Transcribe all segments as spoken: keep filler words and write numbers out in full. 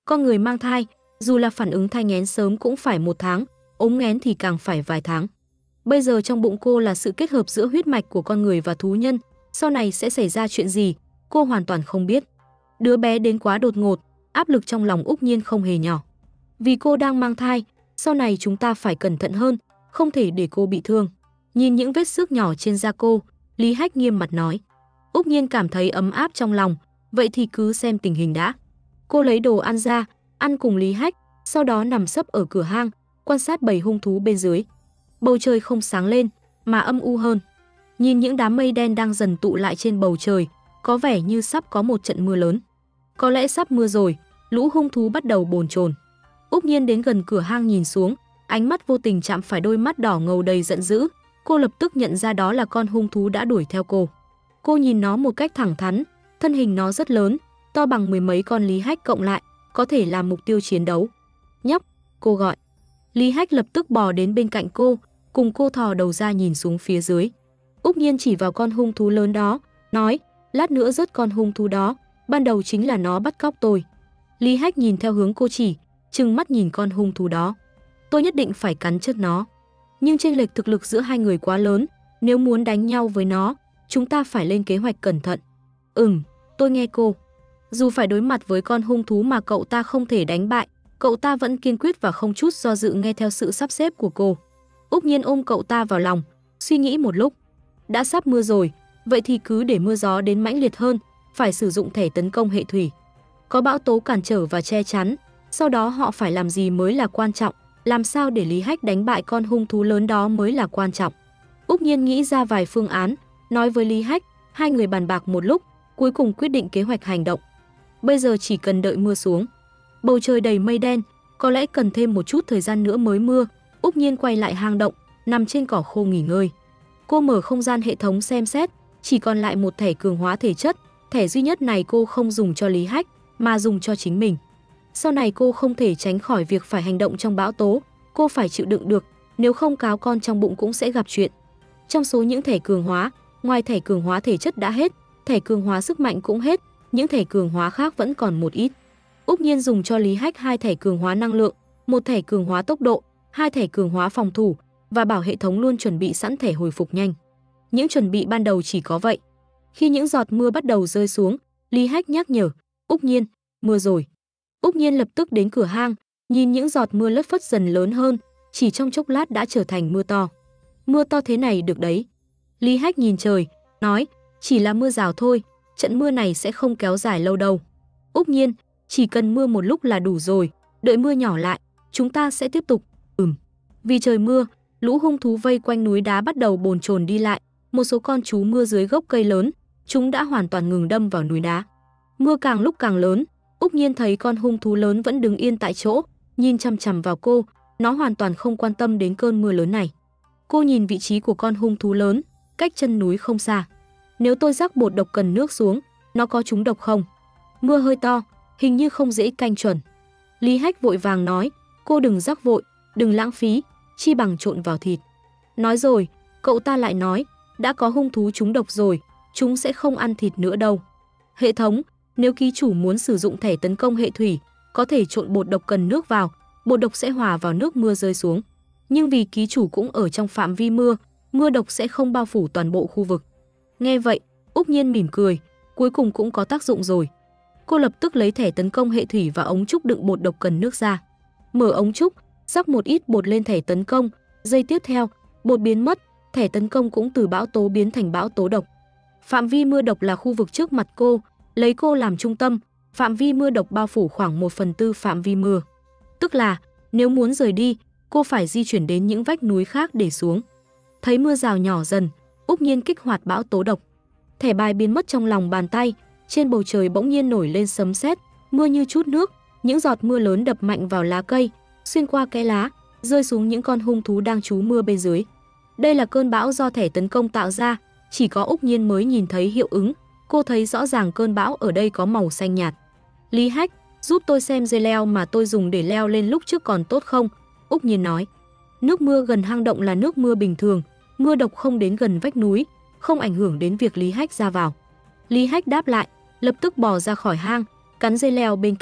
Con người mang thai, dù là phản ứng thai nghén sớm cũng phải một tháng, ốm nghén thì càng phải vài tháng. Bây giờ trong bụng cô là sự kết hợp giữa huyết mạch của con người và thú nhân, sau này sẽ xảy ra chuyện gì, cô hoàn toàn không biết. Đứa bé đến quá đột ngột, áp lực trong lòng Úc Nhiên không hề nhỏ. Vì cô đang mang thai, sau này chúng ta phải cẩn thận hơn, không thể để cô bị thương. Nhìn những vết xước nhỏ trên da cô, Lý Hách nghiêm mặt nói. Úc Nhiên cảm thấy ấm áp trong lòng, vậy thì cứ xem tình hình đã. Cô lấy đồ ăn ra, ăn cùng Lý Hách, sau đó nằm sấp ở cửa hang, quan sát bầy hung thú bên dưới. Bầu trời không sáng lên, mà âm u hơn. Nhìn những đám mây đen đang dần tụ lại trên bầu trời, có vẻ như sắp có một trận mưa lớn. Có lẽ sắp mưa rồi, lũ hung thú bắt đầu bồn chồn. Úc Nhiên đến gần cửa hang nhìn xuống, ánh mắt vô tình chạm phải đôi mắt đỏ ngầu đầy giận dữ. Cô lập tức nhận ra đó là con hung thú đã đuổi theo cô. Cô nhìn nó một cách thẳng thắn, thân hình nó rất lớn, to bằng mười mấy con Lý Hách cộng lại, có thể là mục tiêu chiến đấu. Nhóc, cô gọi. Lý Hách lập tức bò đến bên cạnh cô, cùng cô thò đầu ra nhìn xuống phía dưới. Úc Nhiên chỉ vào con hung thú lớn đó, nói, lát nữa rớt con hung thú đó, ban đầu chính là nó bắt cóc tôi. Lý Hách nhìn theo hướng cô chỉ, trừng mắt nhìn con hung thú đó. Tôi nhất định phải cắn chết nó. Nhưng chênh lệch thực lực giữa hai người quá lớn, nếu muốn đánh nhau với nó, chúng ta phải lên kế hoạch cẩn thận. Ừm, tôi nghe cô. Dù phải đối mặt với con hung thú mà cậu ta không thể đánh bại, cậu ta vẫn kiên quyết và không chút do dự nghe theo sự sắp xếp của cô. Úc Nhiên ôm cậu ta vào lòng, suy nghĩ một lúc. Đã sắp mưa rồi, vậy thì cứ để mưa gió đến mãnh liệt hơn, phải sử dụng thẻ tấn công hệ thủy. Có bão tố cản trở và che chắn, sau đó họ phải làm gì mới là quan trọng, làm sao để Lý Hách đánh bại con hung thú lớn đó mới là quan trọng. Úc Nhiên nghĩ ra vài phương án, nói với Lý Hách, hai người bàn bạc một lúc, cuối cùng quyết định kế hoạch hành động. Bây giờ chỉ cần đợi mưa xuống. Bầu trời đầy mây đen, có lẽ cần thêm một chút thời gian nữa mới mưa. Úc Nhiên quay lại hang động, nằm trên cỏ khô nghỉ ngơi. Cô mở không gian hệ thống xem xét, chỉ còn lại một thẻ cường hóa thể chất. Thẻ duy nhất này cô không dùng cho Lý Hách, mà dùng cho chính mình. Sau này cô không thể tránh khỏi việc phải hành động trong bão tố, cô phải chịu đựng được, nếu không cáo con trong bụng cũng sẽ gặp chuyện. Trong số những thẻ cường hóa, ngoài thẻ cường hóa thể chất đã hết, thẻ cường hóa sức mạnh cũng hết, những thẻ cường hóa khác vẫn còn một ít. Úc Nhiên dùng cho Lý Hách hai thẻ cường hóa năng lượng, một thẻ cường hóa tốc độ, hai thẻ cường hóa phòng thủ và bảo hệ thống luôn chuẩn bị sẵn thẻ hồi phục nhanh. Những chuẩn bị ban đầu chỉ có vậy. Khi những giọt mưa bắt đầu rơi xuống, Lý Hách nhắc nhở, Úc Nhiên, mưa rồi. Úc Nhiên lập tức đến cửa hang, nhìn những giọt mưa lất phất dần lớn hơn, chỉ trong chốc lát đã trở thành mưa to. Mưa to thế này được đấy. Lý Hách nhìn trời, nói, chỉ là mưa rào thôi, trận mưa này sẽ không kéo dài lâu đâu. Úc Nhiên, chỉ cần mưa một lúc là đủ rồi, đợi mưa nhỏ lại, chúng ta sẽ tiếp tục. Ừm. Vì trời mưa, lũ hung thú vây quanh núi đá bắt đầu bồn chồn đi lại, một số con trú mưa dưới gốc cây lớn, chúng đã hoàn toàn ngừng đâm vào núi đá. Mưa càng lúc càng lớn, Úc Nhiên thấy con hung thú lớn vẫn đứng yên tại chỗ, nhìn chằm chằm vào cô, nó hoàn toàn không quan tâm đến cơn mưa lớn này. Cô nhìn vị trí của con hung thú lớn, cách chân núi không xa. Nếu tôi rắc bột độc cần nước xuống, nó có trúng độc không? Mưa hơi to, hình như không dễ canh chuẩn. Lý Hách vội vàng nói, cô đừng rắc vội, đừng lãng phí, chi bằng trộn vào thịt. Nói rồi, cậu ta lại nói, đã có hung thú trúng độc rồi, chúng sẽ không ăn thịt nữa đâu. Hệ thống, nếu ký chủ muốn sử dụng thẻ tấn công hệ thủy, có thể trộn bột độc cần nước vào, bột độc sẽ hòa vào nước mưa rơi xuống. Nhưng vì ký chủ cũng ở trong phạm vi mưa, mưa độc sẽ không bao phủ toàn bộ khu vực. Nghe vậy, Úc Nhiên mỉm cười, cuối cùng cũng có tác dụng rồi. Cô lập tức lấy thẻ tấn công hệ thủy và ống trúc đựng bột độc cần nước ra. Mở ống trúc, rắc một ít bột lên thẻ tấn công, giây tiếp theo, bột biến mất, thẻ tấn công cũng từ bão tố biến thành bão tố độc. Phạm vi mưa độc là khu vực trước mặt cô, lấy cô làm trung tâm, phạm vi mưa độc bao phủ khoảng một phần tư phạm vi mưa. Tức là, nếu muốn rời đi, cô phải di chuyển đến những vách núi khác để xuống. Thấy mưa rào nhỏ dần, Úc Nhiên kích hoạt bão tố độc. Thẻ bài biến mất trong lòng bàn tay, trên bầu trời bỗng nhiên nổi lên sấm sét, mưa như chút nước, những giọt mưa lớn đập mạnh vào lá cây, xuyên qua kẽ lá, rơi xuống những con hung thú đang trú mưa bên dưới. Đây là cơn bão do thẻ tấn công tạo ra, chỉ có Úc Nhiên mới nhìn thấy hiệu ứng. Cô thấy rõ ràng cơn bão ở đây có màu xanh nhạt. Lý Hách, giúp tôi xem dây leo mà tôi dùng để leo lên lúc trước còn tốt không? Úc Nhiên nói. Nước mưa gần hang động là nước mưa bình thường, mưa độc không đến gần vách núi, không ảnh hưởng đến việc Lý Hách ra vào. Lý Hách đáp lại, lập tức bò ra khỏi hang, cắn dây leo bên cạnh.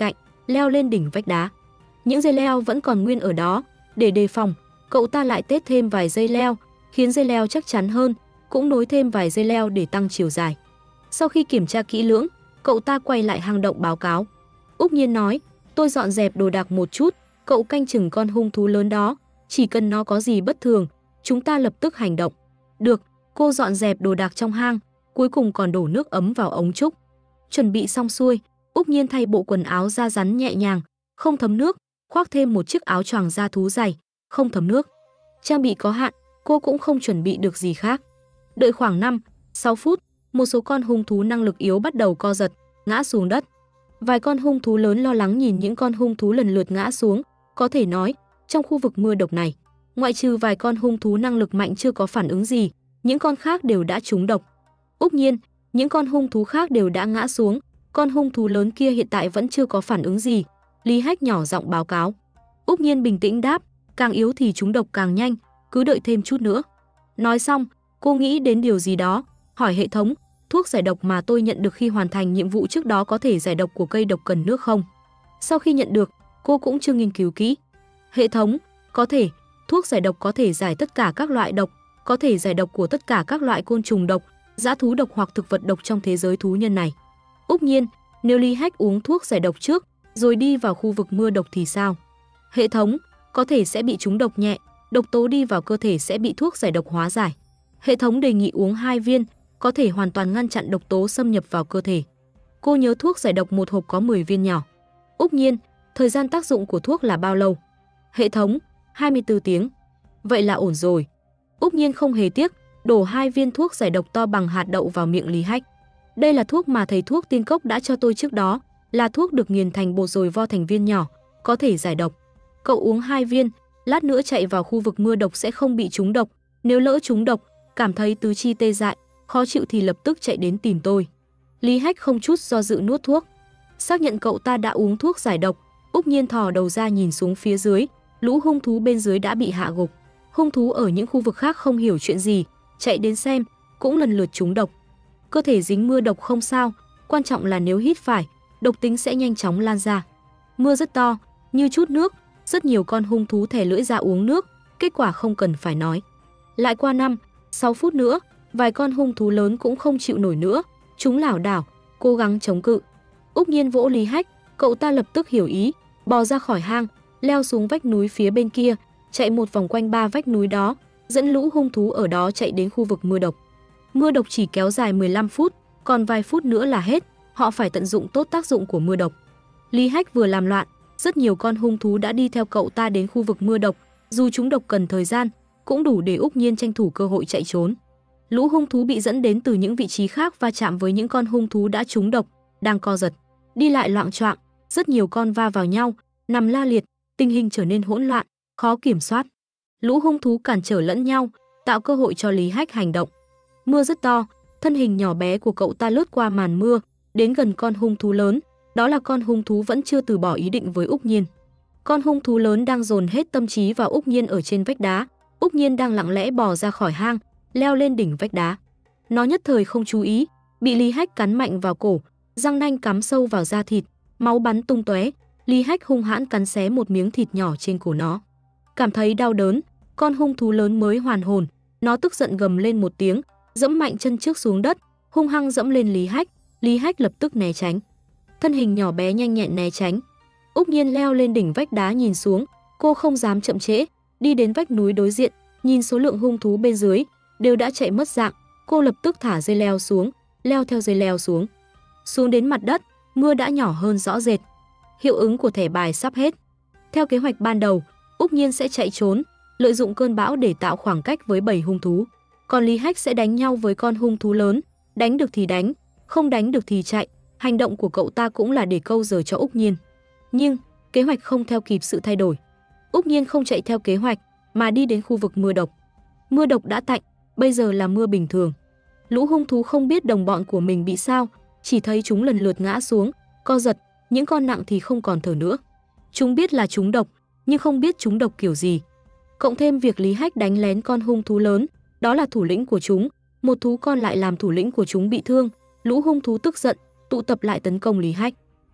leo lên đỉnh vách đá. Những dây leo vẫn còn nguyên ở đó, để đề phòng, cậu ta lại tết thêm vài dây leo, khiến dây leo chắc chắn hơn, cũng nối thêm vài dây leo để tăng chiều dài. Sau khi kiểm tra kỹ lưỡng, cậu ta quay lại hang động báo cáo. Úc Nhiên nói, tôi dọn dẹp đồ đạc một chút, cậu canh chừng con hung thú lớn đó, chỉ cần nó có gì bất thường, chúng ta lập tức hành động. Được, cô dọn dẹp đồ đạc trong hang, cuối cùng còn đổ nước ấm vào ống trúc. Chuẩn bị xong xuôi, Úc Nhiên thay bộ quần áo da rắn nhẹ nhàng, không thấm nước, khoác thêm một chiếc áo choàng da thú dày, không thấm nước. Trang bị có hạn, cô cũng không chuẩn bị được gì khác. Đợi khoảng năm, sáu phút, một số con hung thú năng lực yếu bắt đầu co giật, ngã xuống đất. Vài con hung thú lớn lo lắng nhìn những con hung thú lần lượt ngã xuống, có thể nói, trong khu vực mưa độc này, ngoại trừ vài con hung thú năng lực mạnh chưa có phản ứng gì, những con khác đều đã trúng độc. Úc Nhiên, những con hung thú khác đều đã ngã xuống, con hung thú lớn kia hiện tại vẫn chưa có phản ứng gì. Lý Hách nhỏ giọng báo cáo. Úc Nhiên bình tĩnh đáp, càng yếu thì trúng độc càng nhanh, cứ đợi thêm chút nữa. Nói xong, cô nghĩ đến điều gì đó, hỏi hệ thống, thuốc giải độc mà tôi nhận được khi hoàn thành nhiệm vụ trước đó có thể giải độc của cây độc cần nước không? Sau khi nhận được, cô cũng chưa nghiên cứu kỹ. Hệ thống, có thể, thuốc giải độc có thể giải tất cả các loại độc, có thể giải độc của tất cả các loại côn trùng độc, dã thú độc hoặc thực vật độc trong thế giới thú nhân này. Úc Nhiên, nếu Lý Hách uống thuốc giải độc trước, rồi đi vào khu vực mưa độc thì sao? Hệ thống, có thể sẽ bị trúng độc nhẹ, độc tố đi vào cơ thể sẽ bị thuốc giải độc hóa giải. Hệ thống đề nghị uống hai viên, có thể hoàn toàn ngăn chặn độc tố xâm nhập vào cơ thể. Cô nhớ thuốc giải độc một hộp có mười viên nhỏ. Úc Nhiên, thời gian tác dụng của thuốc là bao lâu? Hệ thống, hai mươi tư tiếng. Vậy là ổn rồi. Úc Nhiên không hề tiếc, đổ hai viên thuốc giải độc to bằng hạt đậu vào miệng Lý Hách. Đây là thuốc mà thầy thuốc tiên cốc đã cho tôi trước đó, là thuốc được nghiền thành bột rồi vo thành viên nhỏ, có thể giải độc. Cậu uống hai viên, lát nữa chạy vào khu vực mưa độc sẽ không bị trúng độc, nếu lỡ trúng độc, cảm thấy tứ chi tê dại, khó chịu thì lập tức chạy đến tìm tôi. Lý Hách không chút do dự nuốt thuốc. Xác nhận cậu ta đã uống thuốc giải độc, Úc Nhiên thò đầu ra nhìn xuống phía dưới, lũ hung thú bên dưới đã bị hạ gục. Hung thú ở những khu vực khác không hiểu chuyện gì, chạy đến xem, cũng lần lượt trúng độc. Cơ thể dính mưa độc không sao, quan trọng là nếu hít phải, độc tính sẽ nhanh chóng lan ra. Mưa rất to, như chút nước, rất nhiều con hung thú thè lưỡi ra uống nước, kết quả không cần phải nói. Lại qua năm, sáu phút nữa, vài con hung thú lớn cũng không chịu nổi nữa, chúng lảo đảo, cố gắng chống cự. Úc Nhiên vỗ Lý Hách, cậu ta lập tức hiểu ý, bò ra khỏi hang, leo xuống vách núi phía bên kia, chạy một vòng quanh ba vách núi đó, dẫn lũ hung thú ở đó chạy đến khu vực mưa độc. Mưa độc chỉ kéo dài mười lăm phút, còn vài phút nữa là hết, họ phải tận dụng tốt tác dụng của mưa độc. Lý Hách vừa làm loạn, rất nhiều con hung thú đã đi theo cậu ta đến khu vực mưa độc, dù chúng độc cần thời gian, cũng đủ để Úc Nhiên tranh thủ cơ hội chạy trốn. Lũ hung thú bị dẫn đến từ những vị trí khác va chạm với những con hung thú đã trúng độc, đang co giật, đi lại loạng choạng, rất nhiều con va vào nhau, nằm la liệt, tình hình trở nên hỗn loạn, khó kiểm soát. Lũ hung thú cản trở lẫn nhau, tạo cơ hội cho Lý Hách hành động. Mưa rất to, thân hình nhỏ bé của cậu ta lướt qua màn mưa, đến gần con hung thú lớn, đó là con hung thú vẫn chưa từ bỏ ý định với Úc Nhiên. Con hung thú lớn đang dồn hết tâm trí vào Úc Nhiên ở trên vách đá, Úc Nhiên đang lặng lẽ bò ra khỏi hang, leo lên đỉnh vách đá. Nó nhất thời không chú ý, bị Lý Hách cắn mạnh vào cổ, răng nanh cắm sâu vào da thịt, máu bắn tung tóe. Lý Hách hung hãn cắn xé một miếng thịt nhỏ trên cổ nó. Cảm thấy đau đớn, con hung thú lớn mới hoàn hồn, nó tức giận gầm lên một tiếng, dẫm mạnh chân trước xuống đất, hung hăng dẫm lên Lý Hách. Lý Hách lập tức né tránh. Thân hình nhỏ bé nhanh nhẹn né tránh. Úc Nhiên leo lên đỉnh vách đá nhìn xuống, cô không dám chậm trễ, đi đến vách núi đối diện, nhìn số lượng hung thú bên dưới đều đã chạy mất dạng, cô lập tức thả dây leo xuống, leo theo dây leo xuống. Xuống đến mặt đất, mưa đã nhỏ hơn rõ rệt. Hiệu ứng của thẻ bài sắp hết. Theo kế hoạch ban đầu, Úc Nhiên sẽ chạy trốn, lợi dụng cơn bão để tạo khoảng cách với bầy hung thú. Còn Lý Hách sẽ đánh nhau với con hung thú lớn, đánh được thì đánh, không đánh được thì chạy. Hành động của cậu ta cũng là để câu giờ cho Úc Nhiên. Nhưng kế hoạch không theo kịp sự thay đổi. Úc Nhiên không chạy theo kế hoạch mà đi đến khu vực mưa độc. Mưa độc đã tạnh, bây giờ là mưa bình thường. Lũ hung thú không biết đồng bọn của mình bị sao, chỉ thấy chúng lần lượt ngã xuống, co giật, những con nặng thì không còn thở nữa. Chúng biết là chúng độc, nhưng không biết chúng độc kiểu gì. Cộng thêm việc Lý Hách đánh lén con hung thú lớn, đó là thủ lĩnh của chúng, một thú con lại làm thủ lĩnh của chúng bị thương, lũ hung thú tức giận, tụ tập lại tấn công Lý Hách.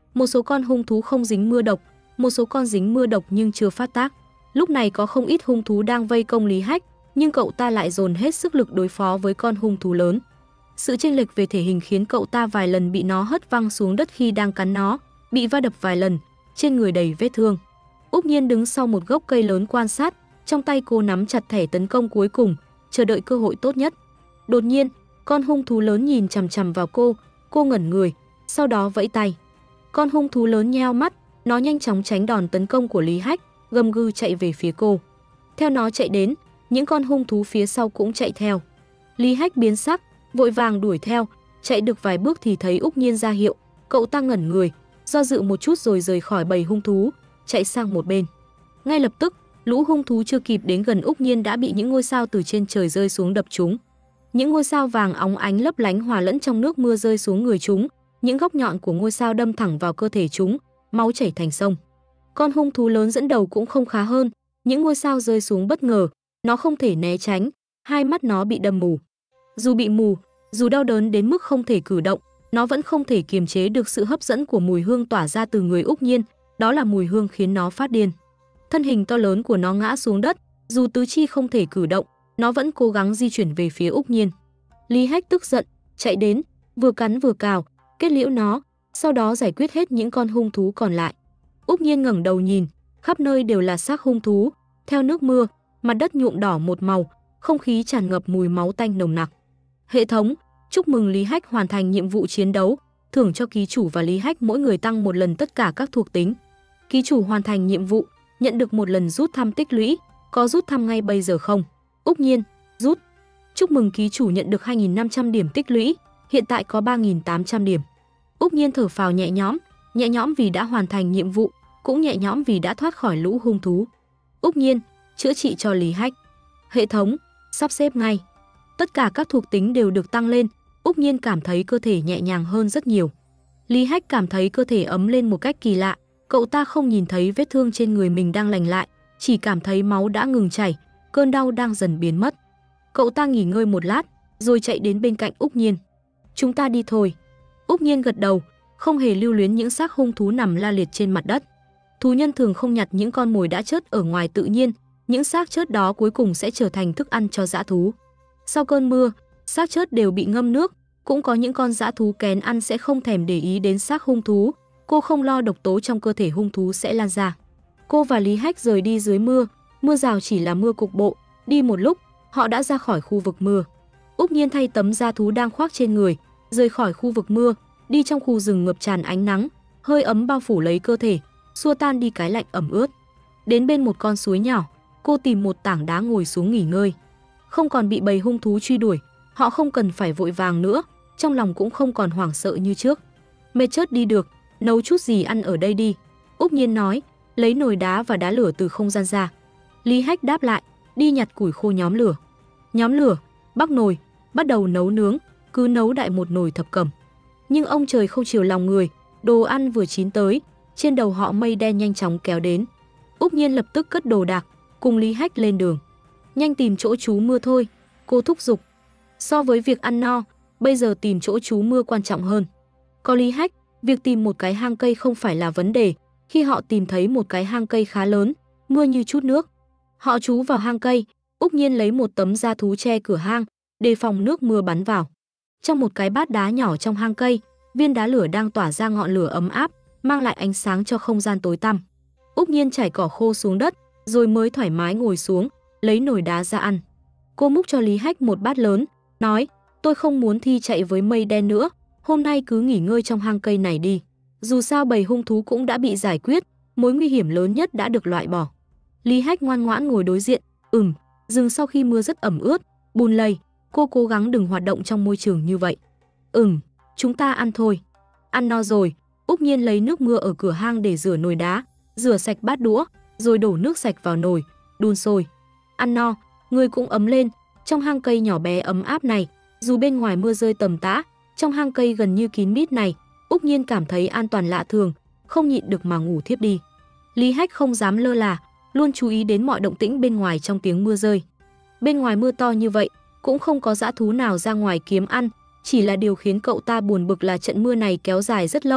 Một số con hung thú không dính mưa độc, một số con dính mưa độc nhưng chưa phát tác. Lúc này có không ít hung thú đang vây công Lý Hách, nhưng cậu ta lại dồn hết sức lực đối phó với con hung thú lớn. Sự chênh lệch về thể hình khiến cậu ta vài lần bị nó hất văng xuống đất khi đang cắn nó, bị va đập vài lần, trên người đầy vết thương. Úc Nhiên đứng sau một gốc cây lớn quan sát, trong tay cô nắm chặt thẻ tấn công cuối cùng, chờ đợi cơ hội tốt nhất. Đột nhiên, con hung thú lớn nhìn chằm chằm vào cô, cô ngẩn người, sau đó vẫy tay. Con hung thú lớn nheo mắt, nó nhanh chóng tránh đòn tấn công của Lý Hách, gầm gừ chạy về phía cô. Theo nó chạy đến, những con hung thú phía sau cũng chạy theo. Lý Hách biến sắc, vội vàng đuổi theo, chạy được vài bước thì thấy Úc Nhiên ra hiệu, cậu ta ngẩn người, do dự một chút rồi rời khỏi bầy hung thú, chạy sang một bên. Ngay lập tức, lũ hung thú chưa kịp đến gần Úc Nhiên đã bị những ngôi sao từ trên trời rơi xuống đập chúng. Những ngôi sao vàng óng ánh lấp lánh hòa lẫn trong nước mưa rơi xuống người chúng, những góc nhọn của ngôi sao đâm thẳng vào cơ thể chúng, máu chảy thành sông. Con hung thú lớn dẫn đầu cũng không khá hơn, những ngôi sao rơi xuống bất ngờ, nó không thể né tránh, hai mắt nó bị đâm mù. Dù bị mù, dù đau đớn đến mức không thể cử động, nó vẫn không thể kiềm chế được sự hấp dẫn của mùi hương tỏa ra từ người Úc Nhiên, đó là mùi hương khiến nó phát điên. Thân hình to lớn của nó ngã xuống đất, dù tứ chi không thể cử động, nó vẫn cố gắng di chuyển về phía Úc Nhiên. Lý Hách tức giận, chạy đến, vừa cắn vừa cào, kết liễu nó, sau đó giải quyết hết những con hung thú còn lại. Úc Nhiên ngẩng đầu nhìn, khắp nơi đều là xác hung thú, theo nước mưa, mặt đất nhuộm đỏ một màu, không khí tràn ngập mùi máu tanh nồng nặc. Hệ thống, chúc mừng Lý Hách hoàn thành nhiệm vụ chiến đấu, thưởng cho ký chủ và Lý Hách mỗi người tăng một lần tất cả các thuộc tính. Ký chủ hoàn thành nhiệm vụ, nhận được một lần rút thăm tích lũy, có rút thăm ngay bây giờ không? Úc Nhiên, rút. Chúc mừng ký chủ nhận được hai nghìn năm trăm điểm tích lũy, hiện tại có ba nghìn tám trăm điểm. Úc Nhiên thở phào nhẹ nhõm, nhẹ nhõm vì đã hoàn thành nhiệm vụ, cũng nhẹ nhõm vì đã thoát khỏi lũ hung thú. Úc Nhiên, chữa trị cho Lý Hách. Hệ thống, sắp xếp ngay. Tất cả các thuộc tính đều được tăng lên, Úc Nhiên cảm thấy cơ thể nhẹ nhàng hơn rất nhiều. Lý Hách cảm thấy cơ thể ấm lên một cách kỳ lạ, cậu ta không nhìn thấy vết thương trên người mình đang lành lại, chỉ cảm thấy máu đã ngừng chảy, cơn đau đang dần biến mất. Cậu ta nghỉ ngơi một lát, rồi chạy đến bên cạnh Úc Nhiên. Chúng ta đi thôi. Úc Nhiên gật đầu, không hề lưu luyến những xác hung thú nằm la liệt trên mặt đất. Thú nhân thường không nhặt những con mồi đã chết ở ngoài tự nhiên, những xác chết đó cuối cùng sẽ trở thành thức ăn cho dã thú. Sau cơn mưa, xác chết đều bị ngâm nước, cũng có những con dã thú kén ăn sẽ không thèm để ý đến xác hung thú, cô không lo độc tố trong cơ thể hung thú sẽ lan ra. Cô và Lý Hách rời đi dưới mưa, mưa rào chỉ là mưa cục bộ, đi một lúc, họ đã ra khỏi khu vực mưa. Úc Nhiên thay tấm da thú đang khoác trên người, rời khỏi khu vực mưa, đi trong khu rừng ngập tràn ánh nắng, hơi ấm bao phủ lấy cơ thể, xua tan đi cái lạnh ẩm ướt. Đến bên một con suối nhỏ, cô tìm một tảng đá ngồi xuống nghỉ ngơi. Không còn bị bầy hung thú truy đuổi, họ không cần phải vội vàng nữa, trong lòng cũng không còn hoảng sợ như trước. Mệt chớt đi được, nấu chút gì ăn ở đây đi, Úc Nhiên nói, lấy nồi đá và đá lửa từ không gian ra. Lý Hách đáp lại, đi nhặt củi khô nhóm lửa. Nhóm lửa, bắc nồi, bắt đầu nấu nướng, cứ nấu đại một nồi thập cẩm. Nhưng ông trời không chiều lòng người, đồ ăn vừa chín tới, trên đầu họ mây đen nhanh chóng kéo đến. Úc Nhiên lập tức cất đồ đạc, cùng Lý Hách lên đường. Nhanh tìm chỗ trú mưa thôi, cô thúc giục. So với việc ăn no, bây giờ tìm chỗ trú mưa quan trọng hơn. Có Lý Hách, việc tìm một cái hang cây không phải là vấn đề. Khi họ tìm thấy một cái hang cây khá lớn, mưa như chút nước, họ trú vào hang cây. Úc Nhiên lấy một tấm da thú che cửa hang, đề phòng nước mưa bắn vào. Trong một cái bát đá nhỏ trong hang cây, viên đá lửa đang tỏa ra ngọn lửa ấm áp, mang lại ánh sáng cho không gian tối tăm. Úc Nhiên trải cỏ khô xuống đất, rồi mới thoải mái ngồi xuống, lấy nồi đá ra ăn. Cô múc cho Lý Hách một bát lớn, nói, tôi không muốn thi chạy với mây đen nữa, hôm nay cứ nghỉ ngơi trong hang cây này đi. Dù sao bầy hung thú cũng đã bị giải quyết, mối nguy hiểm lớn nhất đã được loại bỏ. Lý Hách ngoan ngoãn ngồi đối diện, ừm, rừng sau khi mưa rất ẩm ướt, bùn lầy, cô cố gắng đừng hoạt động trong môi trường như vậy. Ừm, chúng ta ăn thôi. Ăn no rồi, Úc Nhiên lấy nước mưa ở cửa hang để rửa nồi đá, rửa sạch bát đũa, rồi đổ nước sạch vào nồi, đun sôi. Ăn no, người cũng ấm lên, trong hang cây nhỏ bé ấm áp này, dù bên ngoài mưa rơi tầm tã, trong hang cây gần như kín mít này, Úc Nhiên cảm thấy an toàn lạ thường, không nhịn được mà ngủ thiếp đi. Lý Hách không dám lơ là, luôn chú ý đến mọi động tĩnh bên ngoài trong tiếng mưa rơi. Bên ngoài mưa to như vậy, cũng không có dã thú nào ra ngoài kiếm ăn, chỉ là điều khiến cậu ta buồn bực là trận mưa này kéo dài rất lâu,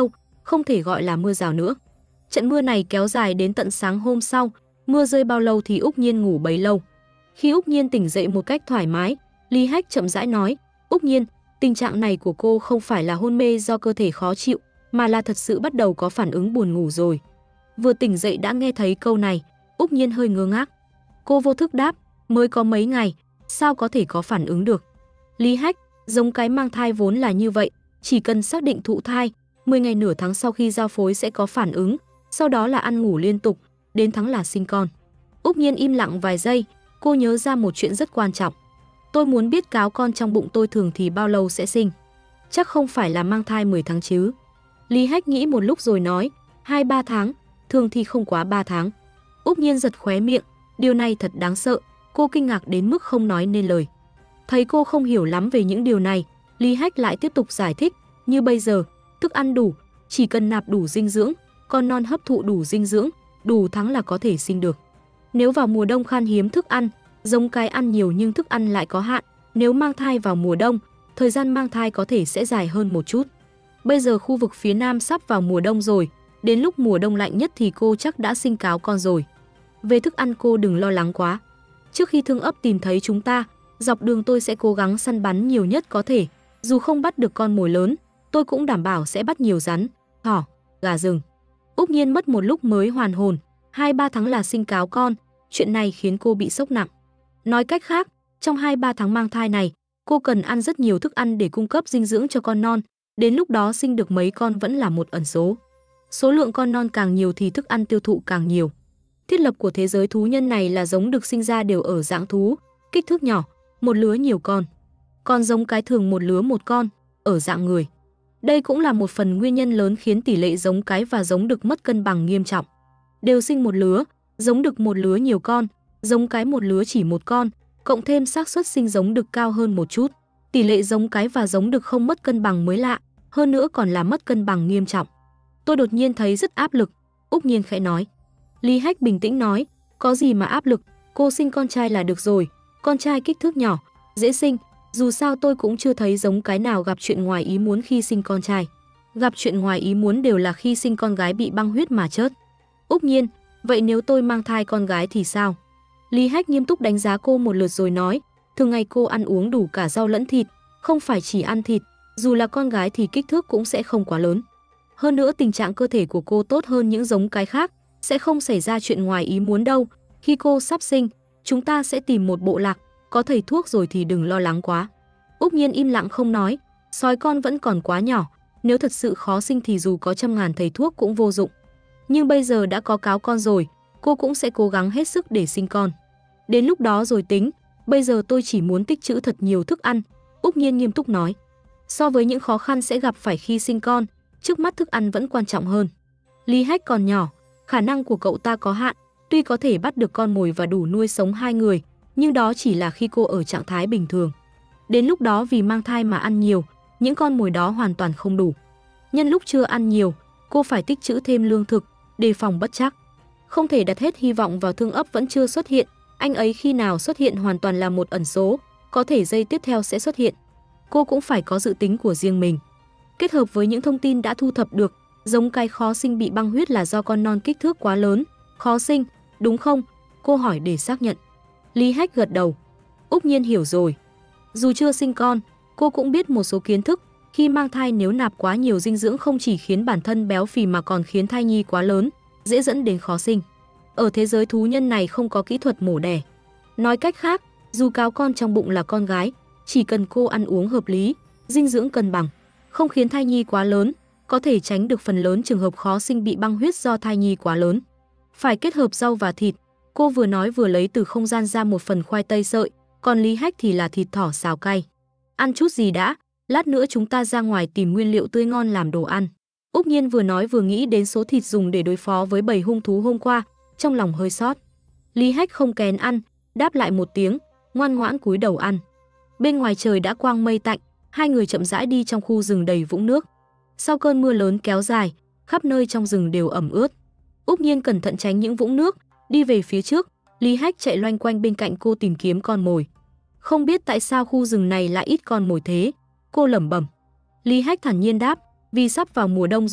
không thể gọi là mưa rào nữa. Trận mưa này kéo dài đến tận sáng hôm sau, mưa rơi bao lâu thì Úc Nhiên ngủ bấy lâu. Khi Úc Nhiên tỉnh dậy một cách thoải mái, Lý Hách chậm rãi nói, Úc Nhiên, tình trạng này của cô không phải là hôn mê do cơ thể khó chịu, mà là thật sự bắt đầu có phản ứng buồn ngủ rồi. Vừa tỉnh dậy đã nghe thấy câu này, Úc Nhiên hơi ngơ ngác. Cô vô thức đáp, mới có mấy ngày, sao có thể có phản ứng được. Lý Hách, giống cái mang thai vốn là như vậy, chỉ cần xác định thụ thai, mười ngày nửa tháng sau khi giao phối sẽ có phản ứng, sau đó là ăn ngủ liên tục, đến tháng là sinh con. Úc Nhiên im lặng vài giây, cô nhớ ra một chuyện rất quan trọng. Tôi muốn biết cáo con trong bụng tôi thường thì bao lâu sẽ sinh. Chắc không phải là mang thai mười tháng chứ. Lý Hách nghĩ một lúc rồi nói, hai ba tháng, thường thì không quá ba tháng. Úc Nhiên giật khóe miệng, điều này thật đáng sợ, cô kinh ngạc đến mức không nói nên lời. Thấy cô không hiểu lắm về những điều này, Lý Hách lại tiếp tục giải thích, như bây giờ, thức ăn đủ, chỉ cần nạp đủ dinh dưỡng, con non hấp thụ đủ dinh dưỡng, đủ tháng là có thể sinh được. Nếu vào mùa đông khan hiếm thức ăn, giống cái ăn nhiều nhưng thức ăn lại có hạn, nếu mang thai vào mùa đông, thời gian mang thai có thể sẽ dài hơn một chút. Bây giờ khu vực phía Nam sắp vào mùa đông rồi, đến lúc mùa đông lạnh nhất thì cô chắc đã sinh cáo con rồi. Về thức ăn cô đừng lo lắng quá. Trước khi Thương Ấp tìm thấy chúng ta, dọc đường tôi sẽ cố gắng săn bắn nhiều nhất có thể. Dù không bắt được con mồi lớn, tôi cũng đảm bảo sẽ bắt nhiều rắn, thỏ, gà rừng. Úc Nhiên mất một lúc mới hoàn hồn, hai ba tháng là sinh cáo con, chuyện này khiến cô bị sốc nặng. Nói cách khác, trong hai ba tháng mang thai này, cô cần ăn rất nhiều thức ăn để cung cấp dinh dưỡng cho con non, đến lúc đó sinh được mấy con vẫn là một ẩn số. Số lượng con non càng nhiều thì thức ăn tiêu thụ càng nhiều. Thiết lập của thế giới thú nhân này là giống được sinh ra đều ở dạng thú, kích thước nhỏ, một lứa nhiều con. Còn giống cái thường một lứa một con, ở dạng người. Đây cũng là một phần nguyên nhân lớn khiến tỷ lệ giống cái và giống đực mất cân bằng nghiêm trọng. Đều sinh một lứa, giống đực một lứa nhiều con, giống cái một lứa chỉ một con, cộng thêm xác suất sinh giống đực cao hơn một chút. Tỷ lệ giống cái và giống đực không mất cân bằng mới lạ, hơn nữa còn là mất cân bằng nghiêm trọng. Tôi đột nhiên thấy rất áp lực, Úc Nhiên khẽ nói. Lý Hách bình tĩnh nói, có gì mà áp lực, cô sinh con trai là được rồi, con trai kích thước nhỏ, dễ sinh, dù sao tôi cũng chưa thấy giống cái nào gặp chuyện ngoài ý muốn khi sinh con trai. Gặp chuyện ngoài ý muốn đều là khi sinh con gái bị băng huyết mà chết. Úc Nhiên, vậy nếu tôi mang thai con gái thì sao? Lý Hách nghiêm túc đánh giá cô một lượt rồi nói, thường ngày cô ăn uống đủ cả rau lẫn thịt, không phải chỉ ăn thịt, dù là con gái thì kích thước cũng sẽ không quá lớn. Hơn nữa tình trạng cơ thể của cô tốt hơn những giống cái khác, sẽ không xảy ra chuyện ngoài ý muốn đâu. Khi cô sắp sinh, chúng ta sẽ tìm một bộ lạc, có thầy thuốc rồi thì đừng lo lắng quá. Úc Nhiên im lặng không nói, sói con vẫn còn quá nhỏ, nếu thật sự khó sinh thì dù có trăm ngàn thầy thuốc cũng vô dụng. Nhưng bây giờ đã có cáo con rồi, cô cũng sẽ cố gắng hết sức để sinh con. Đến lúc đó rồi tính, bây giờ tôi chỉ muốn tích trữ thật nhiều thức ăn, Úc Nhiên nghiêm túc nói. So với những khó khăn sẽ gặp phải khi sinh con, trước mắt thức ăn vẫn quan trọng hơn. Lý Hách còn nhỏ, khả năng của cậu ta có hạn, tuy có thể bắt được con mồi và đủ nuôi sống hai người, nhưng đó chỉ là khi cô ở trạng thái bình thường. Đến lúc đó vì mang thai mà ăn nhiều, những con mồi đó hoàn toàn không đủ. Nhân lúc chưa ăn nhiều, cô phải tích trữ thêm lương thực, đề phòng bất trắc. Không thể đặt hết hy vọng vào Thương Ấp vẫn chưa xuất hiện, anh ấy khi nào xuất hiện hoàn toàn là một ẩn số, có thể giây tiếp theo sẽ xuất hiện. Cô cũng phải có dự tính của riêng mình. Kết hợp với những thông tin đã thu thập được, giống cái khó sinh bị băng huyết là do con non kích thước quá lớn, khó sinh, đúng không? Cô hỏi để xác nhận. Lý Hách gật đầu. Úc Nhiên hiểu rồi. Dù chưa sinh con, cô cũng biết một số kiến thức. Khi mang thai nếu nạp quá nhiều dinh dưỡng không chỉ khiến bản thân béo phì mà còn khiến thai nhi quá lớn, dễ dẫn đến khó sinh. Ở thế giới thú nhân này không có kỹ thuật mổ đẻ. Nói cách khác, dù cáo con trong bụng là con gái, chỉ cần cô ăn uống hợp lý, dinh dưỡng cân bằng, không khiến thai nhi quá lớn, có thể tránh được phần lớn trường hợp khó sinh bị băng huyết do thai nhi quá lớn. Phải kết hợp rau và thịt, cô vừa nói vừa lấy từ không gian ra một phần khoai tây sợi, còn Lý Hách thì là thịt thỏ xào cay. Ăn chút gì đã, lát nữa chúng ta ra ngoài tìm nguyên liệu tươi ngon làm đồ ăn. Úc Nhiên vừa nói vừa nghĩ đến số thịt dùng để đối phó với bầy hung thú hôm qua, trong lòng hơi xót. Lý Hách không kén ăn, đáp lại một tiếng, ngoan ngoãn cúi đầu ăn. Bên ngoài trời đã quang mây tạnh, hai người chậm rãi đi trong khu rừng đầy vũng nước. Sau cơn mưa lớn kéo dài, khắp nơi trong rừng đều ẩm ướt. Úc Nhiên cẩn thận tránh những vũng nước, đi về phía trước, Lý Hách chạy loanh quanh bên cạnh cô tìm kiếm con mồi. Không biết tại sao khu rừng này lại ít con mồi thế, cô lẩm bẩm. Lý Hách thản nhiên đáp, vì sắp vào mùa đông rồi,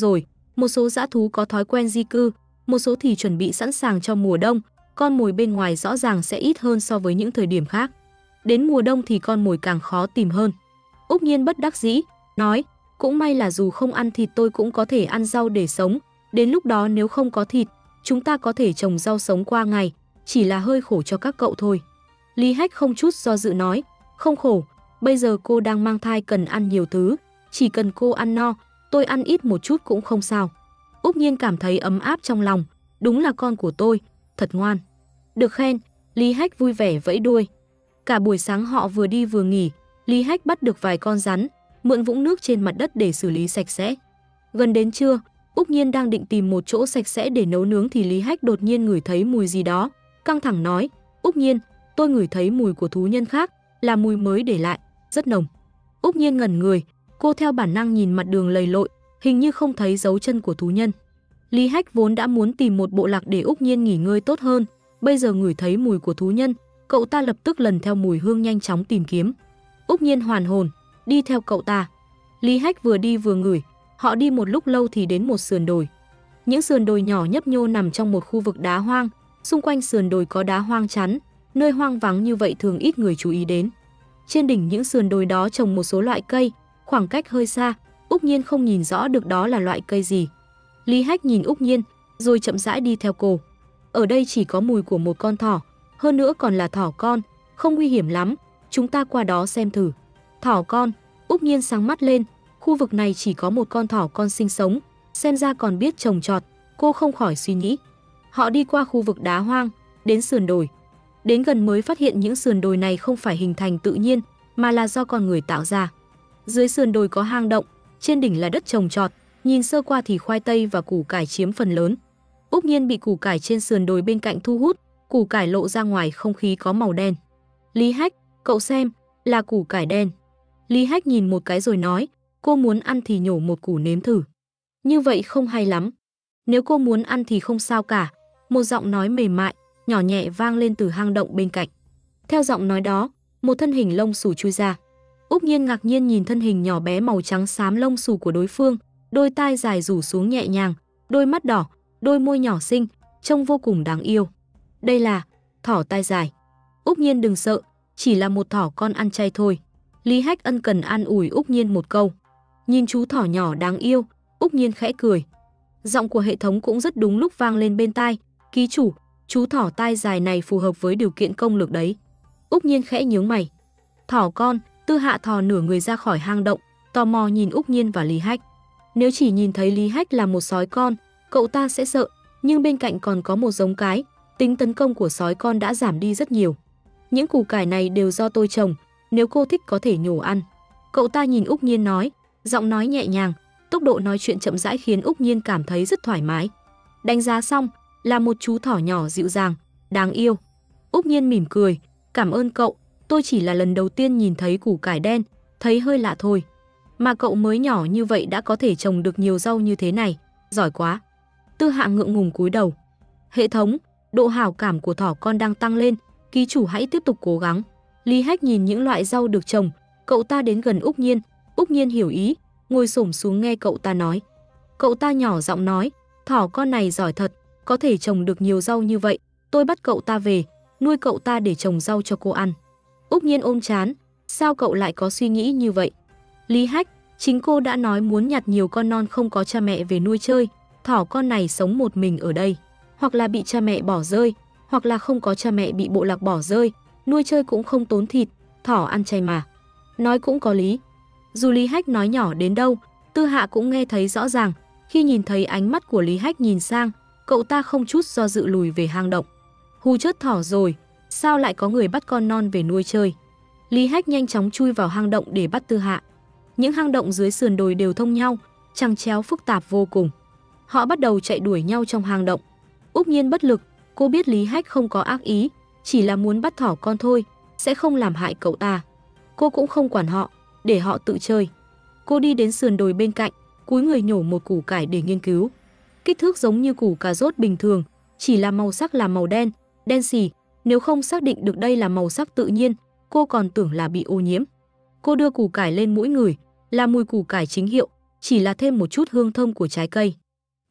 Một số dã thú có thói quen di cư, một số thì chuẩn bị sẵn sàng cho mùa đông, con mồi bên ngoài rõ ràng sẽ ít hơn so với những thời điểm khác. Đến mùa đông thì con mồi càng khó tìm hơn. Úc Nhiên bất đắc dĩ, nói, cũng may là dù không ăn thịt tôi cũng có thể ăn rau để sống, đến lúc đó nếu không có thịt, chúng ta có thể trồng rau sống qua ngày, chỉ là hơi khổ cho các cậu thôi. Lý Hách không chút do dự nói, không khổ, bây giờ cô đang mang thai cần ăn nhiều thứ, chỉ cần cô ăn no, tôi ăn ít một chút cũng không sao. Úc Nhiên cảm thấy ấm áp trong lòng, đúng là con của tôi, thật ngoan. Được khen, Lý Hách vui vẻ vẫy đuôi. Cả buổi sáng họ vừa đi vừa nghỉ, Lý Hách bắt được vài con rắn, mượn vũng nước trên mặt đất để xử lý sạch sẽ. Gần đến trưa, Úc Nhiên đang định tìm một chỗ sạch sẽ để nấu nướng thì Lý Hách đột nhiên ngửi thấy mùi gì đó, căng thẳng nói, Úc Nhiên, tôi ngửi thấy mùi của thú nhân khác, là mùi mới để lại, rất nồng. Úc Nhiên ngẩn người, cô theo bản năng nhìn mặt đường lầy lội, hình như không thấy dấu chân của thú nhân. Lý Hách vốn đã muốn tìm một bộ lạc để Úc Nhiên nghỉ ngơi tốt hơn, bây giờ ngửi thấy mùi của thú nhân, cậu ta lập tức lần theo mùi hương nhanh chóng tìm kiếm. Úc Nhiên hoàn hồn, đi theo cậu ta. Lý Hách vừa đi vừa ngửi, họ đi một lúc lâu thì đến một sườn đồi. Những sườn đồi nhỏ nhấp nhô nằm trong một khu vực đá hoang, xung quanh sườn đồi có đá hoang chắn, nơi hoang vắng như vậy thường ít người chú ý đến. Trên đỉnh những sườn đồi đó trồng một số loại cây, khoảng cách hơi xa, Úc Nhiên không nhìn rõ được đó là loại cây gì. Lý Hách nhìn Úc Nhiên, rồi chậm rãi đi theo cô. Ở đây chỉ có mùi của một con thỏ, hơn nữa còn là thỏ con, không nguy hiểm lắm, chúng ta qua đó xem thử. Thỏ con, Úc Nhiên sáng mắt lên, khu vực này chỉ có một con thỏ con sinh sống, xem ra còn biết trồng trọt, cô không khỏi suy nghĩ. Họ đi qua khu vực đá hoang, đến sườn đồi. Đến gần mới phát hiện những sườn đồi này không phải hình thành tự nhiên, mà là do con người tạo ra. Dưới sườn đồi có hang động, trên đỉnh là đất trồng trọt, nhìn sơ qua thì khoai tây và củ cải chiếm phần lớn. Úc Nhiên bị củ cải trên sườn đồi bên cạnh thu hút, củ cải lộ ra ngoài không khí có màu đen. Lý Hách, cậu xem, là củ cải đen. Lý Hách nhìn một cái rồi nói, cô muốn ăn thì nhổ một củ nếm thử. Như vậy không hay lắm. Nếu cô muốn ăn thì không sao cả. Một giọng nói mềm mại, nhỏ nhẹ vang lên từ hang động bên cạnh. Theo giọng nói đó, một thân hình lông xù chui ra. Úc Nhiên ngạc nhiên nhìn thân hình nhỏ bé màu trắng xám lông xù của đối phương, đôi tai dài rủ xuống nhẹ nhàng, đôi mắt đỏ, đôi môi nhỏ xinh, trông vô cùng đáng yêu. Đây là thỏ tai dài. Úc Nhiên đừng sợ, chỉ là một thỏ con ăn chay thôi. Lý Hách ân cần an ủi Úc Nhiên một câu. Nhìn chú thỏ nhỏ đáng yêu, Úc Nhiên khẽ cười. Giọng của hệ thống cũng rất đúng lúc vang lên bên tai. Ký chủ, chú thỏ tai dài này phù hợp với điều kiện công lực đấy. Úc Nhiên khẽ nhướng mày. Thỏ con, Tư Hạ thò nửa người ra khỏi hang động, tò mò nhìn Úc Nhiên và Lý Hách. Nếu chỉ nhìn thấy Lý Hách là một sói con, cậu ta sẽ sợ, nhưng bên cạnh còn có một giống cái, tính tấn công của sói con đã giảm đi rất nhiều. Những củ cải này đều do tôi trồng, nếu cô thích có thể nhổ ăn. Cậu ta nhìn Úc Nhiên nói, giọng nói nhẹ nhàng, tốc độ nói chuyện chậm rãi khiến Úc Nhiên cảm thấy rất thoải mái. Đánh giá xong, là một chú thỏ nhỏ dịu dàng, đáng yêu. Úc Nhiên mỉm cười, cảm ơn cậu, tôi chỉ là lần đầu tiên nhìn thấy củ cải đen, thấy hơi lạ thôi. Mà cậu mới nhỏ như vậy đã có thể trồng được nhiều rau như thế này, giỏi quá. Tư Hạ ngượng ngùng cúi đầu. Hệ thống, độ hảo cảm của thỏ con đang tăng lên, ký chủ hãy tiếp tục cố gắng. Lý Hách nhìn những loại rau được trồng, cậu ta đến gần Úc Nhiên, Úc Nhiên hiểu ý, ngồi xổm xuống nghe cậu ta nói. Cậu ta nhỏ giọng nói, thỏ con này giỏi thật, có thể trồng được nhiều rau như vậy, tôi bắt cậu ta về, nuôi cậu ta để trồng rau cho cô ăn. Úc Nhiên ôm chán, sao cậu lại có suy nghĩ như vậy? Lý Hách, chính cô đã nói muốn nhặt nhiều con non không có cha mẹ về nuôi chơi, thỏ con này sống một mình ở đây, hoặc là bị cha mẹ bỏ rơi, hoặc là không có cha mẹ bị bộ lạc bỏ rơi, nuôi chơi cũng không tốn thịt, thỏ ăn chay mà. Nói cũng có lý. Dù Lý Hách nói nhỏ đến đâu, Tư Hạ cũng nghe thấy rõ ràng, khi nhìn thấy ánh mắt của Lý Hách nhìn sang, cậu ta không chút do dự lùi về hang động. Hù chết thỏ rồi, sao lại có người bắt con non về nuôi chơi? Lý Hách nhanh chóng chui vào hang động để bắt Tư Hạ. Những hang động dưới sườn đồi đều thông nhau, chằng chéo phức tạp vô cùng. Họ bắt đầu chạy đuổi nhau trong hang động. Úc Nhiên bất lực, cô biết Lý Hách không có ác ý, chỉ là muốn bắt thỏ con thôi, sẽ không làm hại cậu ta. Cô cũng không quản họ, để họ tự chơi. Cô đi đến sườn đồi bên cạnh, cúi người nhổ một củ cải để nghiên cứu. Kích thước giống như củ cà rốt bình thường, chỉ là màu sắc là màu đen, đen xì, nếu không xác định được đây là màu sắc tự nhiên, cô còn tưởng là bị ô nhiễm. Cô đưa củ cải lên mũi ngửi, là mùi củ cải chính hiệu, chỉ là thêm một chút hương thơm của trái cây.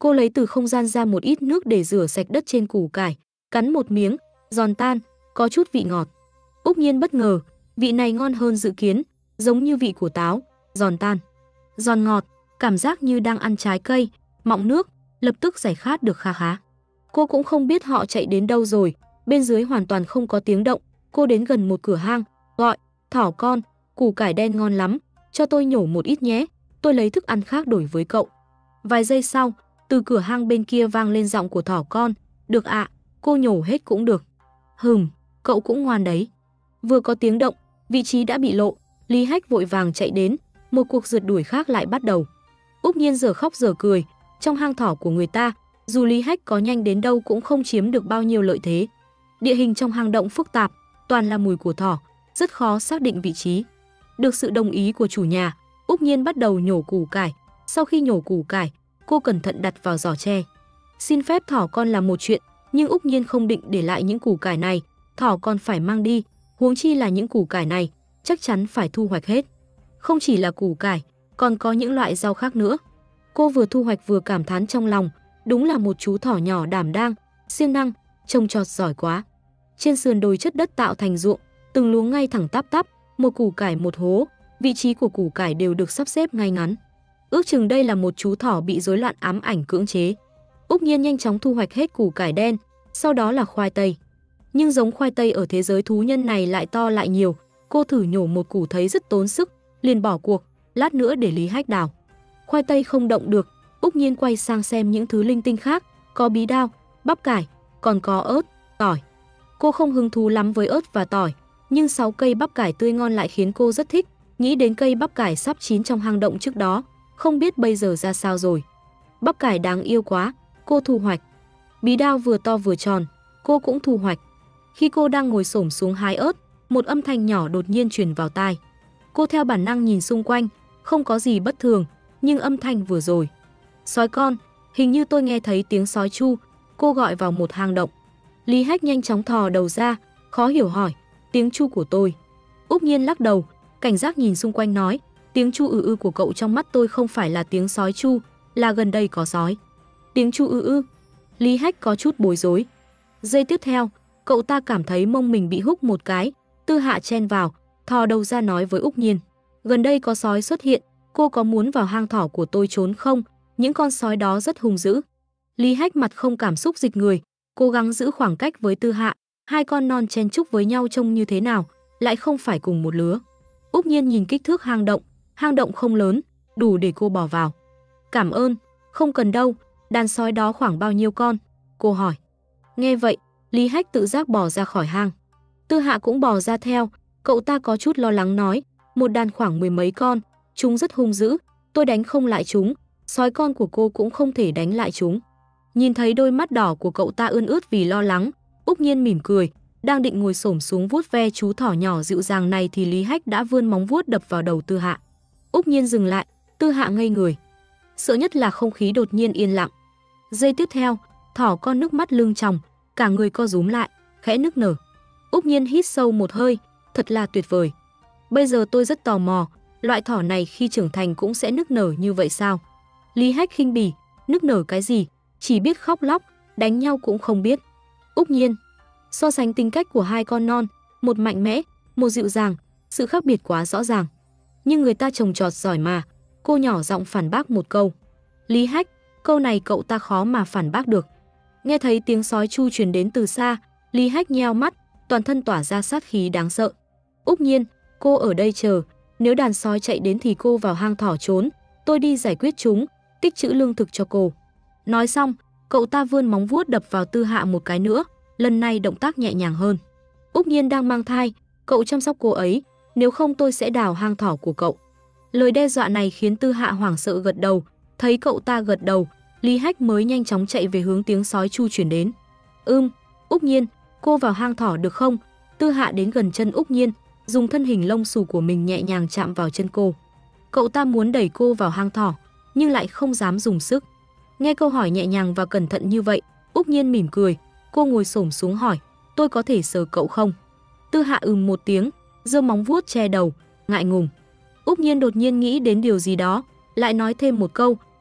Cô lấy từ không gian ra một ít nước để rửa sạch đất trên củ cải, cắn một miếng, giòn tan, có chút vị ngọt. Úc Nhiên bất ngờ, vị này ngon hơn dự kiến, giống như vị của táo, giòn tan, giòn ngọt, cảm giác như đang ăn trái cây, mọng nước, lập tức giải khát được kha khá. Cô cũng không biết họ chạy đến đâu rồi, bên dưới hoàn toàn không có tiếng động. Cô đến gần một cửa hang, gọi, Thỏ con, củ cải đen ngon lắm, cho tôi nhổ một ít nhé, tôi lấy thức ăn khác đổi với cậu. Vài giây sau, từ cửa hang bên kia vang lên giọng của Thỏ con, được ạ, cô nhổ hết cũng được. Hừm, cậu cũng ngoan đấy. Vừa có tiếng động, vị trí đã bị lộ, Lý Hách vội vàng chạy đến, một cuộc rượt đuổi khác lại bắt đầu. Úc Nhiên giờ khóc giờ cười, trong hang thỏ của người ta, dù Lý Hách có nhanh đến đâu cũng không chiếm được bao nhiêu lợi thế. Địa hình trong hang động phức tạp, toàn là mùi của thỏ, rất khó xác định vị trí. Được sự đồng ý của chủ nhà, Úc Nhiên bắt đầu nhổ củ cải. Sau khi nhổ củ cải, cô cẩn thận đặt vào giỏ tre. Xin phép Thỏ con là một chuyện, nhưng Úc Nhiên không định để lại những củ cải này, Thỏ con phải mang đi, huống chi là những củ cải này, chắc chắn phải thu hoạch hết. Không chỉ là củ cải, còn có những loại rau khác nữa. Cô vừa thu hoạch vừa cảm thán trong lòng, đúng là một chú thỏ nhỏ đảm đang, siêng năng, trông trọt giỏi quá. Trên sườn đồi chất đất tạo thành ruộng, từng luống ngay thẳng tắp tắp, một củ cải một hố, vị trí của củ cải đều được sắp xếp ngay ngắn. Ước chừng đây là một chú thỏ bị rối loạn ám ảnh cưỡng chế. Úc Nhiên nhanh chóng thu hoạch hết củ cải đen, sau đó là khoai tây. Nhưng giống khoai tây ở thế giới thú nhân này lại to lại nhiều, cô thử nhổ một củ thấy rất tốn sức, liền bỏ cuộc, lát nữa để Lý Hách đào. Khoai tây không động được, Úc Nhiên quay sang xem những thứ linh tinh khác, có bí đao, bắp cải, còn có ớt, tỏi. Cô không hứng thú lắm với ớt và tỏi, nhưng sáu cây bắp cải tươi ngon lại khiến cô rất thích, nghĩ đến cây bắp cải sắp chín trong hang động trước đó, không biết bây giờ ra sao rồi. Bắp cải đáng yêu quá, cô thu hoạch. Bí đao vừa to vừa tròn, cô cũng thu hoạch. Khi cô đang ngồi xổm xuống hái ớt, một âm thanh nhỏ đột nhiên truyền vào tai. Cô theo bản năng nhìn xung quanh, không có gì bất thường, nhưng âm thanh vừa rồi. Sói con, hình như tôi nghe thấy tiếng sói chu, cô gọi vào một hang động. Lý Hách nhanh chóng thò đầu ra, khó hiểu hỏi, tiếng chu của tôi. Úc Nhiên lắc đầu, cảnh giác nhìn xung quanh nói, tiếng chu ư ư của cậu trong mắt tôi không phải là tiếng sói chu, là gần đây có sói. Tiếng chu ư ư. Lý Hách có chút bối rối. Giây tiếp theo, cậu ta cảm thấy mông mình bị húc một cái, Tư Hạ chen vào, thò đầu ra nói với Úc Nhiên, gần đây có sói xuất hiện, cô có muốn vào hang thỏ của tôi trốn không? Những con sói đó rất hung dữ. Lý Hách mặt không cảm xúc dịch người, cố gắng giữ khoảng cách với Tư Hạ, hai con non chen chúc với nhau trông như thế nào, lại không phải cùng một lứa. Úc Nhiên nhìn kích thước hang động, hang động không lớn, đủ để cô bỏ vào. Cảm ơn, không cần đâu, đàn sói đó khoảng bao nhiêu con? Cô hỏi. Nghe vậy, Lý Hách tự giác bò ra khỏi hang. Tư Hạ cũng bò ra theo, cậu ta có chút lo lắng nói, một đàn khoảng mười mấy con, chúng rất hung dữ, tôi đánh không lại chúng, sói con của cô cũng không thể đánh lại chúng. Nhìn thấy đôi mắt đỏ của cậu ta ươn ướt vì lo lắng, Úc Nhiên mỉm cười, đang định ngồi xổm xuống vuốt ve chú thỏ nhỏ dịu dàng này thì Lý Hách đã vươn móng vuốt đập vào đầu Tư Hạ. Úc Nhiên dừng lại, Tư Hạ ngây người. Sợ nhất là không khí đột nhiên yên lặng. Giây tiếp theo, thỏ con nước mắt lưng tròng, cả người co rúm lại, khẽ nức nở. Úc Nhiên hít sâu một hơi, thật là tuyệt vời. Bây giờ tôi rất tò mò, loại thỏ này khi trưởng thành cũng sẽ nức nở như vậy sao? Lý Hách khinh bỉ, nức nở cái gì, chỉ biết khóc lóc, đánh nhau cũng không biết. Úc Nhiên, so sánh tính cách của hai con non, một mạnh mẽ, một dịu dàng, sự khác biệt quá rõ ràng. Nhưng người ta trồng trọt giỏi mà, cô nhỏ giọng phản bác một câu. Lý Hách, câu này cậu ta khó mà phản bác được. Nghe thấy tiếng sói chu truyền đến từ xa, Lý Hách nheo mắt, toàn thân tỏa ra sát khí đáng sợ. Úc Nhiên, cô ở đây chờ, nếu đàn sói chạy đến thì cô vào hang thỏ trốn, tôi đi giải quyết chúng, tích trữ lương thực cho cô. Nói xong, cậu ta vươn móng vuốt đập vào Tư Hạ một cái nữa, lần này động tác nhẹ nhàng hơn. Úc Nhiên đang mang thai, cậu chăm sóc cô ấy, nếu không tôi sẽ đào hang thỏ của cậu. Lời đe dọa này khiến Tư Hạ hoảng sợ gật đầu, thấy cậu ta gật đầu, Lý Hách mới nhanh chóng chạy về hướng tiếng sói chu truyền đến. Ưm, Úc Nhiên, cô vào hang thỏ được không? Tư Hạ đến gần chân Úc Nhiên, dùng thân hình lông xù của mình nhẹ nhàng chạm vào chân cô. Cậu ta muốn đẩy cô vào hang thỏ, nhưng lại không dám dùng sức. Nghe câu hỏi nhẹ nhàng và cẩn thận như vậy, Úc Nhiên mỉm cười, cô ngồi xổm xuống hỏi, tôi có thể sờ cậu không? Tư Hạ ừm một tiếng, giơ móng vuốt che đầu, ngại ngùng. Úc Nhiên đột nhiên nghĩ đến điều gì đó, lại nói thêm một câu,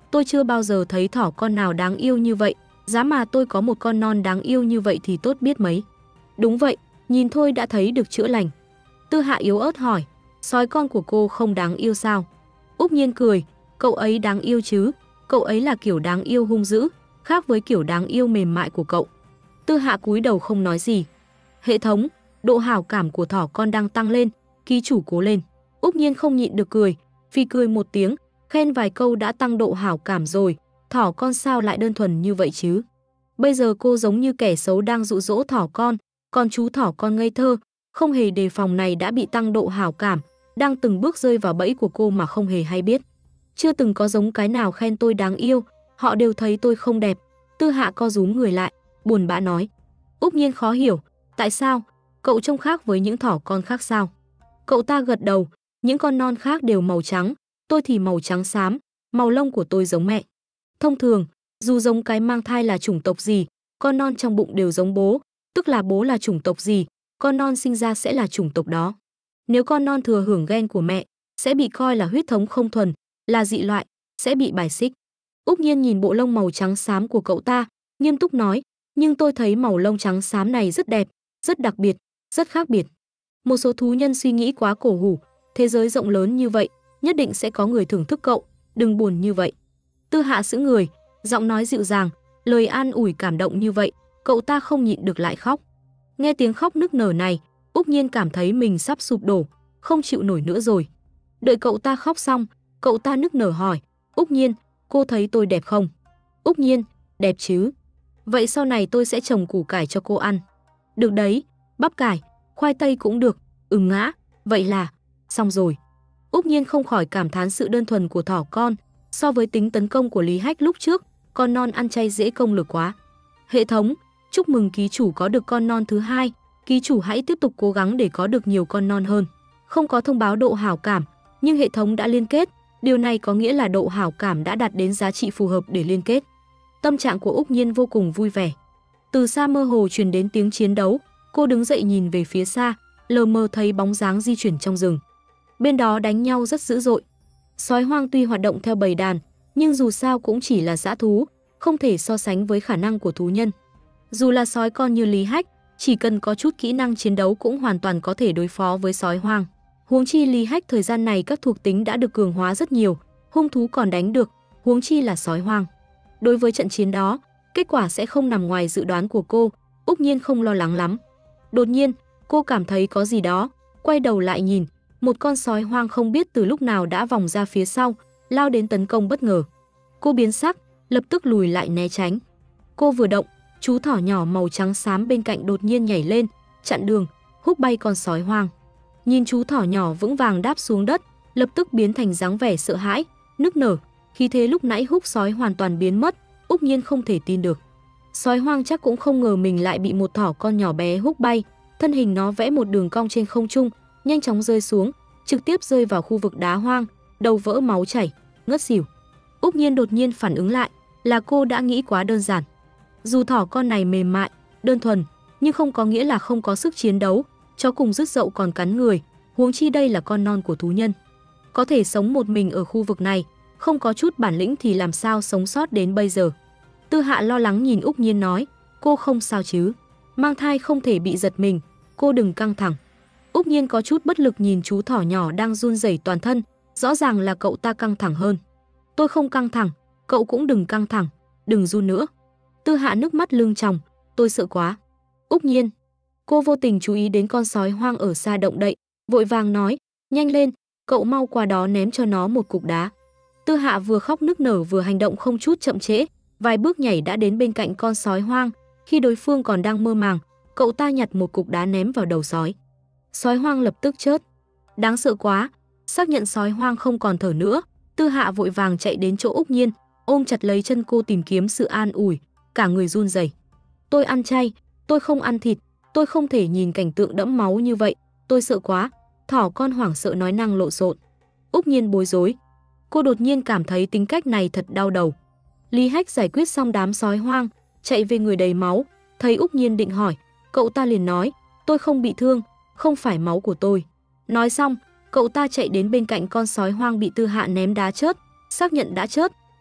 Tôi chưa bao giờ thấy thỏ con nào đáng yêu như vậy, giá mà tôi có một con non đáng yêu như vậy thì tốt biết mấy. Đúng vậy, nhìn thôi đã thấy được chữa lành. Tư Hạ yếu ớt hỏi, sói con của cô không đáng yêu sao? Úc Nhiên cười, cậu ấy đáng yêu chứ, cậu ấy là kiểu đáng yêu hung dữ, khác với kiểu đáng yêu mềm mại của cậu. Tư Hạ cúi đầu không nói gì. Hệ thống, độ hảo cảm của thỏ con đang tăng lên, ký chủ cố lên. Úc Nhiên không nhịn được cười, phi cười một tiếng, khen vài câu đã tăng độ hảo cảm rồi, thỏ con sao lại đơn thuần như vậy chứ? Bây giờ cô giống như kẻ xấu đang dụ dỗ thỏ con, còn chú thỏ con ngây thơ, không hề đề phòng này đã bị tăng độ hảo cảm, đang từng bước rơi vào bẫy của cô mà không hề hay biết. Chưa từng có giống cái nào khen tôi đáng yêu, họ đều thấy tôi không đẹp. Tư Hạ co rúm người lại, buồn bã nói. Úc Nhiên khó hiểu, tại sao? Cậu trông khác với những thỏ con khác sao? Cậu ta gật đầu, những con non khác đều màu trắng, tôi thì màu trắng xám, màu lông của tôi giống mẹ. Thông thường, dù giống cái mang thai là chủng tộc gì, con non trong bụng đều giống bố, tức là bố là chủng tộc gì, con non sinh ra sẽ là chủng tộc đó. Nếu con non thừa hưởng gen của mẹ, sẽ bị coi là huyết thống không thuần, là dị loại, sẽ bị bài xích. Úc Nhiên nhìn bộ lông màu trắng xám của cậu ta, nghiêm túc nói, nhưng tôi thấy màu lông trắng xám này rất đẹp, rất đặc biệt, rất khác biệt. Một số thú nhân suy nghĩ quá cổ hủ, thế giới rộng lớn như vậy, nhất định sẽ có người thưởng thức cậu, đừng buồn như vậy. Tư Hạ sững người, giọng nói dịu dàng, lời an ủi cảm động như vậy, cậu ta không nhịn được lại khóc. Nghe tiếng khóc nức nở này, Úc Nhiên cảm thấy mình sắp sụp đổ, không chịu nổi nữa rồi. Đợi cậu ta khóc xong, cậu ta nức nở hỏi, Úc Nhiên, cô thấy tôi đẹp không? Úc Nhiên, đẹp chứ. Vậy sau này tôi sẽ trồng củ cải cho cô ăn. Được đấy, bắp cải, khoai tây cũng được, ừm ngã, vậy là, xong rồi. Úc Nhiên không khỏi cảm thán sự đơn thuần của thỏ con, so với tính tấn công của Lý Hách lúc trước, con non ăn chay dễ công lực quá. Hệ thống, chúc mừng ký chủ có được con non thứ hai, ký chủ hãy tiếp tục cố gắng để có được nhiều con non hơn. Không có thông báo độ hảo cảm, nhưng hệ thống đã liên kết, điều này có nghĩa là độ hảo cảm đã đạt đến giá trị phù hợp để liên kết. Tâm trạng của Úc Nhiên vô cùng vui vẻ. Từ xa mơ hồ truyền đến tiếng chiến đấu, cô đứng dậy nhìn về phía xa, lờ mờ thấy bóng dáng di chuyển trong rừng. Bên đó đánh nhau rất dữ dội. Sói hoang tuy hoạt động theo bầy đàn, nhưng dù sao cũng chỉ là dã thú, không thể so sánh với khả năng của thú nhân. Dù là sói con như Lý Hách, chỉ cần có chút kỹ năng chiến đấu cũng hoàn toàn có thể đối phó với sói hoang. Huống chi Lý Hách thời gian này các thuộc tính đã được cường hóa rất nhiều, hung thú còn đánh được, huống chi là sói hoang. Đối với trận chiến đó, kết quả sẽ không nằm ngoài dự đoán của cô, Úc Nhiên không lo lắng lắm. Đột nhiên, cô cảm thấy có gì đó, quay đầu lại nhìn, một con sói hoang không biết từ lúc nào đã vòng ra phía sau, lao đến tấn công bất ngờ. Cô biến sắc, lập tức lùi lại né tránh. Cô vừa động, chú thỏ nhỏ màu trắng xám bên cạnh đột nhiên nhảy lên, chặn đường, húc bay con sói hoang. Nhìn chú thỏ nhỏ vững vàng đáp xuống đất, lập tức biến thành dáng vẻ sợ hãi, nức nở, khí thế lúc nãy húc sói hoàn toàn biến mất, Úc Nhiên không thể tin được. Sói hoang chắc cũng không ngờ mình lại bị một thỏ con nhỏ bé húc bay, thân hình nó vẽ một đường cong trên không trung, nhanh chóng rơi xuống, trực tiếp rơi vào khu vực đá hoang, đầu vỡ máu chảy, ngất xỉu. Úc Nhiên đột nhiên phản ứng lại, là cô đã nghĩ quá đơn giản. Dù thỏ con này mềm mại, đơn thuần, nhưng không có nghĩa là không có sức chiến đấu, chó cùng rứt dậu còn cắn người, huống chi đây là con non của thú nhân. Có thể sống một mình ở khu vực này, không có chút bản lĩnh thì làm sao sống sót đến bây giờ. Tư Hạ lo lắng nhìn Úc Nhiên nói, cô không sao chứ, mang thai không thể bị giật mình, cô đừng căng thẳng. Úc Nhiên có chút bất lực nhìn chú thỏ nhỏ đang run rẩy toàn thân, rõ ràng là cậu ta căng thẳng hơn. Tôi không căng thẳng, cậu cũng đừng căng thẳng, đừng run nữa. Tư Hạ nước mắt lưng tròng, tôi sợ quá. Úc Nhiên, cô vô tình chú ý đến con sói hoang ở xa động đậy, vội vàng nói, nhanh lên, cậu mau qua đó ném cho nó một cục đá. Tư Hạ vừa khóc nức nở vừa hành động không chút chậm trễ, vài bước nhảy đã đến bên cạnh con sói hoang, khi đối phương còn đang mơ màng, cậu ta nhặt một cục đá ném vào đầu sói. Sói hoang lập tức chớt. Đáng sợ quá, xác nhận sói hoang không còn thở nữa, Tư Hạ vội vàng chạy đến chỗ Úc Nhiên, ôm chặt lấy chân cô tìm kiếm sự an ủi, cả người run rẩy. Tôi ăn chay, tôi không ăn thịt, tôi không thể nhìn cảnh tượng đẫm máu như vậy, tôi sợ quá. Thỏ con hoảng sợ nói năng lộn xộn. Úc Nhiên bối rối. Cô đột nhiên cảm thấy tính cách này thật đau đầu. Lý Hách giải quyết xong đám sói hoang, chạy về người đầy máu, thấy Úc Nhiên định hỏi, cậu ta liền nói, tôi không bị thương, không phải máu của tôi. Nói xong, cậu ta chạy đến bên cạnh con sói hoang bị Tư Hạ ném đá chớt, xác nhận đã chớt,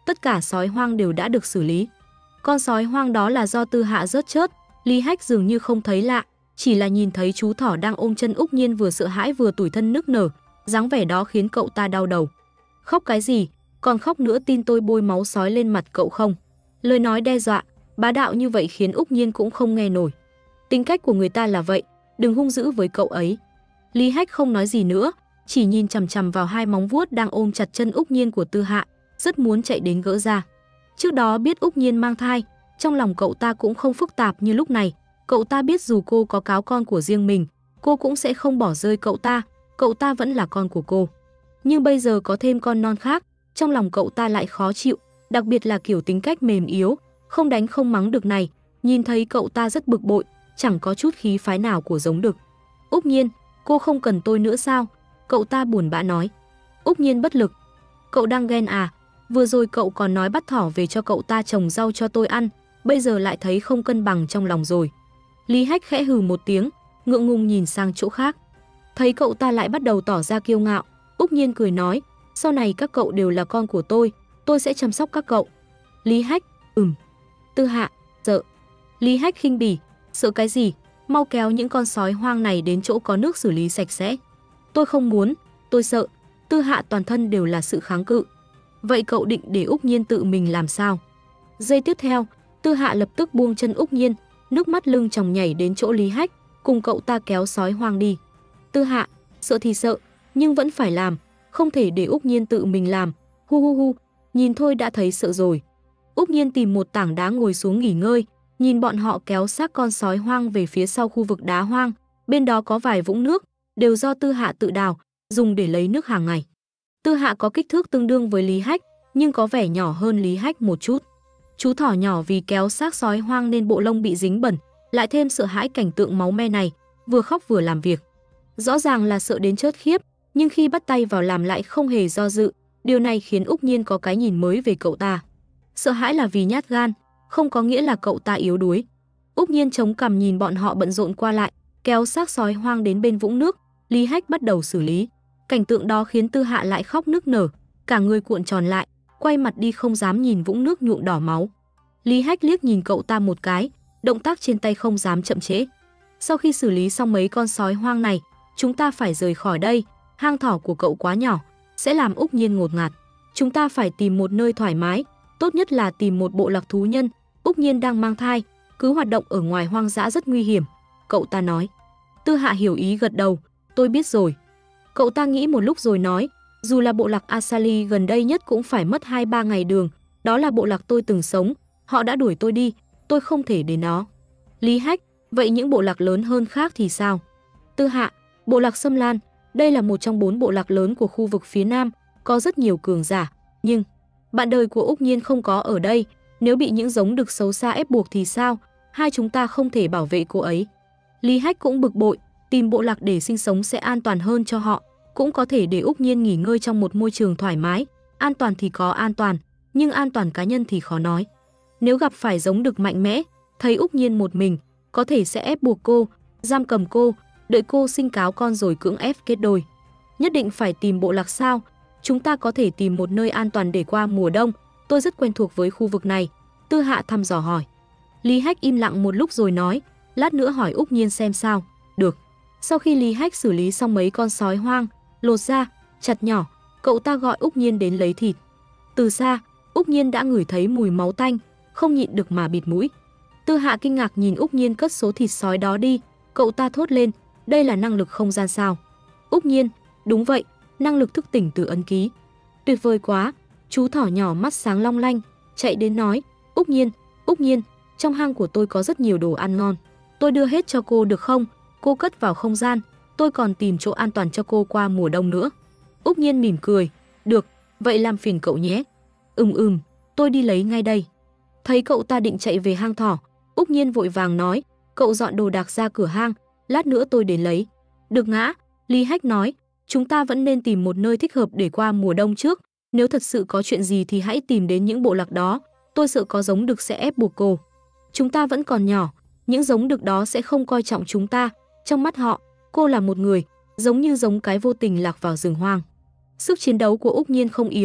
tất cả sói hoang đều đã được xử lý. Con sói hoang đó là do Tư Hạ rớt chớt, Lý Hách dường như không thấy lạ, chỉ là nhìn thấy chú thỏ đang ôm chân Úc Nhiên vừa sợ hãi vừa tủi thân nức nở, dáng vẻ đó khiến cậu ta đau đầu. Khóc cái gì, còn khóc nữa tin tôi bôi máu sói lên mặt cậu không. Lời nói đe dọa, bá đạo như vậy khiến Úc Nhiên cũng không nghe nổi. Tính cách của người ta là vậy, đừng hung dữ với cậu ấy. Lý Hách không nói gì nữa, chỉ nhìn chằm chằm vào hai móng vuốt đang ôm chặt chân Úc Nhiên của Tư Hạ, rất muốn chạy đến gỡ ra. Trước đó biết Úc Nhiên mang thai, trong lòng cậu ta cũng không phức tạp như lúc này. Cậu ta biết dù cô có cáo con của riêng mình, cô cũng sẽ không bỏ rơi cậu ta, cậu ta vẫn là con của cô. Nhưng bây giờ có thêm con non khác, trong lòng cậu ta lại khó chịu, đặc biệt là kiểu tính cách mềm yếu, không đánh không mắng được này, nhìn thấy cậu ta rất bực bội, chẳng có chút khí phái nào của giống đực. Úc Nhiên, cô không cần tôi nữa sao? Cậu ta buồn bã nói. Úc Nhiên bất lực. Cậu đang ghen à? Vừa rồi cậu còn nói bắt thỏ về cho cậu ta trồng rau cho tôi ăn, bây giờ lại thấy không cân bằng trong lòng rồi. Lý Hách khẽ hừ một tiếng, ngượng ngùng nhìn sang chỗ khác. Thấy cậu ta lại bắt đầu tỏ ra kiêu ngạo, Úc Nhiên cười nói, sau này các cậu đều là con của tôi, tôi sẽ chăm sóc các cậu. Lý Hách, ừm. Tư Hạ, sợ. Lý Hách khinh bỉ, sợ cái gì, mau kéo những con sói hoang này đến chỗ có nước xử lý sạch sẽ. Tôi không muốn, tôi sợ. Tư Hạ toàn thân đều là sự kháng cự. Vậy cậu định để Úc Nhiên tự mình làm sao? Giây tiếp theo, Tư Hạ lập tức buông chân Úc Nhiên, nước mắt lưng tròng nhảy đến chỗ Lý Hách, cùng cậu ta kéo sói hoang đi. Tư Hạ, sợ thì sợ, nhưng vẫn phải làm, không thể để Úc Nhiên tự mình làm. Hu hu hu, nhìn thôi đã thấy sợ rồi. Úc Nhiên tìm một tảng đá ngồi xuống nghỉ ngơi, nhìn bọn họ kéo xác con sói hoang về phía sau khu vực đá hoang, bên đó có vài vũng nước, đều do Tư Hạ tự đào, dùng để lấy nước hàng ngày. Tư Hạ có kích thước tương đương với Lý Hách, nhưng có vẻ nhỏ hơn Lý Hách một chút. Chú thỏ nhỏ vì kéo xác sói hoang nên bộ lông bị dính bẩn, lại thêm sợ hãi cảnh tượng máu me này, vừa khóc vừa làm việc. Rõ ràng là sợ đến chớt khiếp, nhưng khi bắt tay vào làm lại không hề do dự, điều này khiến Úc Nhiên có cái nhìn mới về cậu ta. Sợ hãi là vì nhát gan, không có nghĩa là cậu ta yếu đuối. Úc Nhiên chống cằm nhìn bọn họ bận rộn qua lại, kéo xác sói hoang đến bên vũng nước, Lý Hách bắt đầu xử lý. Cảnh tượng đó khiến Tư Hạ lại khóc nức nở, cả người cuộn tròn lại, quay mặt đi không dám nhìn vũng nước nhuộm đỏ máu. Lý Hách liếc nhìn cậu ta một cái, động tác trên tay không dám chậm trễ. Sau khi xử lý xong mấy con sói hoang này, chúng ta phải rời khỏi đây, hang thỏ của cậu quá nhỏ, sẽ làm Úc Nhiên ngột ngạt. Chúng ta phải tìm một nơi thoải mái, tốt nhất là tìm một bộ lạc thú nhân. Úc Nhiên đang mang thai, cứ hoạt động ở ngoài hoang dã rất nguy hiểm, cậu ta nói. Tư Hạ hiểu ý gật đầu, tôi biết rồi. Cậu ta nghĩ một lúc rồi nói, dù là bộ lạc Asali gần đây nhất cũng phải mất hai ba ngày đường, đó là bộ lạc tôi từng sống, họ đã đuổi tôi đi, tôi không thể đến đó. Lý Hách, vậy những bộ lạc lớn hơn khác thì sao? Tư Hạ, bộ lạc Sâm Lan, đây là một trong bốn bộ lạc lớn của khu vực phía Nam, có rất nhiều cường giả, nhưng bạn đời của Úc Nhiên không có ở đây, nếu bị những giống đực xấu xa ép buộc thì sao? Hai chúng ta không thể bảo vệ cô ấy. Lý Hách cũng bực bội, tìm bộ lạc để sinh sống sẽ an toàn hơn cho họ, cũng có thể để Úc Nhiên nghỉ ngơi trong một môi trường thoải mái, an toàn thì có an toàn, nhưng an toàn cá nhân thì khó nói. Nếu gặp phải giống đực mạnh mẽ, thấy Úc Nhiên một mình, có thể sẽ ép buộc cô, giam cầm cô, đợi cô sinh cáo con rồi cưỡng ép kết đôi. Nhất định phải tìm bộ lạc sao? Chúng ta có thể tìm một nơi an toàn để qua mùa đông, tôi rất quen thuộc với khu vực này. Tư Hạ thăm dò hỏi. Lý Hách im lặng một lúc rồi nói, lát nữa hỏi Úc Nhiên xem sao. Được. Sau khi Lý Hách xử lý xong mấy con sói hoang, lột ra, chặt nhỏ, cậu ta gọi Úc Nhiên đến lấy thịt. Từ xa, Úc Nhiên đã ngửi thấy mùi máu tanh, không nhịn được mà bịt mũi. Tư Hạ kinh ngạc nhìn Úc Nhiên cất số thịt sói đó đi, cậu ta thốt lên, đây là năng lực không gian sao? Úc Nhiên, đúng vậy, năng lực thức tỉnh từ ấn ký. Tuyệt vời quá, chú thỏ nhỏ mắt sáng long lanh, chạy đến nói, Úc Nhiên, Úc Nhiên, trong hang của tôi có rất nhiều đồ ăn ngon, tôi đưa hết cho cô được không? Cô cất vào không gian, tôi còn tìm chỗ an toàn cho cô qua mùa đông nữa. Úc Nhiên mỉm cười, được, vậy làm phiền cậu nhé. Ừm ừm, tôi đi lấy ngay đây. Thấy cậu ta định chạy về hang thỏ, Úc Nhiên vội vàng nói, cậu dọn đồ đạc ra cửa hang, lát nữa tôi đến lấy. Được ngã, Lý Hách nói, chúng ta vẫn nên tìm một nơi thích hợp để qua mùa đông trước, nếu thật sự có chuyện gì thì hãy tìm đến những bộ lạc đó, tôi sợ có giống đực sẽ ép buộc cô. Chúng ta vẫn còn nhỏ, những giống đực đó sẽ không coi trọng chúng ta, trong mắt họ, cô là một người, giống như giống cái vô tình lạc vào rừng hoang. Sức chiến đấu của Úc Nhiên không yếu,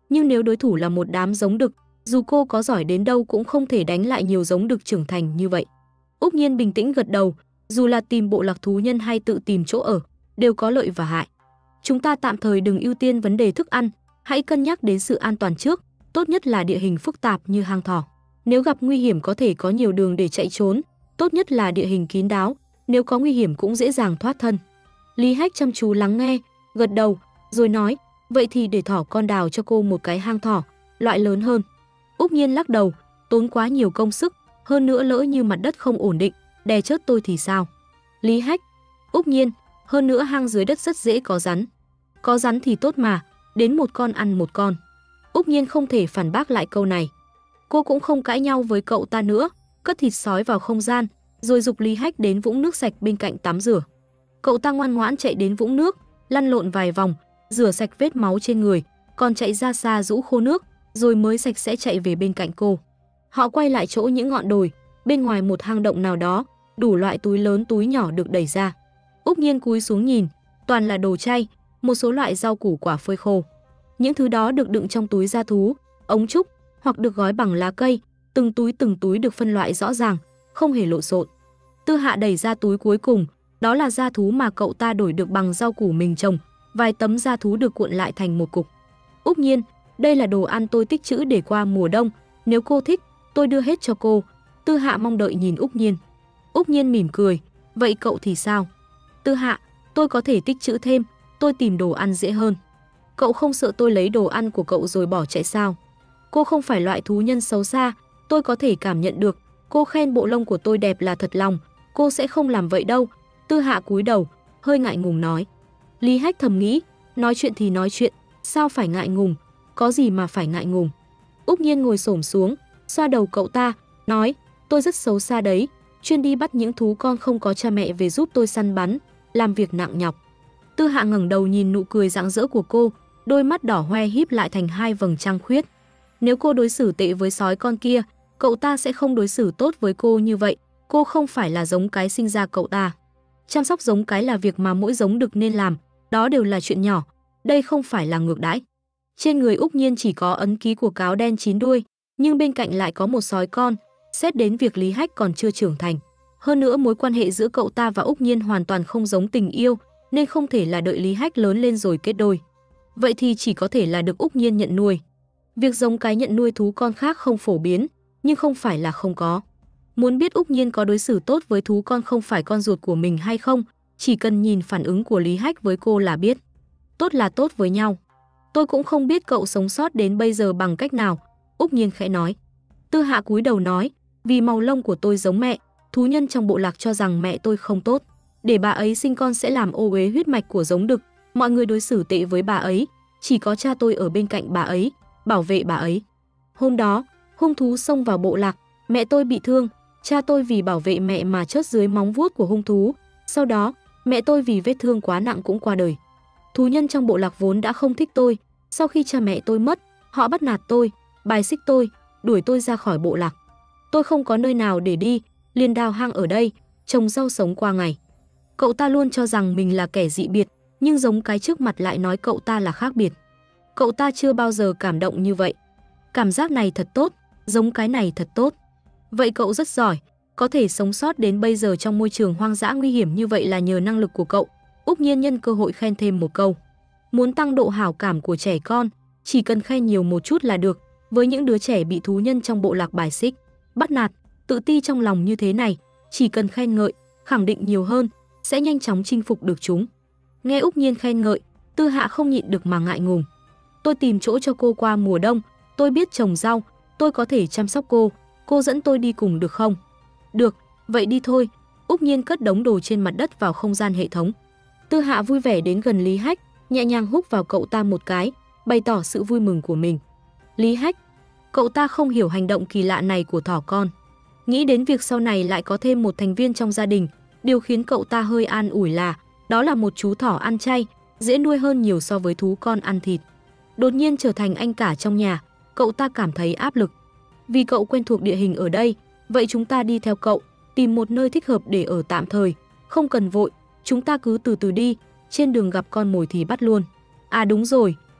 Nhưng nếu đối thủ là một đám giống đực, dù cô có giỏi đến đâu cũng không thể đánh lại nhiều giống đực trưởng thành như vậy. Úc Nhiên bình tĩnh gật đầu, dù là tìm bộ lạc thú nhân hay tự tìm chỗ ở, đều có lợi và hại. Chúng ta tạm thời đừng ưu tiên vấn đề thức ăn, hãy cân nhắc đến sự an toàn trước, tốt nhất là địa hình phức tạp như hang thỏ. Nếu gặp nguy hiểm có thể có nhiều đường để chạy trốn, tốt nhất là địa hình kín đáo, nếu có nguy hiểm cũng dễ dàng thoát thân. Lý Hách chăm chú lắng nghe, gật đầu, rồi nói, vậy thì để thỏ con đào cho cô một cái hang thỏ, loại lớn hơn. Úc Nhiên lắc đầu, tốn quá nhiều công sức, hơn nữa lỡ như mặt đất không ổn định, đè chết tôi thì sao? Lý Hách, Úc Nhiên, hơn nữa hang dưới đất rất dễ có rắn. Có rắn thì tốt mà, đến một con ăn một con. Úc Nhiên không thể phản bác lại câu này. Cô cũng không cãi nhau với cậu ta nữa, cất thịt sói vào không gian, rồi giục Lý Hách đến vũng nước sạch bên cạnh tắm rửa. Cậu ta ngoan ngoãn chạy đến vũng nước, lăn lộn vài vòng, rửa sạch vết máu trên người, còn chạy ra xa rũ khô nước, rồi mới sạch sẽ chạy về bên cạnh cô. Họ quay lại chỗ những ngọn đồi, bên ngoài một hang động nào đó, đủ loại túi lớn túi nhỏ được đẩy ra. Úc Nhiên cúi xuống nhìn, toàn là đồ chay, một số loại rau củ quả phơi khô. Những thứ đó được đựng trong túi da thú, ống trúc, hoặc được gói bằng lá cây, từng túi từng túi được phân loại rõ ràng, không hề lộn xộn. Tư Hạ đẩy ra túi cuối cùng, đó là da thú mà cậu ta đổi được bằng rau củ mình trồng, vài tấm da thú được cuộn lại thành một cục. Úc Nhiên, đây là đồ ăn tôi tích trữ để qua mùa đông, nếu cô thích, tôi đưa hết cho cô. Tư Hạ mong đợi nhìn Úc Nhiên. Úc Nhiên mỉm cười, vậy cậu thì sao? Tư Hạ, tôi có thể tích trữ thêm, tôi tìm đồ ăn dễ hơn. Cậu không sợ tôi lấy đồ ăn của cậu rồi bỏ chạy sao? Cô không phải loại thú nhân xấu xa, tôi có thể cảm nhận được. Cô khen bộ lông của tôi đẹp là thật lòng, cô sẽ không làm vậy đâu. Tư Hạ cúi đầu, hơi ngại ngùng nói. Lý Hách thầm nghĩ, nói chuyện thì nói chuyện, sao phải ngại ngùng, có gì mà phải ngại ngùng. Úc Nhiên ngồi xổm xuống, xoa đầu cậu ta, nói, tôi rất xấu xa đấy, chuyên đi bắt những thú con không có cha mẹ về giúp tôi săn bắn, làm việc nặng nhọc. Tư Hạ ngẩng đầu nhìn nụ cười rạng rỡ của cô, đôi mắt đỏ hoe híp lại thành hai vầng trăng khuyết. Nếu cô đối xử tệ với sói con kia, cậu ta sẽ không đối xử tốt với cô như vậy, cô không phải là giống cái sinh ra cậu ta. Chăm sóc giống cái là việc mà mỗi giống đực nên làm, đó đều là chuyện nhỏ, đây không phải là ngược đãi. Trên người Úc Nhiên chỉ có ấn ký của cáo đen chín đuôi, nhưng bên cạnh lại có một sói con, xét đến việc Lý Hách còn chưa trưởng thành. Hơn nữa mối quan hệ giữa cậu ta và Úc Nhiên hoàn toàn không giống tình yêu, nên không thể là đợi Lý Hách lớn lên rồi kết đôi. Vậy thì chỉ có thể là được Úc Nhiên nhận nuôi. Việc giống cái nhận nuôi thú con khác không phổ biến, nhưng không phải là không có. Muốn biết Úc Nhiên có đối xử tốt với thú con không phải con ruột của mình hay không, chỉ cần nhìn phản ứng của Lý Hách với cô là biết. Tốt là tốt với nhau. Tôi cũng không biết cậu sống sót đến bây giờ bằng cách nào, Úc Nhiên khẽ nói. Tư Hạ cúi đầu nói, vì màu lông của tôi giống mẹ, thú nhân trong bộ lạc cho rằng mẹ tôi không tốt. Để bà ấy sinh con sẽ làm ô uế huyết mạch của giống đực, mọi người đối xử tệ với bà ấy, chỉ có cha tôi ở bên cạnh bà ấy, bảo vệ bà ấy. Hôm đó, hung thú xông vào bộ lạc, mẹ tôi bị thương, cha tôi vì bảo vệ mẹ mà chớt dưới móng vuốt của hung thú. Sau đó, mẹ tôi vì vết thương quá nặng cũng qua đời. Thú nhân trong bộ lạc vốn đã không thích tôi, sau khi cha mẹ tôi mất, họ bắt nạt tôi, bài xích tôi, đuổi tôi ra khỏi bộ lạc. Tôi không có nơi nào để đi, liền đào hang ở đây, trồng rau sống qua ngày. Cậu ta luôn cho rằng mình là kẻ dị biệt, nhưng giống cái trước mặt lại nói cậu ta là khác biệt. Cậu ta chưa bao giờ cảm động như vậy. Cảm giác này thật tốt, giống cái này thật tốt. Vậy cậu rất giỏi, có thể sống sót đến bây giờ trong môi trường hoang dã nguy hiểm như vậy là nhờ năng lực của cậu. Úc Nhiên nhân cơ hội khen thêm một câu. Muốn tăng độ hảo cảm của trẻ con, chỉ cần khen nhiều một chút là được. Với những đứa trẻ bị thú nhân trong bộ lạc bài xích, bắt nạt, tự ti trong lòng như thế này, chỉ cần khen ngợi, khẳng định nhiều hơn, sẽ nhanh chóng chinh phục được chúng. Nghe Úc Nhiên khen ngợi, Tư Hạ không nhịn được mà ngại ngùng. Tôi tìm chỗ cho cô qua mùa đông, tôi biết trồng rau, tôi có thể chăm sóc cô, cô dẫn tôi đi cùng được không? Được, vậy đi thôi. Úc Nhiên cất đống đồ trên mặt đất vào không gian hệ thống. Tư Hạ vui vẻ đến gần Lý Hách, nhẹ nhàng húc vào cậu ta một cái, bày tỏ sự vui mừng của mình. Lý Hách, cậu ta không hiểu hành động kỳ lạ này của thỏ con. Nghĩ đến việc sau này lại có thêm một thành viên trong gia đình, điều khiến cậu ta hơi an ủi là đó là một chú thỏ ăn chay, dễ nuôi hơn nhiều so với thú con ăn thịt. Đột nhiên trở thành anh cả trong nhà, cậu ta cảm thấy áp lực. Vì cậu quen thuộc địa hình ở đây, vậy chúng ta đi theo cậu, tìm một nơi thích hợp để ở tạm thời, không cần vội, chúng ta cứ từ từ đi, trên đường gặp con mồi thì bắt luôn. À đúng rồi,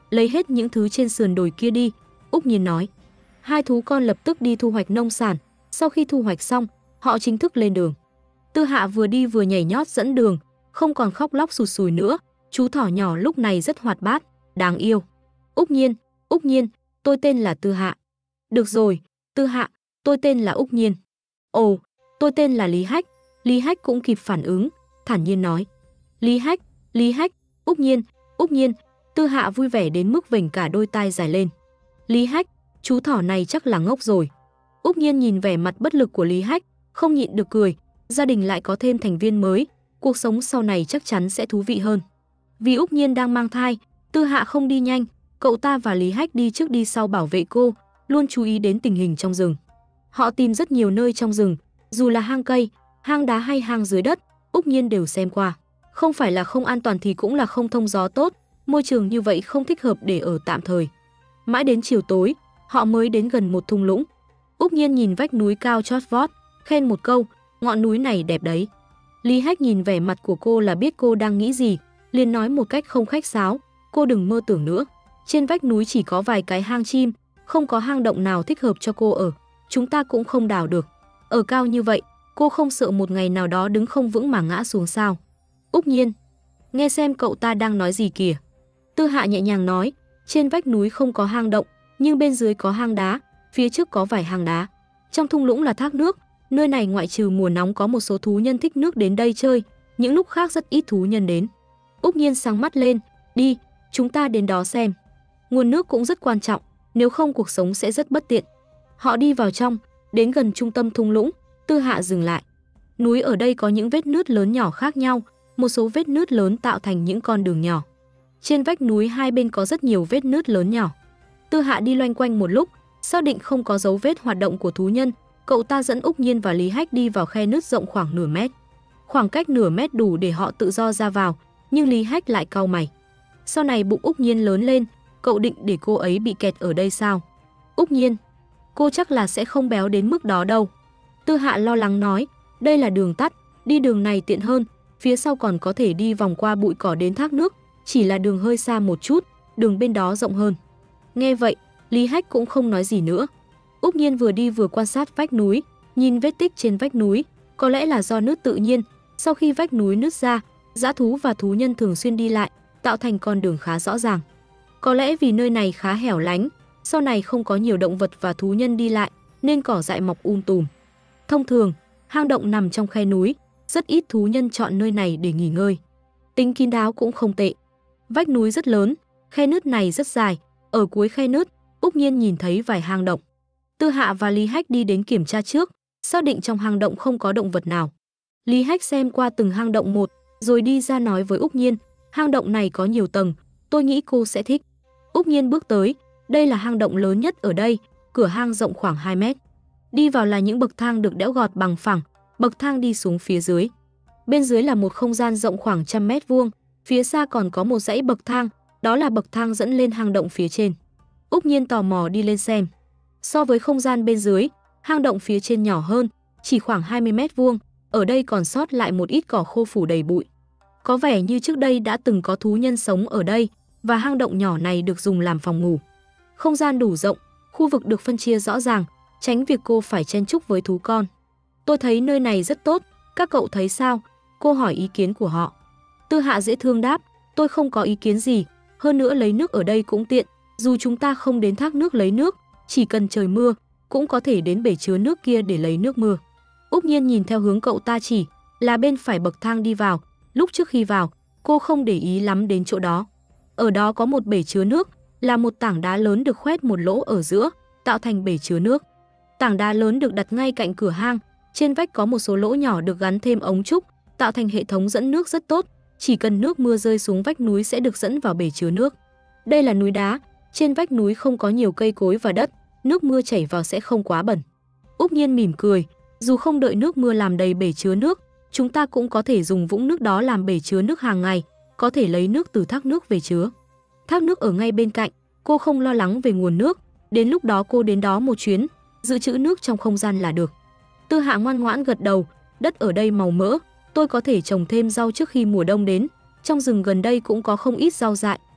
lấy hết những thứ trên sườn đồi kia đi, Úc Nhiên nói. Hai thú con lập tức đi thu hoạch nông sản, sau khi thu hoạch xong, họ chính thức lên đường. Tư Hạ vừa đi vừa nhảy nhót dẫn đường, không còn khóc lóc sụt sùi nữa, chú thỏ nhỏ lúc này rất hoạt bát, đáng yêu. Úc Nhiên, Úc Nhiên, tôi tên là Tư Hạ. Được rồi, Tư Hạ, tôi tên là Úc Nhiên. Ồ, tôi tên là Lý Hách. Lý Hách cũng kịp phản ứng, thản nhiên nói. Lý Hách, Lý Hách, Úc Nhiên, Úc Nhiên. Tư Hạ vui vẻ đến mức vểnh cả đôi tai dài lên. Lý Hách, chú thỏ này chắc là ngốc rồi. Úc Nhiên nhìn vẻ mặt bất lực của Lý Hách, không nhịn được cười. Gia đình lại có thêm thành viên mới, cuộc sống sau này chắc chắn sẽ thú vị hơn. Vì Úc Nhiên đang mang thai, Tư Hạ không đi nhanh, cậu ta và Lý Hách đi trước đi sau bảo vệ cô, luôn chú ý đến tình hình trong rừng. Họ tìm rất nhiều nơi trong rừng, dù là hang cây, hang đá hay hang dưới đất, Úc Nhiên đều xem qua. Không phải là không an toàn thì cũng là không thông gió tốt, môi trường như vậy không thích hợp để ở tạm thời. Mãi đến chiều tối, họ mới đến gần một thung lũng. Úc Nhiên nhìn vách núi cao chót vót, khen một câu, ngọn núi này đẹp đấy. Lý Hách nhìn vẻ mặt của cô là biết cô đang nghĩ gì, liền nói một cách không khách sáo, cô đừng mơ tưởng nữa. Trên vách núi chỉ có vài cái hang chim, không có hang động nào thích hợp cho cô ở, chúng ta cũng không đào được. Ở cao như vậy, cô không sợ một ngày nào đó đứng không vững mà ngã xuống sao? Úc Nhiên, nghe xem cậu ta đang nói gì kìa. Tư Hạ nhẹ nhàng nói, trên vách núi không có hang động, nhưng bên dưới có hang đá, phía trước có vài hang đá. Trong thung lũng là thác nước, nơi này ngoại trừ mùa nóng có một số thú nhân thích nước đến đây chơi, những lúc khác rất ít thú nhân đến. Úc Nhiên sáng mắt lên, đi, chúng ta đến đó xem. Nguồn nước cũng rất quan trọng, nếu không cuộc sống sẽ rất bất tiện. Họ đi vào trong, đến gần trung tâm thung lũng, Tư Hạ dừng lại. Núi ở đây có những vết nứt lớn nhỏ khác nhau, một số vết nứt lớn tạo thành những con đường nhỏ. Trên vách núi hai bên có rất nhiều vết nứt lớn nhỏ. Tư Hạ đi loanh quanh một lúc, xác định không có dấu vết hoạt động của thú nhân, cậu ta dẫn Úc Nhiên và Lý Hách đi vào khe nứt rộng khoảng nửa mét. Khoảng cách nửa mét đủ để họ tự do ra vào, nhưng Lý Hách lại cau mày. Sau này bụng Úc Nhiên lớn lên, cậu định để cô ấy bị kẹt ở đây sao? Úc Nhiên, cô chắc là sẽ không béo đến mức đó đâu. Tư Hạ lo lắng nói, đây là đường tắt, đi đường này tiện hơn, phía sau còn có thể đi vòng qua bụi cỏ đến thác nước, chỉ là đường hơi xa một chút, đường bên đó rộng hơn. Nghe vậy, Lý Hách cũng không nói gì nữa. Úc Nhiên vừa đi vừa quan sát vách núi, nhìn vết tích trên vách núi, có lẽ là do nứt tự nhiên, sau khi vách núi nứt ra, dã thú và thú nhân thường xuyên đi lại, tạo thành con đường khá rõ ràng. Có lẽ vì nơi này khá hẻo lánh, sau này không có nhiều động vật và thú nhân đi lại, nên cỏ dại mọc um tùm. Thông thường, hang động nằm trong khe núi, rất ít thú nhân chọn nơi này để nghỉ ngơi. Tính kín đáo cũng không tệ. Vách núi rất lớn, khe nứt này rất dài, ở cuối khe nứt, Úc Nhiên nhìn thấy vài hang động. Tư Hạ và Lý Hách đi đến kiểm tra trước, xác định trong hang động không có động vật nào. Lý Hách xem qua từng hang động một, rồi đi ra nói với Úc Nhiên, hang động này có nhiều tầng, tôi nghĩ cô sẽ thích. Úc Nhiên bước tới, đây là hang động lớn nhất ở đây, cửa hang rộng khoảng hai mét. Đi vào là những bậc thang được đẽo gọt bằng phẳng, bậc thang đi xuống phía dưới. Bên dưới là một không gian rộng khoảng trăm mét vuông, phía xa còn có một dãy bậc thang, đó là bậc thang dẫn lên hang động phía trên. Úc Nhiên tò mò đi lên xem. So với không gian bên dưới, hang động phía trên nhỏ hơn, chỉ khoảng hai mươi mét vuông, ở đây còn sót lại một ít cỏ khô phủ đầy bụi. Có vẻ như trước đây đã từng có thú nhân sống ở đây, và hang động nhỏ này được dùng làm phòng ngủ. Không gian đủ rộng, khu vực được phân chia rõ ràng, tránh việc cô phải chen chúc với thú con. Tôi thấy nơi này rất tốt, các cậu thấy sao? Cô hỏi ý kiến của họ. Tư Hạ dễ thương đáp, tôi không có ý kiến gì, hơn nữa lấy nước ở đây cũng tiện, dù chúng ta không đến thác nước lấy nước, chỉ cần trời mưa, cũng có thể đến bể chứa nước kia để lấy nước mưa. Úc Nhiên nhìn theo hướng cậu ta chỉ, là bên phải bậc thang đi vào, lúc trước khi vào, cô không để ý lắm đến chỗ đó. Ở đó có một bể chứa nước, là một tảng đá lớn được khoét một lỗ ở giữa, tạo thành bể chứa nước. Tảng đá lớn được đặt ngay cạnh cửa hang, trên vách có một số lỗ nhỏ được gắn thêm ống trúc, tạo thành hệ thống dẫn nước rất tốt, chỉ cần nước mưa rơi xuống vách núi sẽ được dẫn vào bể chứa nước. Đây là núi đá, trên vách núi không có nhiều cây cối và đất, nước mưa chảy vào sẽ không quá bẩn. Úc Nhiên mỉm cười, dù không đợi nước mưa làm đầy bể chứa nước, chúng ta cũng có thể dùng vũng nước đó làm bể chứa nước hàng ngày, có thể lấy nước từ thác nước về chứa. Thác nước ở ngay bên cạnh, cô không lo lắng về nguồn nước, đến lúc đó cô đến đó một chuyến, dự trữ nước trong không gian là được. Tư Hạ ngoan ngoãn gật đầu, đất ở đây màu mỡ, tôi có thể trồng thêm rau trước khi mùa đông đến, trong rừng gần đây cũng có không ít rau dại,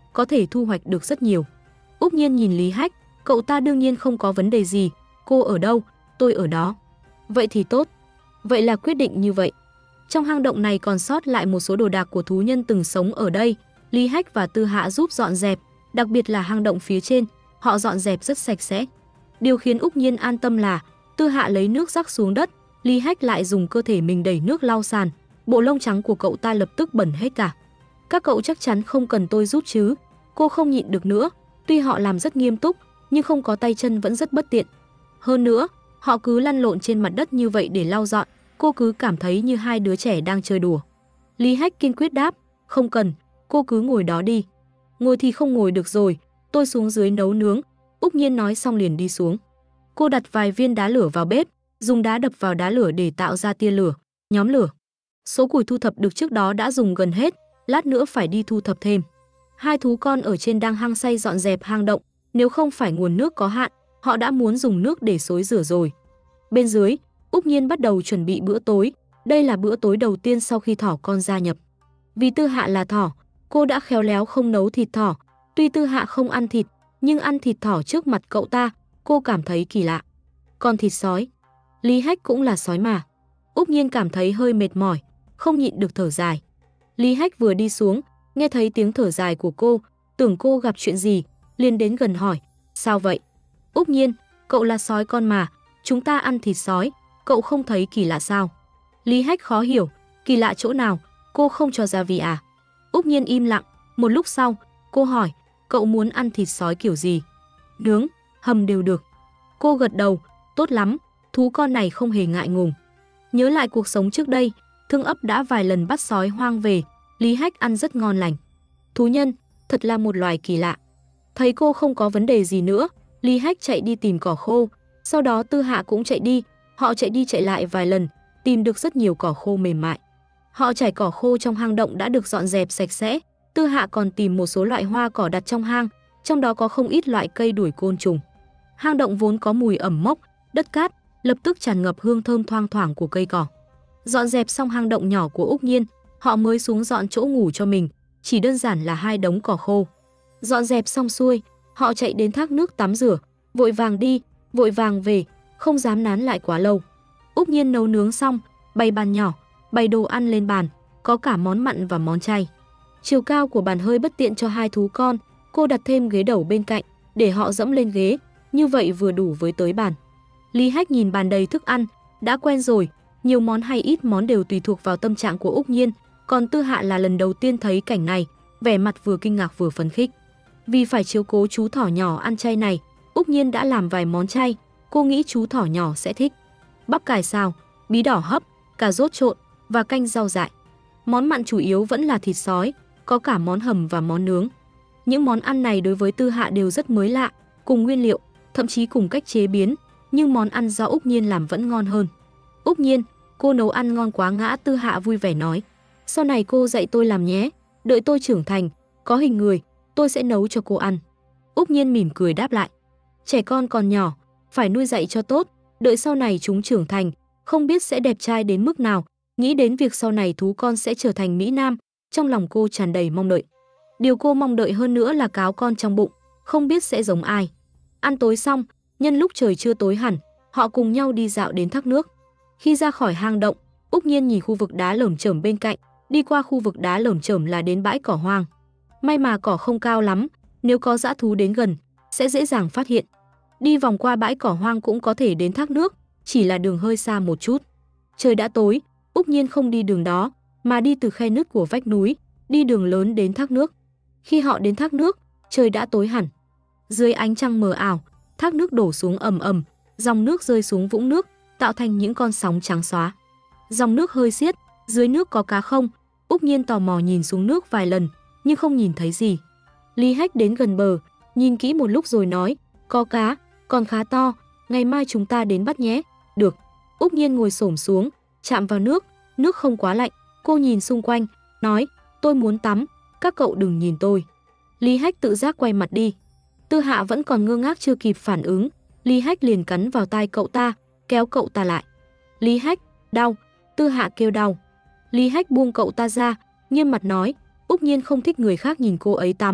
có thể thu hoạch được rất nhiều. Úc Nhiên nhìn Lý Hách, cậu ta đương nhiên không có vấn đề gì, cô ở đâu, tôi ở đó. Vậy thì tốt. Vậy là quyết định như vậy. Trong hang động này còn sót lại một số đồ đạc của thú nhân từng sống ở đây, Lý Hách và Tư Hạ giúp dọn dẹp, đặc biệt là hang động phía trên, họ dọn dẹp rất sạch sẽ. Điều khiến Úc Nhiên an tâm là Tư Hạ lấy nước rắc xuống đất, Lý Hách lại dùng cơ thể mình đẩy nước lau sàn, bộ lông trắng của cậu ta lập tức bẩn hết cả. Các cậu chắc chắn không cần tôi giúp chứ? Cô không nhịn được nữa, tuy họ làm rất nghiêm túc, nhưng không có tay chân vẫn rất bất tiện. Hơn nữa, họ cứ lăn lộn trên mặt đất như vậy để lau dọn, cô cứ cảm thấy như hai đứa trẻ đang chơi đùa. Lý Hách kiên quyết đáp, không cần, cô cứ ngồi đó đi. Ngồi thì không ngồi được rồi, tôi xuống dưới nấu nướng. Úc Nhiên nói xong liền đi xuống. Cô đặt vài viên đá lửa vào bếp, dùng đá đập vào đá lửa để tạo ra tia lửa, nhóm lửa. Số củi thu thập được trước đó đã dùng gần hết, lát nữa phải đi thu thập thêm. Hai thú con ở trên đang hăng say dọn dẹp hang động, nếu không phải nguồn nước có hạn, họ đã muốn dùng nước để xối rửa rồi. Bên dưới, Úc Nhiên bắt đầu chuẩn bị bữa tối, đây là bữa tối đầu tiên sau khi thỏ con gia nhập. Vì Tư Hạ là thỏ, cô đã khéo léo không nấu thịt thỏ, tuy Tư Hạ không ăn thịt, nhưng ăn thịt thỏ trước mặt cậu ta, cô cảm thấy kỳ lạ. Còn thịt sói, Lý Hách cũng là sói mà. Úc Nhiên cảm thấy hơi mệt mỏi, không nhịn được thở dài. Lý Hách vừa đi xuống, nghe thấy tiếng thở dài của cô, tưởng cô gặp chuyện gì, liền đến gần hỏi, sao vậy? Úc Nhiên, cậu là sói con mà, chúng ta ăn thịt sói, cậu không thấy kỳ lạ sao? Lý Hách khó hiểu, kỳ lạ chỗ nào, cô không cho gia vị à? Úc Nhiên im lặng, một lúc sau, cô hỏi, cậu muốn ăn thịt sói kiểu gì? Nướng, hầm đều được. Cô gật đầu, tốt lắm, thú con này không hề ngại ngùng. Nhớ lại cuộc sống trước đây, Thương Ấp đã vài lần bắt sói hoang về, Lý Hách ăn rất ngon lành. Thú nhân, thật là một loài kỳ lạ. Thấy cô không có vấn đề gì nữa, Lý Hách chạy đi tìm cỏ khô, sau đó Tư Hạ cũng chạy đi, họ chạy đi chạy lại vài lần, tìm được rất nhiều cỏ khô mềm mại. Họ trải cỏ khô trong hang động đã được dọn dẹp sạch sẽ, Tư Hạ còn tìm một số loại hoa cỏ đặt trong hang, trong đó có không ít loại cây đuổi côn trùng. Hang động vốn có mùi ẩm mốc, đất cát, lập tức tràn ngập hương thơm thoang thoảng của cây cỏ. Dọn dẹp xong hang động nhỏ của Úc Nhiên, họ mới xuống dọn chỗ ngủ cho mình, chỉ đơn giản là hai đống cỏ khô. Dọn dẹp xong xuôi, họ chạy đến thác nước tắm rửa, vội vàng đi, vội vàng về, không dám nán lại quá lâu. Úc Nhiên nấu nướng xong, bày bàn nhỏ, bày đồ ăn lên bàn, có cả món mặn và món chay. Chiều cao của bàn hơi bất tiện cho hai thú con, cô đặt thêm ghế đầu bên cạnh, để họ dẫm lên ghế, như vậy vừa đủ với tới bàn. Lý Hách nhìn bàn đầy thức ăn, đã quen rồi, nhiều món hay ít món đều tùy thuộc vào tâm trạng của Úc Nhiên, còn Tư Hạ là lần đầu tiên thấy cảnh này, vẻ mặt vừa kinh ngạc vừa phấn khích. Vì phải chiếu cố chú thỏ nhỏ ăn chay này, Úc Nhiên đã làm vài món chay, cô nghĩ chú thỏ nhỏ sẽ thích. Bắp cải xào, bí đỏ hấp, cà rốt trộn và canh rau dại. Món mặn chủ yếu vẫn là thịt sói, có cả món hầm và món nướng. Những món ăn này đối với Tư Hạ đều rất mới lạ, cùng nguyên liệu, thậm chí cùng cách chế biến, nhưng món ăn do Úc Nhiên làm vẫn ngon hơn. Úc Nhiên, cô nấu ăn ngon quá ngã, Tư Hạ vui vẻ nói. Sau này cô dạy tôi làm nhé, đợi tôi trưởng thành, có hình người, tôi sẽ nấu cho cô ăn. Úc Nhiên mỉm cười đáp lại. Trẻ con còn nhỏ, phải nuôi dạy cho tốt, đợi sau này chúng trưởng thành, không biết sẽ đẹp trai đến mức nào, nghĩ đến việc sau này thú con sẽ trở thành Mỹ Nam, trong lòng cô tràn đầy mong đợi. Điều cô mong đợi hơn nữa là cáo con trong bụng, không biết sẽ giống ai. Ăn tối xong, nhân lúc trời chưa tối hẳn, họ cùng nhau đi dạo đến thác nước. Khi ra khỏi hang động, Úc Nhiên nhìn khu vực đá lởm chởm bên cạnh, đi qua khu vực đá lởm chởm là đến bãi cỏ hoang. May mà cỏ không cao lắm, nếu có dã thú đến gần, sẽ dễ dàng phát hiện. Đi vòng qua bãi cỏ hoang cũng có thể đến thác nước, chỉ là đường hơi xa một chút. Trời đã tối, Úc Nhiên không đi đường đó, mà đi từ khe nứt của vách núi, đi đường lớn đến thác nước. Khi họ đến thác nước, trời đã tối hẳn. Dưới ánh trăng mờ ảo, thác nước đổ xuống ầm ầm, dòng nước rơi xuống vũng nước, tạo thành những con sóng trắng xóa. Dòng nước hơi xiết, dưới nước có cá không? Úc Nhiên tò mò nhìn xuống nước vài lần, nhưng không nhìn thấy gì. Lý Hách đến gần bờ, nhìn kỹ một lúc rồi nói, có cá, còn khá to, ngày mai chúng ta đến bắt nhé. Được. Úc Nhiên ngồi xổm xuống, chạm vào nước, nước không quá lạnh, cô nhìn xung quanh, nói, tôi muốn tắm, các cậu đừng nhìn tôi. Lý Hách tự giác quay mặt đi. Tư Hạ vẫn còn ngơ ngác chưa kịp phản ứng, Lý Hách liền cắn vào tai cậu ta, kéo cậu ta lại. Lý Hách, đau. Tư Hạ kêu đau. Lý Hách buông cậu ta ra, nghiêm mặt nói, Úc Nhiên không thích người khác nhìn cô ấy tắm,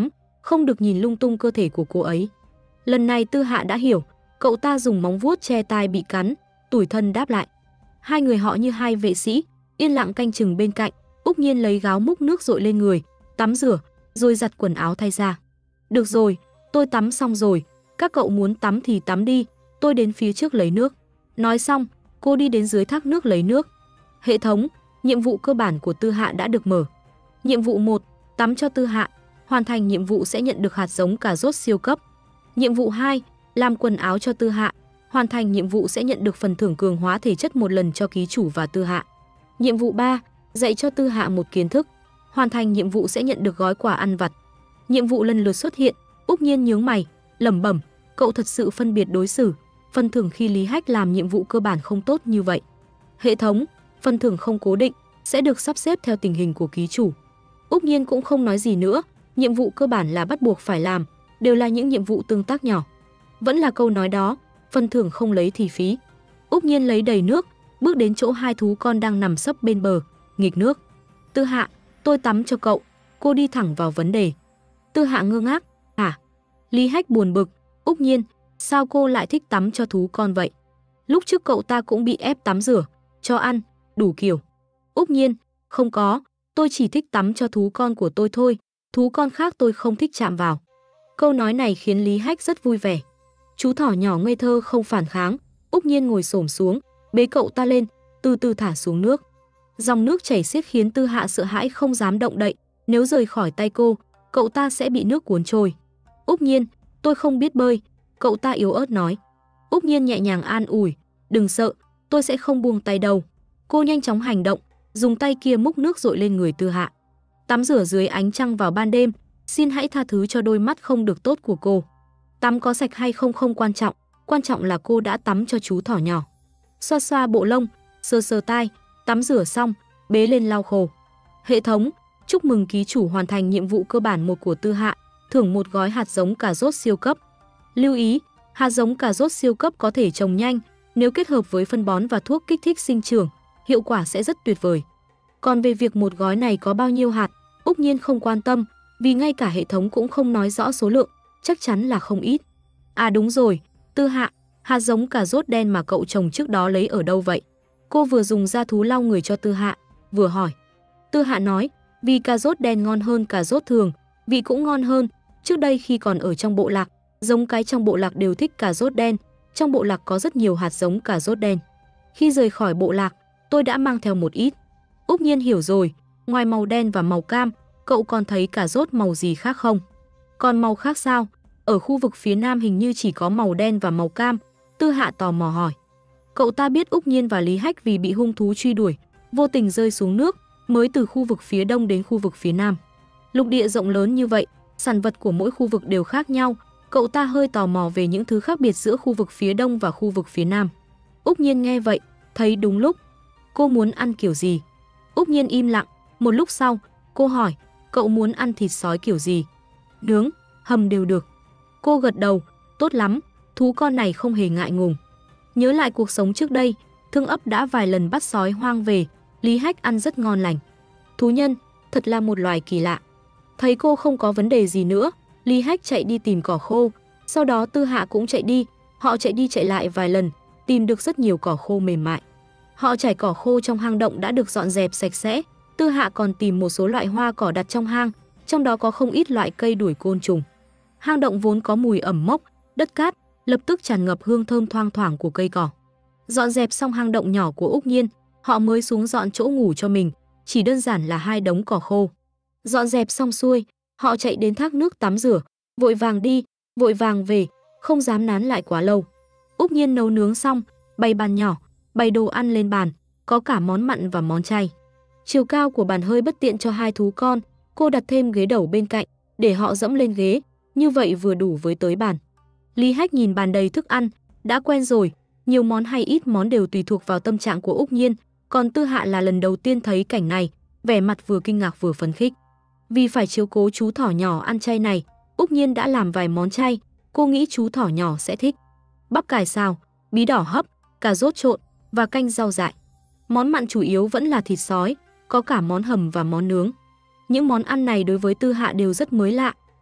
không được nhìn lung tung cơ thể của cô ấy. Lần này Tư Hạ đã hiểu, cậu ta dùng móng vuốt che tai bị cắn, tủi thân đáp lại. Hai người họ như hai vệ sĩ, yên lặng canh chừng bên cạnh. Úc Nhiên lấy gáo múc nước dội lên người, tắm rửa, rồi giặt quần áo thay ra. Được rồi, tôi tắm xong rồi, các cậu muốn tắm thì tắm đi, tôi đến phía trước lấy nước. Nói xong, cô đi đến dưới thác nước lấy nước. Hệ thống, nhiệm vụ cơ bản của Tư Hạ đã được mở. Nhiệm vụ một, tắm cho Tư Hạ, hoàn thành nhiệm vụ sẽ nhận được hạt giống cà rốt siêu cấp. Nhiệm vụ hai, làm quần áo cho Tư Hạ, hoàn thành nhiệm vụ sẽ nhận được phần thưởng cường hóa thể chất một lần cho ký chủ và Tư Hạ. Nhiệm vụ ba, dạy cho Tư Hạ một kiến thức, hoàn thành nhiệm vụ sẽ nhận được gói quà ăn vặt. Nhiệm vụ lần lượt xuất hiện. Úc Nhiên nhướng mày, lẩm bẩm, cậu thật sự phân biệt đối xử, phần thưởng khi Lý Hách làm nhiệm vụ cơ bản không tốt như vậy. Hệ thống, phần thưởng không cố định, sẽ được sắp xếp theo tình hình của ký chủ. Úc Nhiên cũng không nói gì nữa, nhiệm vụ cơ bản là bắt buộc phải làm, đều là những nhiệm vụ tương tác nhỏ. Vẫn là câu nói đó, phần thưởng không lấy thì phí. Úc Nhiên lấy đầy nước, bước đến chỗ hai thú con đang nằm sấp bên bờ, nghịch nước. Tư Hạ, tôi tắm cho cậu. Cô đi thẳng vào vấn đề. Tư Hạ ngơ ngác, à? Lý Hách buồn bực, Úc Nhiên, sao cô lại thích tắm cho thú con vậy? Lúc trước cậu ta cũng bị ép tắm rửa, cho ăn, đủ kiểu. Úc Nhiên, không có, tôi chỉ thích tắm cho thú con của tôi thôi, thú con khác tôi không thích chạm vào. Câu nói này khiến Lý Hách rất vui vẻ. Chú thỏ nhỏ ngây thơ không phản kháng, Úc Nhiên ngồi xổm xuống, bế cậu ta lên, từ từ thả xuống nước. Dòng nước chảy xiết khiến Tư Hạ sợ hãi không dám động đậy, nếu rời khỏi tay cô, cậu ta sẽ bị nước cuốn trôi. Úc Nhiên, tôi không biết bơi, cậu ta yếu ớt nói. Úc Nhiên nhẹ nhàng an ủi, đừng sợ, tôi sẽ không buông tay đâu. Cô nhanh chóng hành động, dùng tay kia múc nước dội lên người Tư Hạ. Tắm rửa dưới ánh trăng vào ban đêm, xin hãy tha thứ cho đôi mắt không được tốt của cô. Tắm có sạch hay không không quan trọng, quan trọng là cô đã tắm cho chú thỏ nhỏ. Xoa xoa bộ lông, sờ sờ tai, tắm rửa xong, bế lên lau khô. Hệ thống, chúc mừng ký chủ hoàn thành nhiệm vụ cơ bản một của Tư Hạ, thưởng một gói hạt giống cà rốt siêu cấp. Lưu ý, hạt giống cà rốt siêu cấp có thể trồng nhanh, nếu kết hợp với phân bón và thuốc kích thích sinh trưởng, hiệu quả sẽ rất tuyệt vời. Còn về việc một gói này có bao nhiêu hạt, Úc Nhiên không quan tâm, vì ngay cả hệ thống cũng không nói rõ số lượng, chắc chắn là không ít. À đúng rồi, Tư Hạ, hạt giống cà rốt đen mà cậu trồng trước đó lấy ở đâu vậy? Cô vừa dùng da thú lau người cho Tư Hạ, vừa hỏi. Tư Hạ nói, vì cà rốt đen ngon hơn cà rốt thường, vị cũng ngon hơn. Trước đây khi còn ở trong bộ lạc, giống cái trong bộ lạc đều thích cà rốt đen, trong bộ lạc có rất nhiều hạt giống cà rốt đen. Khi rời khỏi bộ lạc, tôi đã mang theo một ít. Úc Nhiên hiểu rồi, ngoài màu đen và màu cam, cậu còn thấy cà rốt màu gì khác không? Còn màu khác sao? Ở khu vực phía nam hình như chỉ có màu đen và màu cam. Tư Hạ tò mò hỏi. Cậu ta biết Úc Nhiên và Lý Hách vì bị hung thú truy đuổi, vô tình rơi xuống nước, mới từ khu vực phía đông đến khu vực phía nam. Lục địa rộng lớn như vậy, sản vật của mỗi khu vực đều khác nhau, cậu ta hơi tò mò về những thứ khác biệt giữa khu vực phía đông và khu vực phía nam. Úc Nhiên nghe vậy, thấy đúng lúc. Cô muốn ăn kiểu gì? Úc Nhiên im lặng, một lúc sau, cô hỏi, cậu muốn ăn thịt sói kiểu gì? Nướng, hầm đều được. Cô gật đầu, tốt lắm, thú con này không hề ngại ngùng. Nhớ lại cuộc sống trước đây, Thương Ấp đã vài lần bắt sói hoang về, Lý Hách ăn rất ngon lành. Thú nhân, thật là một loài kỳ lạ. Thấy cô không có vấn đề gì nữa, Lý Hách chạy đi tìm cỏ khô, sau đó Tư Hạ cũng chạy đi, họ chạy đi chạy lại vài lần, tìm được rất nhiều cỏ khô mềm mại. Họ trải cỏ khô trong hang động đã được dọn dẹp sạch sẽ, Tư Hạ còn tìm một số loại hoa cỏ đặt trong hang, trong đó có không ít loại cây đuổi côn trùng. Hang động vốn có mùi ẩm mốc, đất cát, lập tức tràn ngập hương thơm thoang thoảng của cây cỏ. Dọn dẹp xong hang động nhỏ của Úc Nhiên, họ mới xuống dọn chỗ ngủ cho mình, chỉ đơn giản là hai đống cỏ khô. Dọn dẹp xong xuôi, họ chạy đến thác nước tắm rửa, vội vàng đi, vội vàng về, không dám nán lại quá lâu. Úc Nhiên nấu nướng xong, bày bàn nhỏ, bày đồ ăn lên bàn, có cả món mặn và món chay. Chiều cao của bàn hơi bất tiện cho hai thú con, cô đặt thêm ghế đầu bên cạnh, để họ dẫm lên ghế, như vậy vừa đủ với tới bàn. Lý Hách nhìn bàn đầy thức ăn, đã quen rồi, nhiều món hay ít món đều tùy thuộc vào tâm trạng của Úc Nhiên, còn Tư Hạ là lần đầu tiên thấy cảnh này, vẻ mặt vừa kinh ngạc vừa phấn khích. Vì phải chiếu cố chú thỏ nhỏ ăn chay này, Úc Nhiên đã làm vài món chay, cô nghĩ chú thỏ nhỏ sẽ thích. Bắp cải xào, bí đỏ hấp, cà rốt trộn và canh rau dại. Món mặn chủ yếu vẫn là thịt sói, có cả món hầm và món nướng. Những món ăn này đối với Tư Hạ đều rất mới lạ,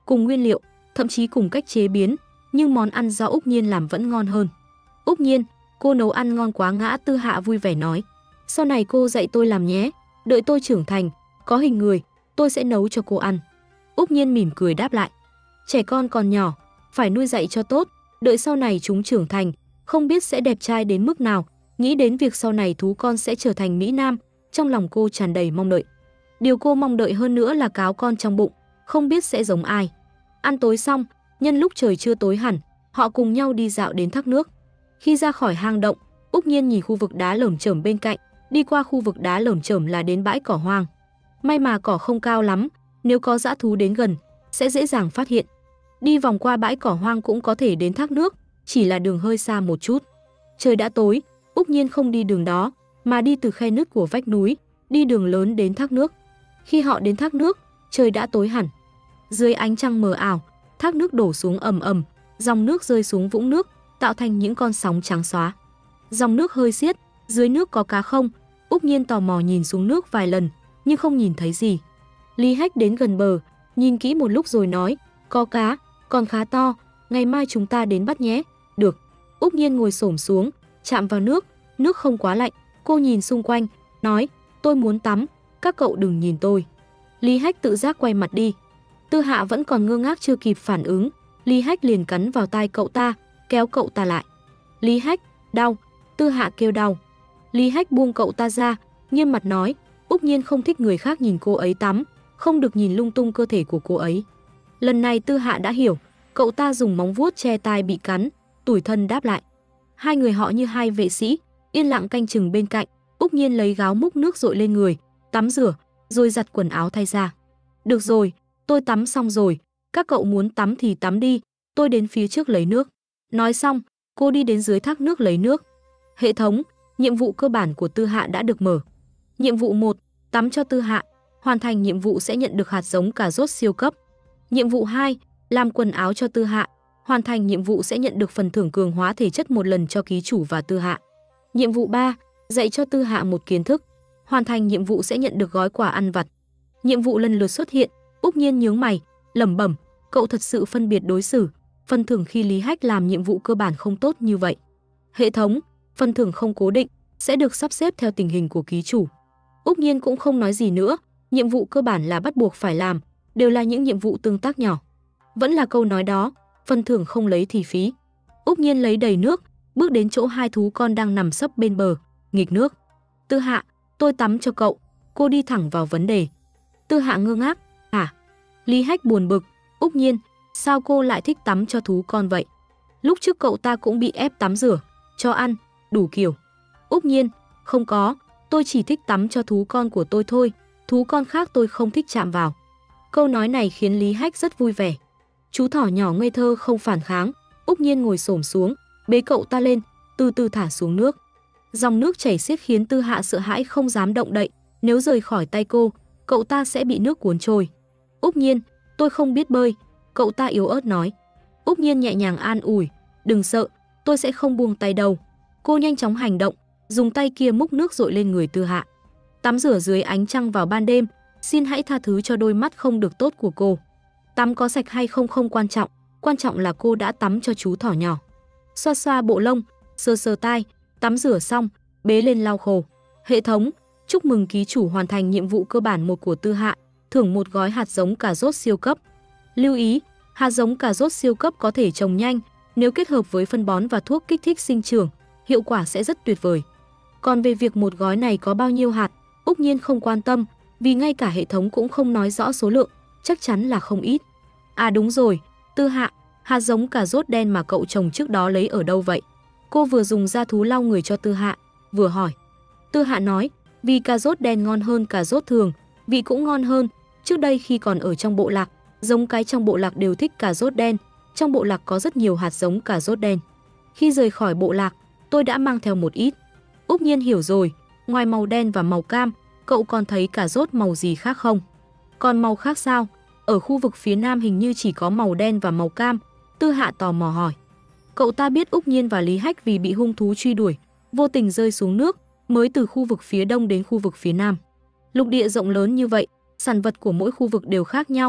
cùng nguyên liệu, thậm chí cùng cách chế biến, nhưng món ăn do Úc Nhiên làm vẫn ngon hơn. Úc Nhiên, cô nấu ăn ngon quá. Ngã Tư Hạ vui vẻ nói. Sau này cô dạy tôi làm nhé, đợi tôi trưởng thành, có hình người, tôi sẽ nấu cho cô ăn. Úc Nhiên mỉm cười đáp lại. Trẻ con còn nhỏ, phải nuôi dạy cho tốt, đợi sau này chúng trưởng thành, không biết sẽ đẹp trai đến mức nào. Nghĩ đến việc sau này thú con sẽ trở thành Mỹ Nam, trong lòng cô tràn đầy mong đợi. Điều cô mong đợi hơn nữa là cáo con trong bụng, không biết sẽ giống ai. Ăn tối xong, nhân lúc trời chưa tối hẳn, họ cùng nhau đi dạo đến thác nước. Khi ra khỏi hang động, Úc Nhiên nhìn khu vực đá lởm chởm bên cạnh, đi qua khu vực đá lởm chởm là đến bãi cỏ hoang. May mà cỏ không cao lắm, nếu có dã thú đến gần, sẽ dễ dàng phát hiện. Đi vòng qua bãi cỏ hoang cũng có thể đến thác nước, chỉ là đường hơi xa một chút. Trời đã tối, Úc Nhiên không đi đường đó, mà đi từ khe nứt của vách núi, đi đường lớn đến thác nước. Khi họ đến thác nước, trời đã tối hẳn. Dưới ánh trăng mờ ảo, thác nước đổ xuống ầm ầm, dòng nước rơi xuống vũng nước, tạo thành những con sóng trắng xóa. Dòng nước hơi xiết, dưới nước có cá không? Úc Nhiên tò mò nhìn xuống nước vài lần, nhưng không nhìn thấy gì. Lý Hách đến gần bờ, nhìn kỹ một lúc rồi nói, có cá, còn khá to, ngày mai chúng ta đến bắt nhé. Được. Úc Nhiên ngồi xổm xuống, chạm vào nước, nước không quá lạnh. Cô nhìn xung quanh, nói, tôi muốn tắm, các cậu đừng nhìn tôi. Lý Hách tự giác quay mặt đi. Tư Hạ vẫn còn ngơ ngác chưa kịp phản ứng, Lý Hách liền cắn vào tai cậu ta, kéo cậu ta lại. Lý Hách, đau. Tư Hạ kêu đau. Lý Hách buông cậu ta ra, nghiêm mặt nói, Úc Nhiên không thích người khác nhìn cô ấy tắm, không được nhìn lung tung cơ thể của cô ấy. Lần này Tư Hạ đã hiểu, cậu ta dùng móng vuốt che tai bị cắn, tủi thân đáp lại. Hai người họ như hai vệ sĩ, yên lặng canh chừng bên cạnh. Úc Nhiên lấy gáo múc nước dội lên người, tắm rửa, rồi giặt quần áo thay ra. Được rồi, tôi tắm xong rồi, các cậu muốn tắm thì tắm đi, tôi đến phía trước lấy nước. Nói xong, cô đi đến dưới thác nước lấy nước. Hệ thống, nhiệm vụ cơ bản của Tư Hạ đã được mở. Nhiệm vụ một, tắm cho Tư Hạ, hoàn thành nhiệm vụ sẽ nhận được hạt giống cà rốt siêu cấp. Nhiệm vụ hai, làm quần áo cho Tư Hạ, hoàn thành nhiệm vụ sẽ nhận được phần thưởng cường hóa thể chất một lần cho ký chủ và Tư Hạ. Nhiệm vụ ba, dạy cho Tư Hạ một kiến thức, hoàn thành nhiệm vụ sẽ nhận được gói quà ăn vặt. Nhiệm vụ lần lượt xuất hiện, Úc Nhiên nhướng mày, lẩm bẩm, cậu thật sự phân biệt đối xử, phần thưởng khi Lý Hách làm nhiệm vụ cơ bản không tốt như vậy. Hệ thống, phần thưởng không cố định, sẽ được sắp xếp theo tình hình của ký chủ. Úc Nhiên cũng không nói gì nữa, nhiệm vụ cơ bản là bắt buộc phải làm, đều là những nhiệm vụ tương tác nhỏ. Vẫn là câu nói đó, phần thưởng không lấy thì phí. Úc Nhiên lấy đầy nước, bước đến chỗ hai thú con đang nằm sấp bên bờ, nghịch nước. Tư Hạ, tôi tắm cho cậu. Cô đi thẳng vào vấn đề. Tư Hạ ngơ ngác, hả? Lý Hách buồn bực, Úc Nhiên, sao cô lại thích tắm cho thú con vậy? Lúc trước cậu ta cũng bị ép tắm rửa, cho ăn, đủ kiểu. Úc Nhiên, không có, tôi chỉ thích tắm cho thú con của tôi thôi, thú con khác tôi không thích chạm vào. Câu nói này khiến Lý Hách rất vui vẻ. Chú thỏ nhỏ ngây thơ không phản kháng, Úc Nhiên ngồi xổm xuống, bế cậu ta lên, từ từ thả xuống nước. Dòng nước chảy xiết khiến Tư Hạ sợ hãi không dám động đậy, nếu rời khỏi tay cô, cậu ta sẽ bị nước cuốn trôi. Úc Nhiên, tôi không biết bơi, cậu ta yếu ớt nói. Úc Nhiên nhẹ nhàng an ủi, đừng sợ, tôi sẽ không buông tay đâu. Cô nhanh chóng hành động, dùng tay kia múc nước dội lên người Tư Hạ. Tắm rửa dưới ánh trăng vào ban đêm, xin hãy tha thứ cho đôi mắt không được tốt của cô. Tắm có sạch hay không không quan trọng, quan trọng là cô đã tắm cho chú thỏ nhỏ. Xoa xoa bộ lông, sờ sờ tai, tắm rửa xong, bế lên lau khô. Hệ thống, chúc mừng ký chủ hoàn thành nhiệm vụ cơ bản một của Tư Hạ, thưởng một gói hạt giống cà rốt siêu cấp. Lưu ý, hạt giống cà rốt siêu cấp có thể trồng nhanh, nếu kết hợp với phân bón và thuốc kích thích sinh trưởng, hiệu quả sẽ rất tuyệt vời. Còn về việc một gói này có bao nhiêu hạt, Úc Nhiên không quan tâm, vì ngay cả hệ thống cũng không nói rõ số lượng, chắc chắn là không ít. À đúng rồi, Tư Hạ, hạt giống cà rốt đen mà cậu trồng trước đó lấy ở đâu vậy? Cô vừa dùng da thú lau người cho Tư Hạ, vừa hỏi. Tư Hạ nói, vì cà rốt đen ngon hơn cà rốt thường, vị cũng ngon hơn. Trước đây khi còn ở trong bộ lạc, giống cái trong bộ lạc đều thích cà rốt đen, trong bộ lạc có rất nhiều hạt giống cà rốt đen. Khi rời khỏi bộ lạc, tôi đã mang theo một ít. Úc Nhiên hiểu rồi, ngoài màu đen và màu cam, cậu còn thấy cà rốt màu gì khác không? Còn màu khác sao? Ở khu vực phía nam hình như chỉ có màu đen và màu cam. Tư Hạ tò mò hỏi. Cậu ta biết Úc Nhiên và Lý Hách vì bị hung thú truy đuổi, vô tình rơi xuống nước, mới từ khu vực phía đông đến khu vực phía nam. Lục địa rộng lớn như vậy, sản vật của mỗi khu vực đều khác nhau,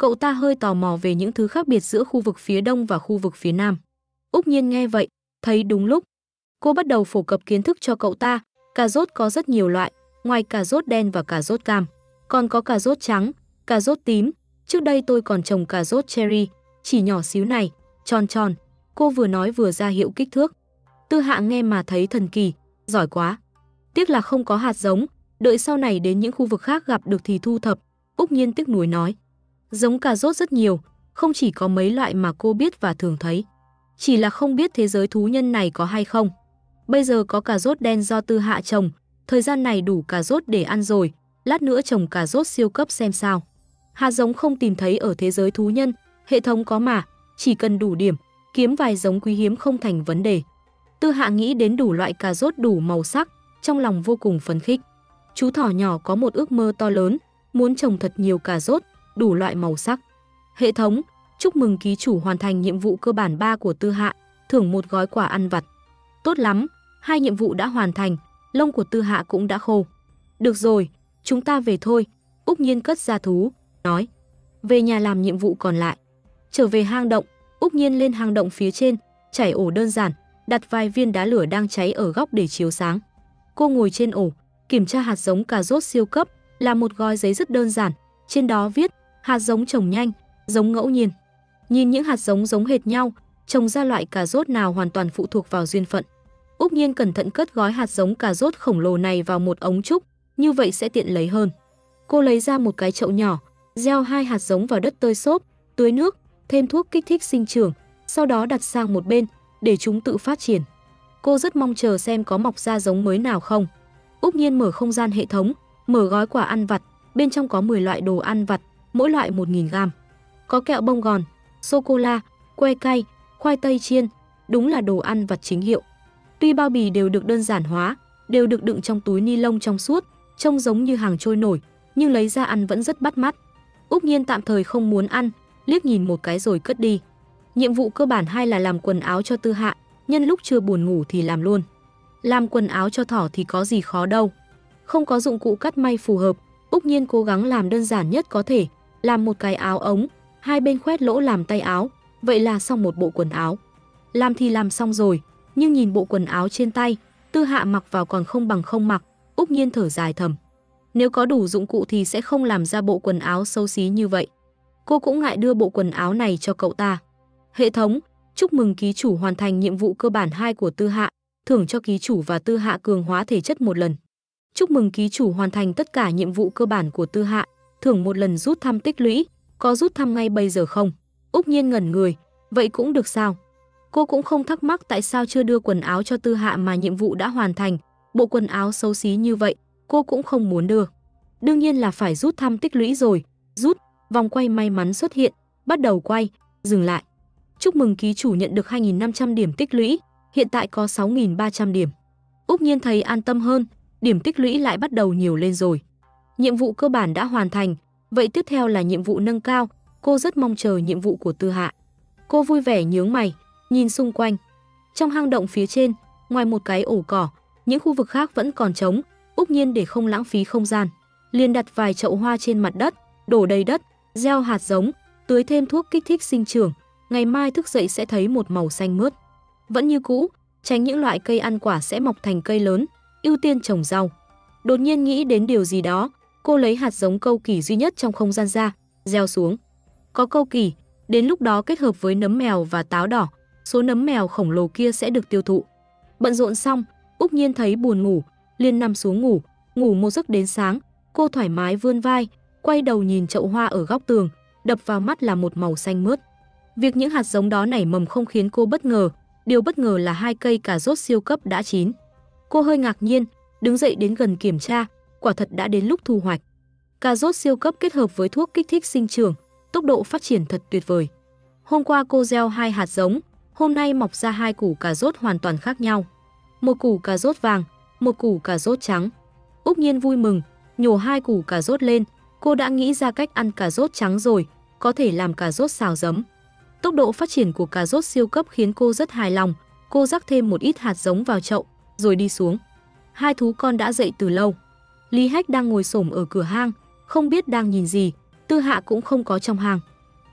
Cậu ta hơi tò mò về những thứ khác biệt giữa khu vực phía đông và khu vực phía nam. Úc Nhiên nghe vậy, thấy đúng lúc. Cô bắt đầu phổ cập kiến thức cho cậu ta. Cà rốt có rất nhiều loại, ngoài cà rốt đen và cà rốt cam, còn có cà rốt trắng, cà rốt tím. Trước đây tôi còn trồng cà rốt cherry, chỉ nhỏ xíu này, tròn tròn. Cô vừa nói vừa ra hiệu kích thước. Tư Hạ nghe mà thấy thần kỳ, giỏi quá. Tiếc là không có hạt giống, đợi sau này đến những khu vực khác gặp được thì thu thập. Úc Nhiên tiếc nuối nói. Giống cà rốt rất nhiều, không chỉ có mấy loại mà cô biết và thường thấy. Chỉ là không biết thế giới thú nhân này có hay không. Bây giờ có cà rốt đen do Tư Hạ trồng, thời gian này đủ cà rốt để ăn rồi, lát nữa trồng cà rốt siêu cấp xem sao. Hạt giống không tìm thấy ở thế giới thú nhân, hệ thống có mà, chỉ cần đủ điểm, kiếm vài giống quý hiếm không thành vấn đề. Tư Hạ nghĩ đến đủ loại cà rốt đủ màu sắc, trong lòng vô cùng phấn khích. Chú thỏ nhỏ có một ước mơ to lớn, muốn trồng thật nhiều cà rốt, đủ loại màu sắc. Hệ thống, chúc mừng ký chủ hoàn thành nhiệm vụ cơ bản ba của Tư Hạ, thưởng một gói quà ăn vặt. Tốt lắm, hai nhiệm vụ đã hoàn thành, lông của Tư Hạ cũng đã khô. Được rồi, chúng ta về thôi. Úc Nhiên cất ra thú, nói. Về nhà làm nhiệm vụ còn lại. Trở về hang động, Úc Nhiên lên hang động phía trên, chảy ổ đơn giản, đặt vài viên đá lửa đang cháy ở góc để chiếu sáng. Cô ngồi trên ổ, kiểm tra hạt giống cà rốt siêu cấp, là một gói giấy rất đơn giản, trên đó viết hạt giống trồng nhanh, giống ngẫu nhiên. Nhìn những hạt giống giống hệt nhau, trồng ra loại cà rốt nào hoàn toàn phụ thuộc vào duyên phận. Úc Nhiên cẩn thận cất gói hạt giống cà rốt khổng lồ này vào một ống trúc, như vậy sẽ tiện lấy hơn. Cô lấy ra một cái chậu nhỏ, gieo hai hạt giống vào đất tơi xốp, tưới nước, thêm thuốc kích thích sinh trưởng, sau đó đặt sang một bên, để chúng tự phát triển. Cô rất mong chờ xem có mọc ra giống mới nào không. Úc Nhiên mở không gian hệ thống, mở gói quà ăn vặt, bên trong có mười loại đồ ăn vặt, mỗi loại một nghìn gam. Có kẹo bông gòn, sô-cô-la, que cay, khoai tây chiên, đúng là đồ ăn vặt chính hiệu. Tuy bao bì đều được đơn giản hóa, đều được đựng trong túi ni lông trong suốt, trông giống như hàng trôi nổi, nhưng lấy ra ăn vẫn rất bắt mắt. Úc Nhiên tạm thời không muốn ăn, liếc nhìn một cái rồi cất đi. Nhiệm vụ cơ bản hai là làm quần áo cho Tư Hạ, nhân lúc chưa buồn ngủ thì làm luôn. Làm quần áo cho thỏ thì có gì khó đâu. Không có dụng cụ cắt may phù hợp, Úc Nhiên cố gắng làm đơn giản nhất có thể, làm một cái áo ống, hai bên khoét lỗ làm tay áo, vậy là xong một bộ quần áo. Làm thì làm xong rồi, nhưng nhìn bộ quần áo trên tay, Tư Hạ mặc vào còn không bằng không mặc, Úc Nhiên thở dài thầm. Nếu có đủ dụng cụ thì sẽ không làm ra bộ quần áo xấu xí như vậy. Cô cũng ngại đưa bộ quần áo này cho cậu ta. Hệ thống, chúc mừng ký chủ hoàn thành nhiệm vụ cơ bản hai của Tư Hạ, thưởng cho ký chủ và Tư Hạ cường hóa thể chất một lần. Chúc mừng ký chủ hoàn thành tất cả nhiệm vụ cơ bản của Tư Hạ, thưởng một lần rút thăm tích lũy, có rút thăm ngay bây giờ không? Úc Nhiên ngẩn người, vậy cũng được sao? Cô cũng không thắc mắc tại sao chưa đưa quần áo cho Tư Hạ mà nhiệm vụ đã hoàn thành, bộ quần áo xấu xí như vậy, cô cũng không muốn đưa. Đương nhiên là phải rút thăm tích lũy rồi, rút, vòng quay may mắn xuất hiện, bắt đầu quay, dừng lại. Chúc mừng ký chủ nhận được hai nghìn năm trăm điểm tích lũy, hiện tại có sáu nghìn ba trăm điểm. Úc Nhiên thấy an tâm hơn, điểm tích lũy lại bắt đầu nhiều lên rồi. Nhiệm vụ cơ bản đã hoàn thành, vậy tiếp theo là nhiệm vụ nâng cao, cô rất mong chờ nhiệm vụ của Tư Hạ. Cô vui vẻ nhướng mày, nhìn xung quanh. Trong hang động phía trên, ngoài một cái ổ cỏ, những khu vực khác vẫn còn trống, Úc Nhiên để không lãng phí không gian, liền đặt vài chậu hoa trên mặt đất, đổ đầy đất, gieo hạt giống, tưới thêm thuốc kích thích sinh trưởng, ngày mai thức dậy sẽ thấy một màu xanh mướt. Vẫn như cũ, tránh những loại cây ăn quả sẽ mọc thành cây lớn, ưu tiên trồng rau. Đột nhiên nghĩ đến điều gì đó, cô lấy hạt giống câu kỳ duy nhất trong không gian ra, gieo xuống. Có câu kỳ, đến lúc đó kết hợp với nấm mèo và táo đỏ, số nấm mèo khổng lồ kia sẽ được tiêu thụ. Bận rộn xong, Úc Nhiên thấy buồn ngủ, liền nằm xuống ngủ, ngủ một giấc đến sáng, cô thoải mái vươn vai, quay đầu nhìn chậu hoa ở góc tường, đập vào mắt là một màu xanh mướt. Việc những hạt giống đó nảy mầm không khiến cô bất ngờ, điều bất ngờ là hai cây cà rốt siêu cấp đã chín. Cô hơi ngạc nhiên, đứng dậy đến gần kiểm tra, quả thật đã đến lúc thu hoạch. Cà rốt siêu cấp kết hợp với thuốc kích thích sinh trưởng, tốc độ phát triển thật tuyệt vời. Hôm qua cô gieo hai hạt giống, hôm nay mọc ra hai củ cà rốt hoàn toàn khác nhau. Một củ cà rốt vàng, một củ cà rốt trắng. Úc Nhiên vui mừng, nhổ hai củ cà rốt lên, cô đã nghĩ ra cách ăn cà rốt trắng rồi, có thể làm cà rốt xào giấm. Tốc độ phát triển của cà rốt siêu cấp khiến cô rất hài lòng, cô rắc thêm một ít hạt giống vào chậu, rồi đi xuống. Hai thú con đã dậy từ lâu. Lý Hách đang ngồi xổm ở cửa hang, không biết đang nhìn gì, Tư Hạ cũng không có trong hang.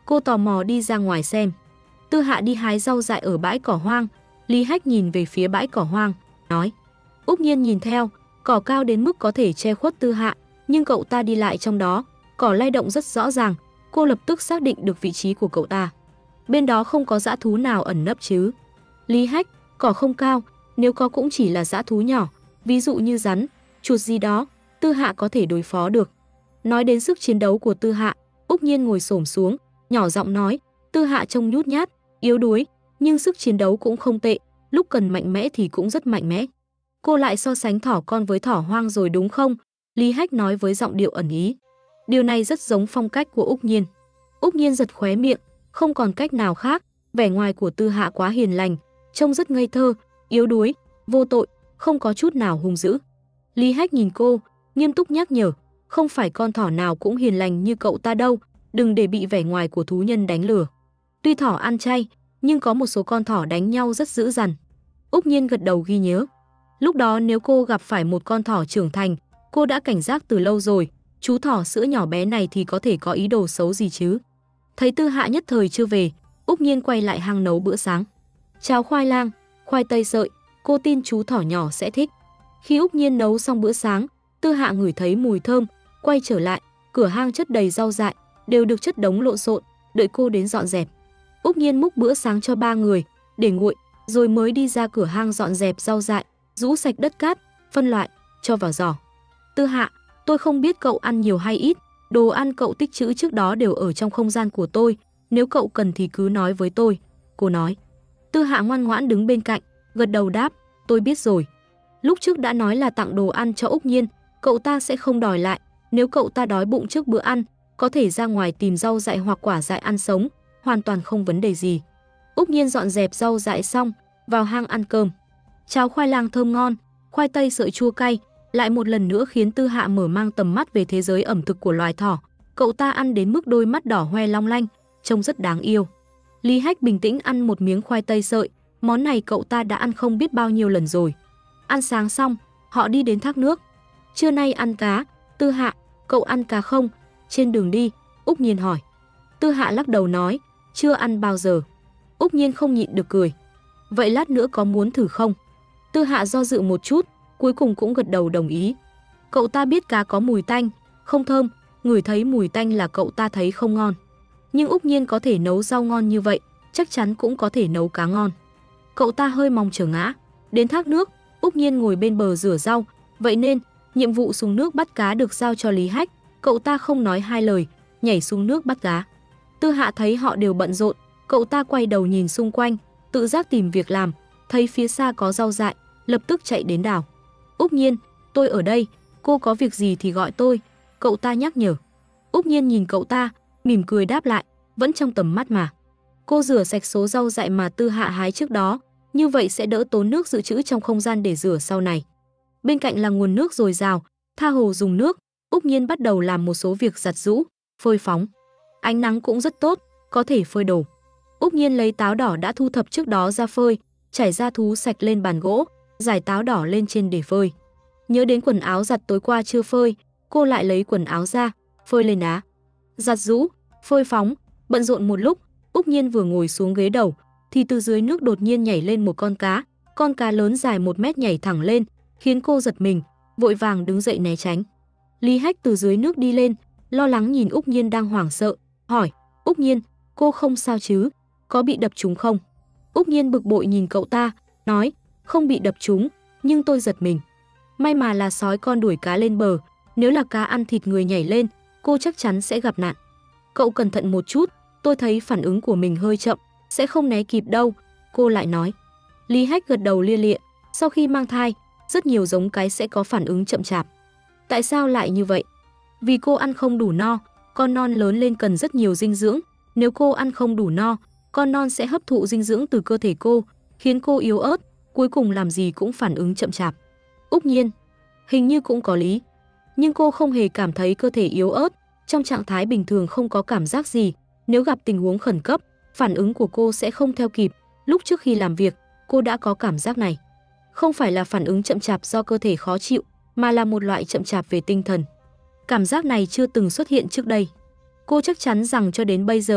Cô tò mò đi ra ngoài xem. Tư Hạ đi hái rau dại ở bãi cỏ hoang. Lý Hách nhìn về phía bãi cỏ hoang, nói. Úc Nhiên nhìn theo, cỏ cao đến mức có thể che khuất Tư Hạ, nhưng cậu ta đi lại trong đó, cỏ lay động rất rõ ràng, cô lập tức xác định được vị trí của cậu ta. Bên đó không có dã thú nào ẩn nấp chứ. Lý Hách, cỏ không cao, nếu có cũng chỉ là dã thú nhỏ, ví dụ như rắn, chuột gì đó, Tư Hạ có thể đối phó được. Nói đến sức chiến đấu của Tư Hạ, Úc Nhiên ngồi xổm xuống, nhỏ giọng nói, Tư Hạ trông nhút nhát, yếu đuối, nhưng sức chiến đấu cũng không tệ, lúc cần mạnh mẽ thì cũng rất mạnh mẽ. Cô lại so sánh thỏ con với thỏ hoang rồi đúng không? Lý Hách nói với giọng điệu ẩn ý. Điều này rất giống phong cách của Úc Nhiên. Úc Nhiên giật khóe miệng, không còn cách nào khác, vẻ ngoài của Tư Hạ quá hiền lành, trông rất ngây thơ, yếu đuối, vô tội, không có chút nào hung dữ. Lý Hách nhìn cô, nghiêm túc nhắc nhở, không phải con thỏ nào cũng hiền lành như cậu ta đâu, đừng để bị vẻ ngoài của thú nhân đánh lừa. Tuy thỏ ăn chay, nhưng có một số con thỏ đánh nhau rất dữ dằn. Úc Nhiên gật đầu ghi nhớ. Lúc đó nếu cô gặp phải một con thỏ trưởng thành, cô đã cảnh giác từ lâu rồi, chú thỏ sữa nhỏ bé này thì có thể có ý đồ xấu gì chứ. Thấy Tư Hạ nhất thời chưa về, Úc Nhiên quay lại hang nấu bữa sáng. Cháo khoai lang, khoai tây sợi, cô tin chú thỏ nhỏ sẽ thích. Khi Úc Nhiên nấu xong bữa sáng, Tư Hạ ngửi thấy mùi thơm, quay trở lại, cửa hang chất đầy rau dại, đều được chất đống lộn xộn, đợi cô đến dọn dẹp. Úc Nhiên múc bữa sáng cho ba người, để nguội, rồi mới đi ra cửa hang dọn dẹp rau dại, rũ sạch đất cát, phân loại, cho vào giỏ. Tư Hạ, tôi không biết cậu ăn nhiều hay ít, đồ ăn cậu tích trữ trước đó đều ở trong không gian của tôi, nếu cậu cần thì cứ nói với tôi, cô nói. Tư Hạ ngoan ngoãn đứng bên cạnh, gật đầu đáp, tôi biết rồi. Lúc trước đã nói là tặng đồ ăn cho Úc Nhiên, cậu ta sẽ không đòi lại, nếu cậu ta đói bụng trước bữa ăn, có thể ra ngoài tìm rau dại hoặc quả dại ăn sống, hoàn toàn không vấn đề gì. Úc Nhiên dọn dẹp rau dại xong, vào hang ăn cơm. Cháo khoai lang thơm ngon, khoai tây sợi chua cay, lại một lần nữa khiến Tư Hạ mở mang tầm mắt về thế giới ẩm thực của loài thỏ. Cậu ta ăn đến mức đôi mắt đỏ hoe long lanh, trông rất đáng yêu. Lý Hách bình tĩnh ăn một miếng khoai tây sợi, món này cậu ta đã ăn không biết bao nhiêu lần rồi. Ăn sáng xong, họ đi đến thác nước. Trưa nay ăn cá, Tư Hạ, cậu ăn cá không? Trên đường đi, Úc Nhiên hỏi. Tư Hạ lắc đầu nói, chưa ăn bao giờ. Úc Nhiên không nhịn được cười. Vậy lát nữa có muốn thử không? Tư Hạ do dự một chút, cuối cùng cũng gật đầu đồng ý. Cậu ta biết cá có mùi tanh, không thơm, ngửi thấy mùi tanh là cậu ta thấy không ngon. Nhưng Úc Nhiên có thể nấu rau ngon như vậy, chắc chắn cũng có thể nấu cá ngon. Cậu ta hơi mong chờ ngã. Đến thác nước, Úc Nhiên ngồi bên bờ rửa rau, vậy nên nhiệm vụ xuống nước bắt cá được giao cho Lý Hách. Cậu ta không nói hai lời, nhảy xuống nước bắt cá. Tư Hạ thấy họ đều bận rộn, cậu ta quay đầu nhìn xung quanh, tự giác tìm việc làm, thấy phía xa có rau dại, lập tức chạy đến đào. Úc Nhiên, tôi ở đây, cô có việc gì thì gọi tôi, cậu ta nhắc nhở. Úc Nhiên nhìn cậu ta, mỉm cười đáp lại, vẫn trong tầm mắt mà. Cô rửa sạch số rau dại mà Tư Hạ hái trước đó, như vậy sẽ đỡ tốn nước dự trữ trong không gian để rửa sau này. Bên cạnh là nguồn nước dồi dào, tha hồ dùng nước, Úc Nhiên bắt đầu làm một số việc giặt giũ, phơi phóng. Ánh nắng cũng rất tốt, có thể phơi đồ. Úc Nhiên lấy táo đỏ đã thu thập trước đó ra phơi, trải da thú sạch lên bàn gỗ, rải táo đỏ lên trên để phơi. Nhớ đến quần áo giặt tối qua chưa phơi, cô lại lấy quần áo ra, phơi lên đá. Giặt giũ, phơi phóng, bận rộn một lúc, Úc Nhiên vừa ngồi xuống ghế đầu, thì từ dưới nước đột nhiên nhảy lên một con cá. Con cá lớn dài một mét nhảy thẳng lên, khiến cô giật mình, vội vàng đứng dậy né tránh. Lý Hách từ dưới nước đi lên, lo lắng nhìn Úc Nhiên đang hoảng sợ, hỏi, Úc Nhiên, cô không sao chứ, có bị đập trúng không? Úc Nhiên bực bội nhìn cậu ta, nói, không bị đập trúng, nhưng tôi giật mình. May mà là sói con đuổi cá lên bờ, nếu là cá ăn thịt người nhảy lên, cô chắc chắn sẽ gặp nạn. Cậu cẩn thận một chút, tôi thấy phản ứng của mình hơi chậm, sẽ không né kịp đâu, cô lại nói. Lý Hách gật đầu lia lịa, sau khi mang thai, rất nhiều giống cái sẽ có phản ứng chậm chạp. Tại sao lại như vậy? Vì cô ăn không đủ no, con non lớn lên cần rất nhiều dinh dưỡng, nếu cô ăn không đủ no, con non sẽ hấp thụ dinh dưỡng từ cơ thể cô, khiến cô yếu ớt, cuối cùng làm gì cũng phản ứng chậm chạp. Úc Nhiên, hình như cũng có lý, nhưng cô không hề cảm thấy cơ thể yếu ớt, trong trạng thái bình thường không có cảm giác gì, nếu gặp tình huống khẩn cấp, phản ứng của cô sẽ không theo kịp, lúc trước khi làm việc, cô đã có cảm giác này. Không phải là phản ứng chậm chạp do cơ thể khó chịu, mà là một loại chậm chạp về tinh thần. Cảm giác này chưa từng xuất hiện trước đây. Cô chắc chắn rằng cho đến bây giờ,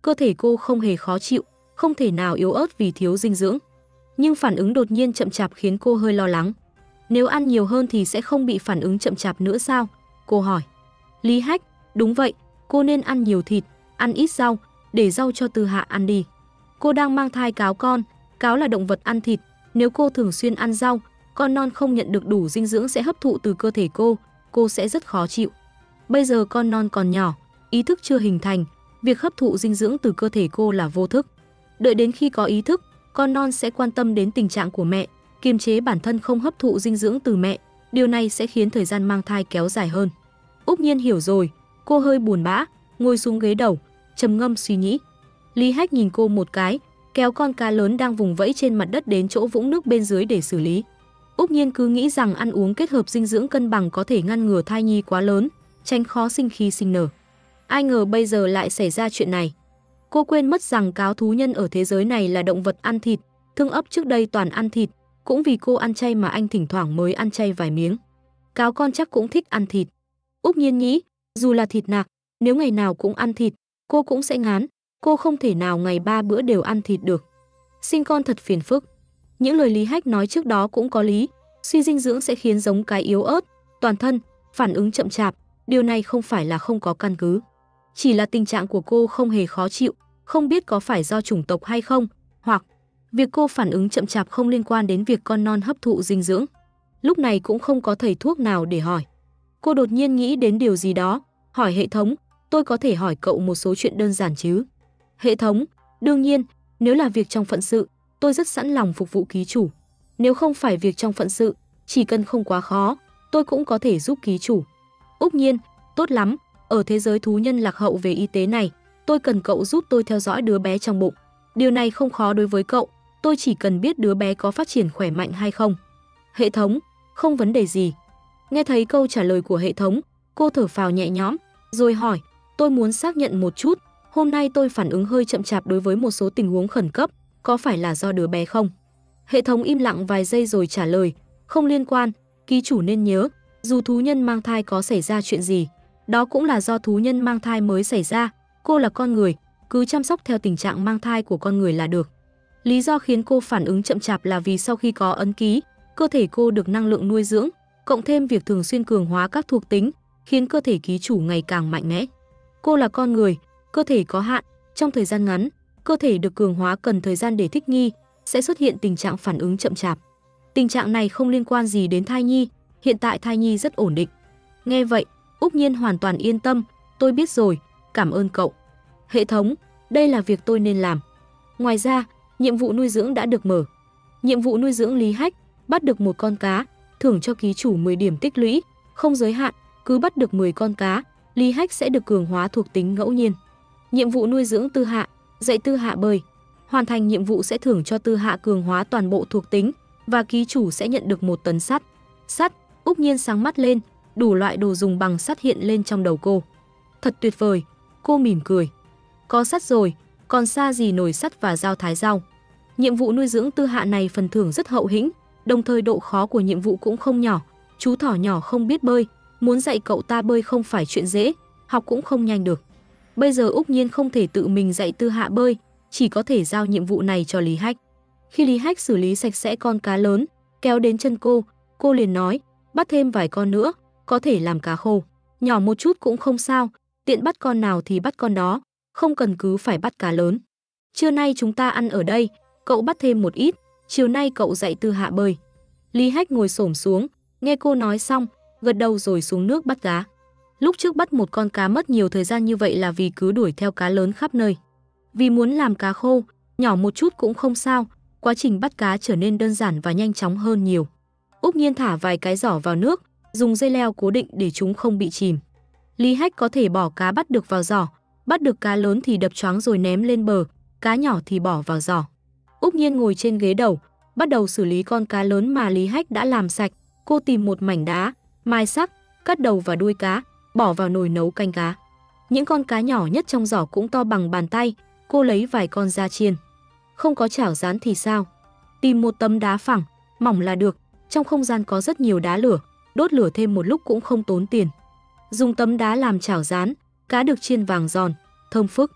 cơ thể cô không hề khó chịu, không thể nào yếu ớt vì thiếu dinh dưỡng. Nhưng phản ứng đột nhiên chậm chạp khiến cô hơi lo lắng. Nếu ăn nhiều hơn thì sẽ không bị phản ứng chậm chạp nữa sao? Cô hỏi. Lý Hách, đúng vậy, cô nên ăn nhiều thịt, ăn ít rau, để rau cho Tư Hạ ăn đi. Cô đang mang thai cáo con, cáo là động vật ăn thịt, nếu cô thường xuyên ăn rau, con non không nhận được đủ dinh dưỡng sẽ hấp thụ từ cơ thể cô, cô sẽ rất khó chịu. Bây giờ con non còn nhỏ, ý thức chưa hình thành, việc hấp thụ dinh dưỡng từ cơ thể cô là vô thức. Đợi đến khi có ý thức, con non sẽ quan tâm đến tình trạng của mẹ, kiềm chế bản thân không hấp thụ dinh dưỡng từ mẹ, điều này sẽ khiến thời gian mang thai kéo dài hơn. Úc Nhiên hiểu rồi, cô hơi buồn bã, ngồi xuống ghế đầu, trầm ngâm suy nghĩ. Lý Hách nhìn cô một cái, kéo con cá lớn đang vùng vẫy trên mặt đất đến chỗ vũng nước bên dưới để xử lý. Úc Nhiên cứ nghĩ rằng ăn uống kết hợp dinh dưỡng cân bằng có thể ngăn ngừa thai nhi quá lớn, tránh khó sinh khi sinh nở. Ai ngờ bây giờ lại xảy ra chuyện này. Cô quên mất rằng cáo thú nhân ở thế giới này là động vật ăn thịt, Thương Ấp trước đây toàn ăn thịt, cũng vì cô ăn chay mà anh thỉnh thoảng mới ăn chay vài miếng. Cáo con chắc cũng thích ăn thịt. Úc Nhiên nghĩ, dù là thịt nạc, nếu ngày nào cũng ăn thịt, cô cũng sẽ ngán, cô không thể nào ngày ba bữa đều ăn thịt được. Sinh con thật phiền phức. Những lời Lý Hách nói trước đó cũng có lý, suy dinh dưỡng sẽ khiến giống cái yếu ớt, toàn thân, phản ứng chậm chạp, điều này không phải là không có căn cứ. Chỉ là tình trạng của cô không hề khó chịu, không biết có phải do chủng tộc hay không, hoặc việc cô phản ứng chậm chạp không liên quan đến việc con non hấp thụ dinh dưỡng. Lúc này cũng không có thầy thuốc nào để hỏi. Cô đột nhiên nghĩ đến điều gì đó, hỏi hệ thống, tôi có thể hỏi cậu một số chuyện đơn giản chứ? Hệ thống, đương nhiên, nếu là việc trong phận sự, tôi rất sẵn lòng phục vụ ký chủ. Nếu không phải việc trong phận sự, chỉ cần không quá khó, tôi cũng có thể giúp ký chủ. Úc Nhiên, tốt lắm, ở thế giới thú nhân lạc hậu về y tế này, tôi cần cậu giúp tôi theo dõi đứa bé trong bụng. Điều này không khó đối với cậu, tôi chỉ cần biết đứa bé có phát triển khỏe mạnh hay không. Hệ thống, không vấn đề gì. Nghe thấy câu trả lời của hệ thống, cô thở phào nhẹ nhõm, rồi hỏi, tôi muốn xác nhận một chút, hôm nay tôi phản ứng hơi chậm chạp đối với một số tình huống khẩn cấp, có phải là do đứa bé không? Hệ thống im lặng vài giây rồi trả lời, không liên quan, ký chủ nên nhớ, dù thú nhân mang thai có xảy ra chuyện gì, đó cũng là do thú nhân mang thai mới xảy ra, cô là con người, cứ chăm sóc theo tình trạng mang thai của con người là được. Lý do khiến cô phản ứng chậm chạp là vì sau khi có ấn ký, cơ thể cô được năng lượng nuôi dưỡng, cộng thêm việc thường xuyên cường hóa các thuộc tính, khiến cơ thể ký chủ ngày càng mạnh mẽ. Cô là con người, cơ thể có hạn, trong thời gian ngắn, cơ thể được cường hóa cần thời gian để thích nghi, sẽ xuất hiện tình trạng phản ứng chậm chạp. Tình trạng này không liên quan gì đến thai nhi, hiện tại thai nhi rất ổn định. Nghe vậy, Úc Nhiên hoàn toàn yên tâm, tôi biết rồi, cảm ơn cậu. Hệ thống, đây là việc tôi nên làm. Ngoài ra, nhiệm vụ nuôi dưỡng đã được mở. Nhiệm vụ nuôi dưỡng Lý Hách, bắt được một con cá, thưởng cho ký chủ mười điểm tích lũy, không giới hạn, cứ bắt được mười con cá, Lý Hách sẽ được cường hóa thuộc tính ngẫu nhiên. Nhiệm vụ nuôi dưỡng Tư Hạ, dạy Tư Hạ bơi. Hoàn thành nhiệm vụ sẽ thưởng cho Tư Hạ cường hóa toàn bộ thuộc tính và ký chủ sẽ nhận được một tấn sắt. Sắt, Úc Nhiên sáng mắt lên, đủ loại đồ dùng bằng sắt hiện lên trong đầu cô. Thật tuyệt vời, cô mỉm cười. Có sắt rồi, còn xa gì nồi sắt và dao thái rau. Nhiệm vụ nuôi dưỡng Tư Hạ này phần thưởng rất hậu hĩnh, đồng thời độ khó của nhiệm vụ cũng không nhỏ. Chú thỏ nhỏ không biết bơi, muốn dạy cậu ta bơi không phải chuyện dễ, học cũng không nhanh được. Bây giờ Úc Nhiên không thể tự mình dạy Tư Hạ bơi, chỉ có thể giao nhiệm vụ này cho Lý Hách. Khi Lý Hách xử lý sạch sẽ con cá lớn, kéo đến chân cô, cô liền nói, bắt thêm vài con nữa, có thể làm cá khô. Nhỏ một chút cũng không sao, tiện bắt con nào thì bắt con đó, không cần cứ phải bắt cá lớn. Trưa nay chúng ta ăn ở đây, cậu bắt thêm một ít, chiều nay cậu dạy Tư Hạ bơi. Lý Hách ngồi xổm xuống, nghe cô nói xong, gật đầu rồi xuống nước bắt cá. Lúc trước bắt một con cá mất nhiều thời gian như vậy là vì cứ đuổi theo cá lớn khắp nơi. Vì muốn làm cá khô, nhỏ một chút cũng không sao, quá trình bắt cá trở nên đơn giản và nhanh chóng hơn nhiều. Úc Nhiên thả vài cái giỏ vào nước, dùng dây leo cố định để chúng không bị chìm. Lý Hách có thể bỏ cá bắt được vào giỏ, bắt được cá lớn thì đập choáng rồi ném lên bờ, cá nhỏ thì bỏ vào giỏ. Úc Nhiên ngồi trên ghế đầu, bắt đầu xử lý con cá lớn mà Lý Hách đã làm sạch. Cô tìm một mảnh đá, mai sắc, cắt đầu và đuôi cá, bỏ vào nồi nấu canh cá. Những con cá nhỏ nhất trong giỏ cũng to bằng bàn tay, cô lấy vài con ra chiên. Không có chảo rán thì sao? Tìm một tấm đá phẳng, mỏng là được, trong không gian có rất nhiều đá lửa, đốt lửa thêm một lúc cũng không tốn tiền. Dùng tấm đá làm chảo rán, cá được chiên vàng giòn, thơm phức.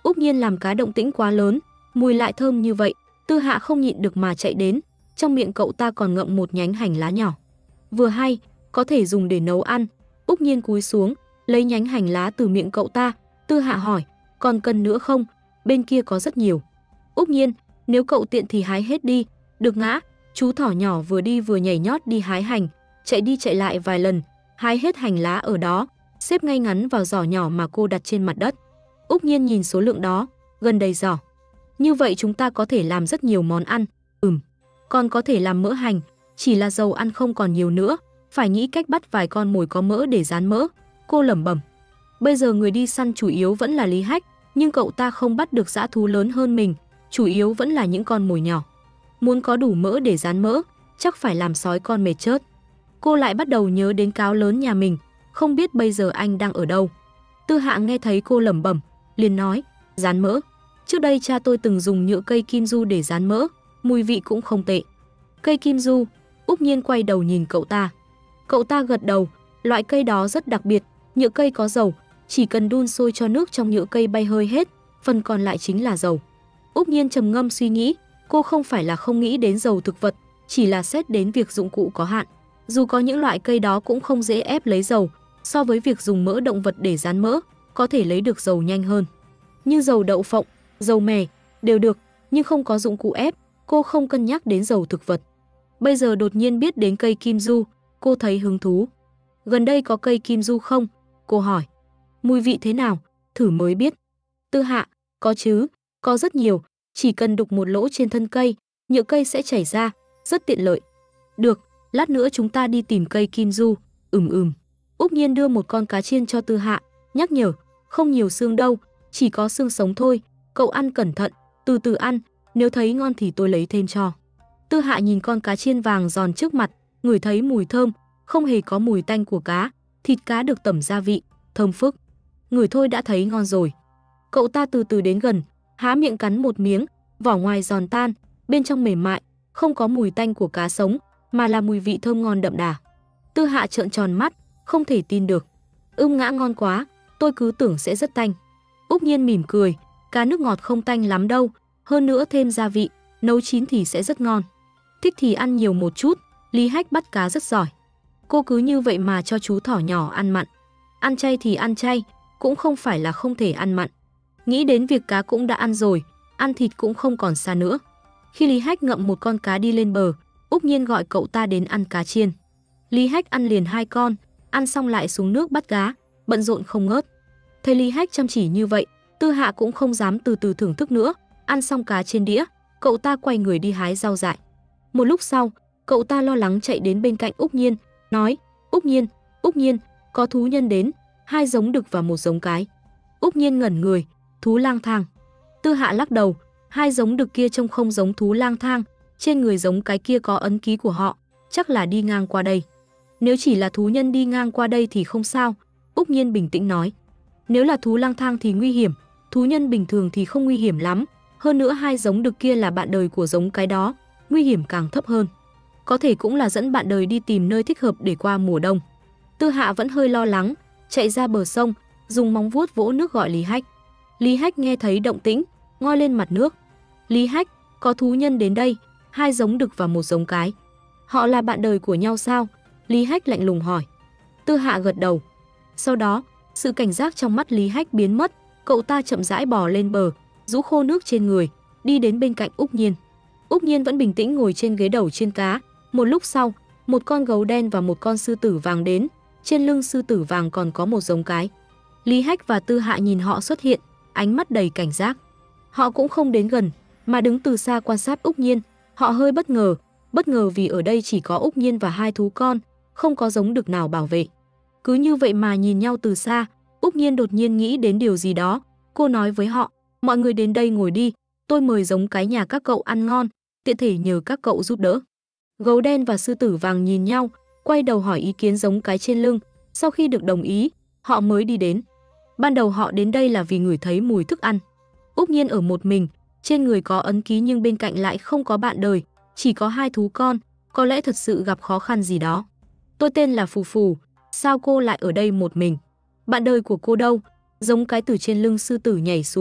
Úc Nhiên làm cá động tĩnh quá lớn, mùi lại thơm như vậy, Tư Hạ không nhịn được mà chạy đến, trong miệng cậu ta còn ngậm một nhánh hành lá nhỏ. Vừa hay, có thể dùng để nấu ăn. Úc Nhiên cúi xuống, lấy nhánh hành lá từ miệng cậu ta. Tư Hạ hỏi, còn cần nữa không? Bên kia có rất nhiều. Úc Nhiên, nếu cậu tiện thì hái hết đi. Được ngã, chú thỏ nhỏ vừa đi vừa nhảy nhót đi hái hành, chạy đi chạy lại vài lần, hái hết hành lá ở đó, xếp ngay ngắn vào giỏ nhỏ mà cô đặt trên mặt đất. Úc Nhiên nhìn số lượng đó, gần đầy giỏ. Như vậy chúng ta có thể làm rất nhiều món ăn. Ừm, còn có thể làm mỡ hành, chỉ là dầu ăn không còn nhiều nữa, phải nghĩ cách bắt vài con mồi có mỡ để rán mỡ. Cô lẩm bẩm. Bây giờ người đi săn chủ yếu vẫn là Lý Hách, nhưng cậu ta không bắt được dã thú lớn hơn mình, chủ yếu vẫn là những con mồi nhỏ. Muốn có đủ mỡ để rán mỡ, chắc phải làm sói con mệt chết. Cô lại bắt đầu nhớ đến cáo lớn nhà mình, không biết bây giờ anh đang ở đâu. Tư Hạ nghe thấy cô lẩm bẩm, liền nói, rán mỡ. Trước đây cha tôi từng dùng nhựa cây kim du để rán mỡ, mùi vị cũng không tệ. Cây kim du, Úc Nhiên quay đầu nhìn cậu ta. Cậu ta gật đầu, loại cây đó rất đặc biệt, nhựa cây có dầu, chỉ cần đun sôi cho nước trong nhựa cây bay hơi hết, phần còn lại chính là dầu. Úc Nhiên trầm ngâm suy nghĩ, cô không phải là không nghĩ đến dầu thực vật, chỉ là xét đến việc dụng cụ có hạn. Dù có những loại cây đó cũng không dễ ép lấy dầu, so với việc dùng mỡ động vật để rán mỡ, có thể lấy được dầu nhanh hơn. Như dầu đậu phộng, dầu mè, đều được, nhưng không có dụng cụ ép, cô không cân nhắc đến dầu thực vật. Bây giờ đột nhiên biết đến cây kim du, cô thấy hứng thú. Gần đây có cây kim du không? Cô hỏi. Mùi vị thế nào? Thử mới biết. Tư Hạ, có chứ, có rất nhiều, chỉ cần đục một lỗ trên thân cây, nhựa cây sẽ chảy ra, rất tiện lợi. Được, lát nữa chúng ta đi tìm cây kim du. Ừm ừm. Úc Nhiên đưa một con cá chiên cho Tư Hạ, nhắc nhở, không nhiều xương đâu, chỉ có xương sống thôi, cậu ăn cẩn thận, từ từ ăn, nếu thấy ngon thì tôi lấy thêm cho. Tư Hạ nhìn con cá chiên vàng giòn trước mặt, ngửi thấy mùi thơm, không hề có mùi tanh của cá, thịt cá được tẩm gia vị, thơm phức. Ngửi thôi đã thấy ngon rồi. Cậu ta từ từ đến gần, há miệng cắn một miếng, vỏ ngoài giòn tan, bên trong mềm mại, không có mùi tanh của cá sống, mà là mùi vị thơm ngon đậm đà. Tư Hạ trợn tròn mắt, không thể tin được. Ưm ngã ngon quá, tôi cứ tưởng sẽ rất tanh. Úc Nhiên mỉm cười, cá nước ngọt không tanh lắm đâu, hơn nữa thêm gia vị, nấu chín thì sẽ rất ngon. Thích thì ăn nhiều một chút, Lý Hách bắt cá rất giỏi. Cô cứ như vậy mà cho chú thỏ nhỏ ăn mặn. Ăn chay thì ăn chay, cũng không phải là không thể ăn mặn. Nghĩ đến việc cá cũng đã ăn rồi, ăn thịt cũng không còn xa nữa. Khi Lý Hách ngậm một con cá đi lên bờ, Úc Nhiên gọi cậu ta đến ăn cá chiên. Lý Hách ăn liền hai con, ăn xong lại xuống nước bắt cá, bận rộn không ngớt. Thấy Lý Hách chăm chỉ như vậy, Tư Hạ cũng không dám từ từ thưởng thức nữa. Ăn xong cá trên đĩa, cậu ta quay người đi hái rau dại. Một lúc sau, cậu ta lo lắng chạy đến bên cạnh Úc Nhiên, nói, Úc Nhiên, Úc Nhiên, có thú nhân đến, hai giống đực và một giống cái. Úc Nhiên ngẩn người, thú lang thang. Tư Hạ lắc đầu, hai giống đực kia trông không giống thú lang thang, trên người giống cái kia có ấn ký của họ, chắc là đi ngang qua đây. Nếu chỉ là thú nhân đi ngang qua đây thì không sao, Úc Nhiên bình tĩnh nói. Nếu là thú lang thang thì nguy hiểm, thú nhân bình thường thì không nguy hiểm lắm, hơn nữa hai giống đực kia là bạn đời của giống cái đó, nguy hiểm càng thấp hơn. Có thể cũng là dẫn bạn đời đi tìm nơi thích hợp để qua mùa đông. Tư Hạ vẫn hơi lo lắng, chạy ra bờ sông, dùng móng vuốt vỗ nước gọi Lý Hách. Lý Hách nghe thấy động tĩnh, ngoi lên mặt nước. Lý Hách, có thú nhân đến đây, hai giống đực và một giống cái. Họ là bạn đời của nhau sao? Lý Hách lạnh lùng hỏi. Tư Hạ gật đầu. Sau đó, sự cảnh giác trong mắt Lý Hách biến mất, cậu ta chậm rãi bò lên bờ, rũ khô nước trên người, đi đến bên cạnh Úc Nhiên. Úc Nhiên vẫn bình tĩnh ngồi trên ghế đầu chiên cá. Một lúc sau, một con gấu đen và một con sư tử vàng đến, trên lưng sư tử vàng còn có một giống cái. Lý Hách và Tư Hạ nhìn họ xuất hiện, ánh mắt đầy cảnh giác. Họ cũng không đến gần, mà đứng từ xa quan sát Úc Nhiên. Họ hơi bất ngờ, bất ngờ vì ở đây chỉ có Úc Nhiên và hai thú con, không có giống đực nào bảo vệ. Cứ như vậy mà nhìn nhau từ xa, Úc Nhiên đột nhiên nghĩ đến điều gì đó. Cô nói với họ, mọi người đến đây ngồi đi, tôi mời giống cái nhà các cậu ăn ngon, tiện thể nhờ các cậu giúp đỡ. Gấu đen và sư tử vàng nhìn nhau, quay đầu hỏi ý kiến giống cái trên lưng. Sau khi được đồng ý, họ mới đi đến. Ban đầu họ đến đây là vì ngửi thấy mùi thức ăn. Úc Nhiên ở một mình, trên người có ấn ký nhưng bên cạnh lại không có bạn đời, chỉ có hai thú con, có lẽ thật sự gặp khó khăn gì đó. Tôi tên là Phù Phù, sao cô lại ở đây một mình? Bạn đời của cô đâu? Giống cái từ trên lưng sư tử nhảy xuống,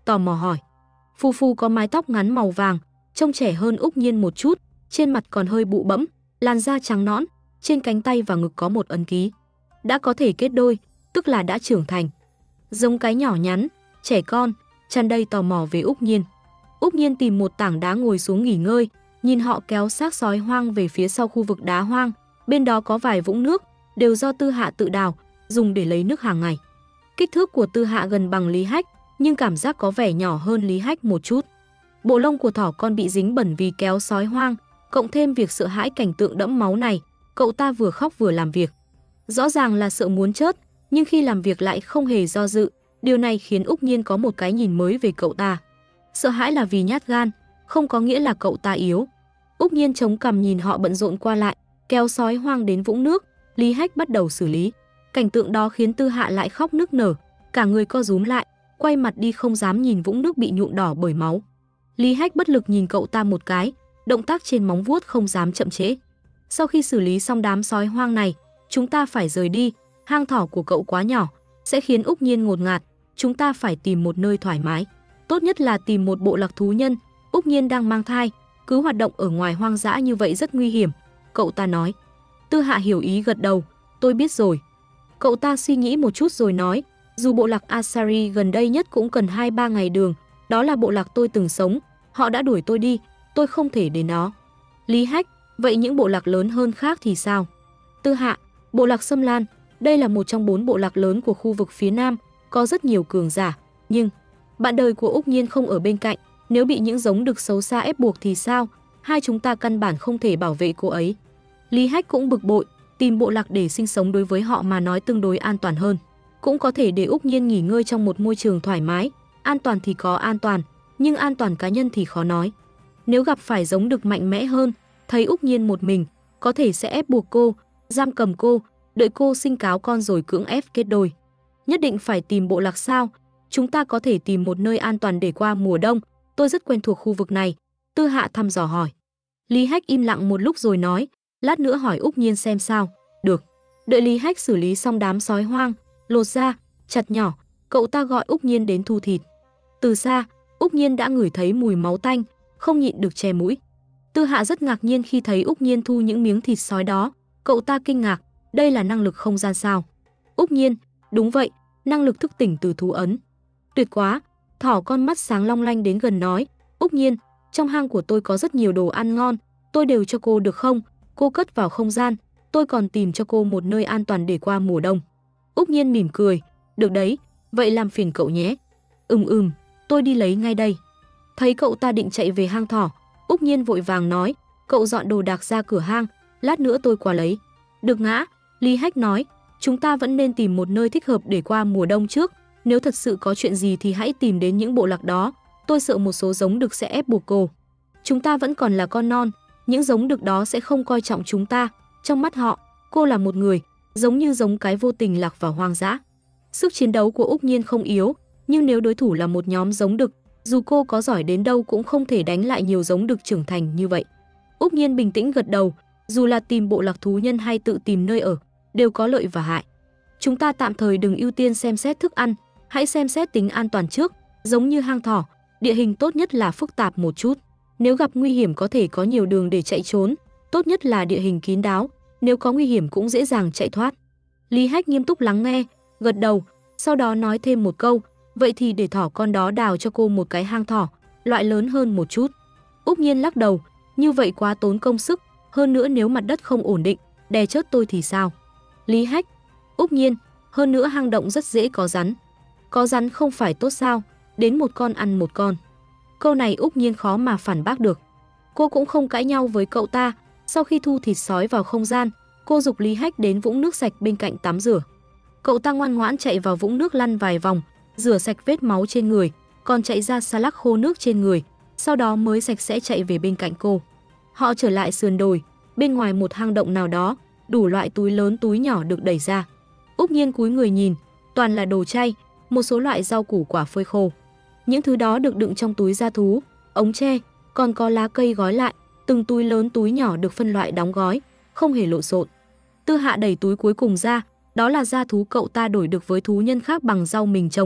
tò mò hỏi. Phù Phù có mái tóc ngắn màu vàng, trông trẻ hơn Úc Nhiên một chút, trên mặt còn hơi bụ bẫm, làn da trắng nõn, trên cánh tay và ngực có một ấn ký. Đã có thể kết đôi, tức là đã trưởng thành. Giống cái nhỏ nhắn, trẻ con, tràn đầy tò mò về Úc Nhiên. Úc Nhiên tìm một tảng đá ngồi xuống nghỉ ngơi, nhìn họ kéo xác sói hoang về phía sau khu vực đá hoang, bên đó có vài vũng nước, đều do Tư Hạ tự đào, dùng để lấy nước hàng ngày. Kích thước của Tư Hạ gần bằng Lý Hách, nhưng cảm giác có vẻ nhỏ hơn Lý Hách một chút. Bộ lông của thỏ con bị dính bẩn vì kéo sói hoang, cộng thêm việc sợ hãi cảnh tượng đẫm máu này, cậu ta vừa khóc vừa làm việc. Rõ ràng là sợ muốn chết, nhưng khi làm việc lại không hề do dự, điều này khiến Úc Nhiên có một cái nhìn mới về cậu ta. Sợ hãi là vì nhát gan, không có nghĩa là cậu ta yếu. Úc Nhiên chống cằm nhìn họ bận rộn qua lại, kéo sói hoang đến vũng nước, Lý Hách bắt đầu xử lý. Cảnh tượng đó khiến Tư Hạ lại khóc nức nở, cả người co rúm lại, quay mặt đi không dám nhìn vũng nước bị nhuộm đỏ bởi máu. Lý Hách bất lực nhìn cậu ta một cái, động tác trên móng vuốt không dám chậm trễ. Sau khi xử lý xong đám sói hoang này, chúng ta phải rời đi, hang thỏ của cậu quá nhỏ, sẽ khiến Úc Nhiên ngột ngạt, chúng ta phải tìm một nơi thoải mái. Tốt nhất là tìm một bộ lạc thú nhân, Úc Nhiên đang mang thai, cứ hoạt động ở ngoài hoang dã như vậy rất nguy hiểm, cậu ta nói. Tư Hạ hiểu ý gật đầu, tôi biết rồi. Cậu ta suy nghĩ một chút rồi nói, dù bộ lạc Asari gần đây nhất cũng cần hai ba ngày đường, đó là bộ lạc tôi từng sống, họ đã đuổi tôi đi, tôi không thể đến đó. Lý Hách, vậy những bộ lạc lớn hơn khác thì sao? Tư Hạ, bộ lạc Sâm Lan, đây là một trong bốn bộ lạc lớn của khu vực phía Nam, có rất nhiều cường giả, nhưng bạn đời của Úc Nhiên không ở bên cạnh, nếu bị những giống đực xấu xa ép buộc thì sao? Hai chúng ta căn bản không thể bảo vệ cô ấy. Lý Hách cũng bực bội, tìm bộ lạc để sinh sống đối với họ mà nói tương đối an toàn hơn. Cũng có thể để Úc Nhiên nghỉ ngơi trong một môi trường thoải mái, an toàn thì có an toàn, nhưng an toàn cá nhân thì khó nói. Nếu gặp phải giống đực mạnh mẽ hơn, thấy Úc Nhiên một mình, có thể sẽ ép buộc cô, giam cầm cô, đợi cô sinh cáo con rồi cưỡng ép kết đôi. Nhất định phải tìm bộ lạc sao? Chúng ta có thể tìm một nơi an toàn để qua mùa đông, tôi rất quen thuộc khu vực này. Tư Hạ thăm dò hỏi. Lý Hách im lặng một lúc rồi nói, lát nữa hỏi Úc Nhiên xem sao. Được. Đợi Lý Hách xử lý xong đám sói hoang, lột ra, chặt nhỏ, cậu ta gọi Úc Nhiên đến thu thịt. Từ xa, Úc Nhiên đã ngửi thấy mùi máu tanh, không nhịn được che mũi. Tư Hạ rất ngạc nhiên khi thấy Úc Nhiên thu những miếng thịt sói đó, cậu ta kinh ngạc, đây là năng lực không gian sao? Úc Nhiên, đúng vậy, năng lực thức tỉnh từ thú ấn. Tuyệt quá, thỏ con mắt sáng long lanh đến gần nói, Úc Nhiên, trong hang của tôi có rất nhiều đồ ăn ngon, tôi đều cho cô được không? Cô cất vào không gian, tôi còn tìm cho cô một nơi an toàn để qua mùa đông. Úc Nhiên mỉm cười, được đấy, vậy làm phiền cậu nhé. Ừm ừm, tôi đi lấy ngay đây. Thấy cậu ta định chạy về hang thỏ, Úc Nhiên vội vàng nói, cậu dọn đồ đạc ra cửa hang, lát nữa tôi qua lấy. Được ngã, Lý Hách nói, chúng ta vẫn nên tìm một nơi thích hợp để qua mùa đông trước, nếu thật sự có chuyện gì thì hãy tìm đến những bộ lạc đó, tôi sợ một số giống đực sẽ ép buộc cô. Chúng ta vẫn còn là con non, những giống đực đó sẽ không coi trọng chúng ta, trong mắt họ, cô là một người, giống như giống cái vô tình lạc vào hoang dã. Sức chiến đấu của Úc Nhiên không yếu, nhưng nếu đối thủ là một nhóm giống đực, dù cô có giỏi đến đâu cũng không thể đánh lại nhiều giống đực trưởng thành như vậy. Úc Nhiên bình tĩnh gật đầu, dù là tìm bộ lạc thú nhân hay tự tìm nơi ở, đều có lợi và hại. Chúng ta tạm thời đừng ưu tiên xem xét thức ăn, hãy xem xét tính an toàn trước, giống như hang thỏ, địa hình tốt nhất là phức tạp một chút. Nếu gặp nguy hiểm có thể có nhiều đường để chạy trốn, tốt nhất là địa hình kín đáo, nếu có nguy hiểm cũng dễ dàng chạy thoát. Lý Hách nghiêm túc lắng nghe, gật đầu, sau đó nói thêm một câu, vậy thì để thỏ con đó đào cho cô một cái hang thỏ, loại lớn hơn một chút. Úc Nhiên lắc đầu, như vậy quá tốn công sức, hơn nữa nếu mặt đất không ổn định, đè chết tôi thì sao? Lý Hách, Úc Nhiên, hơn nữa hang động rất dễ có rắn. Có rắn không phải tốt sao, đến một con ăn một con. Câu này Úc Nhiên khó mà phản bác được. Cô cũng không cãi nhau với cậu ta, sau khi thu thịt sói vào không gian, cô giục Lý Hách đến vũng nước sạch bên cạnh tắm rửa. Cậu ta ngoan ngoãn chạy vào vũng nước lăn vài vòng, rửa sạch vết máu trên người, còn chạy ra xà lắc khô nước trên người, sau đó mới sạch sẽ chạy về bên cạnh cô. Họ trở lại sườn đồi, bên ngoài một hang động nào đó, đủ loại túi lớn túi nhỏ được đẩy ra. Úc Nhiên cúi người nhìn, toàn là đồ chay, một số loại rau củ quả phơi khô. Những thứ đó được đựng trong túi da thú, ống tre, còn có lá cây gói lại, từng túi lớn túi nhỏ được phân loại đóng gói, không hề lộn xộn. Tư Hạ đẩy túi cuối cùng ra, đó là da thú cậu ta đổi được với thú nhân khác bằng rau mình trồng,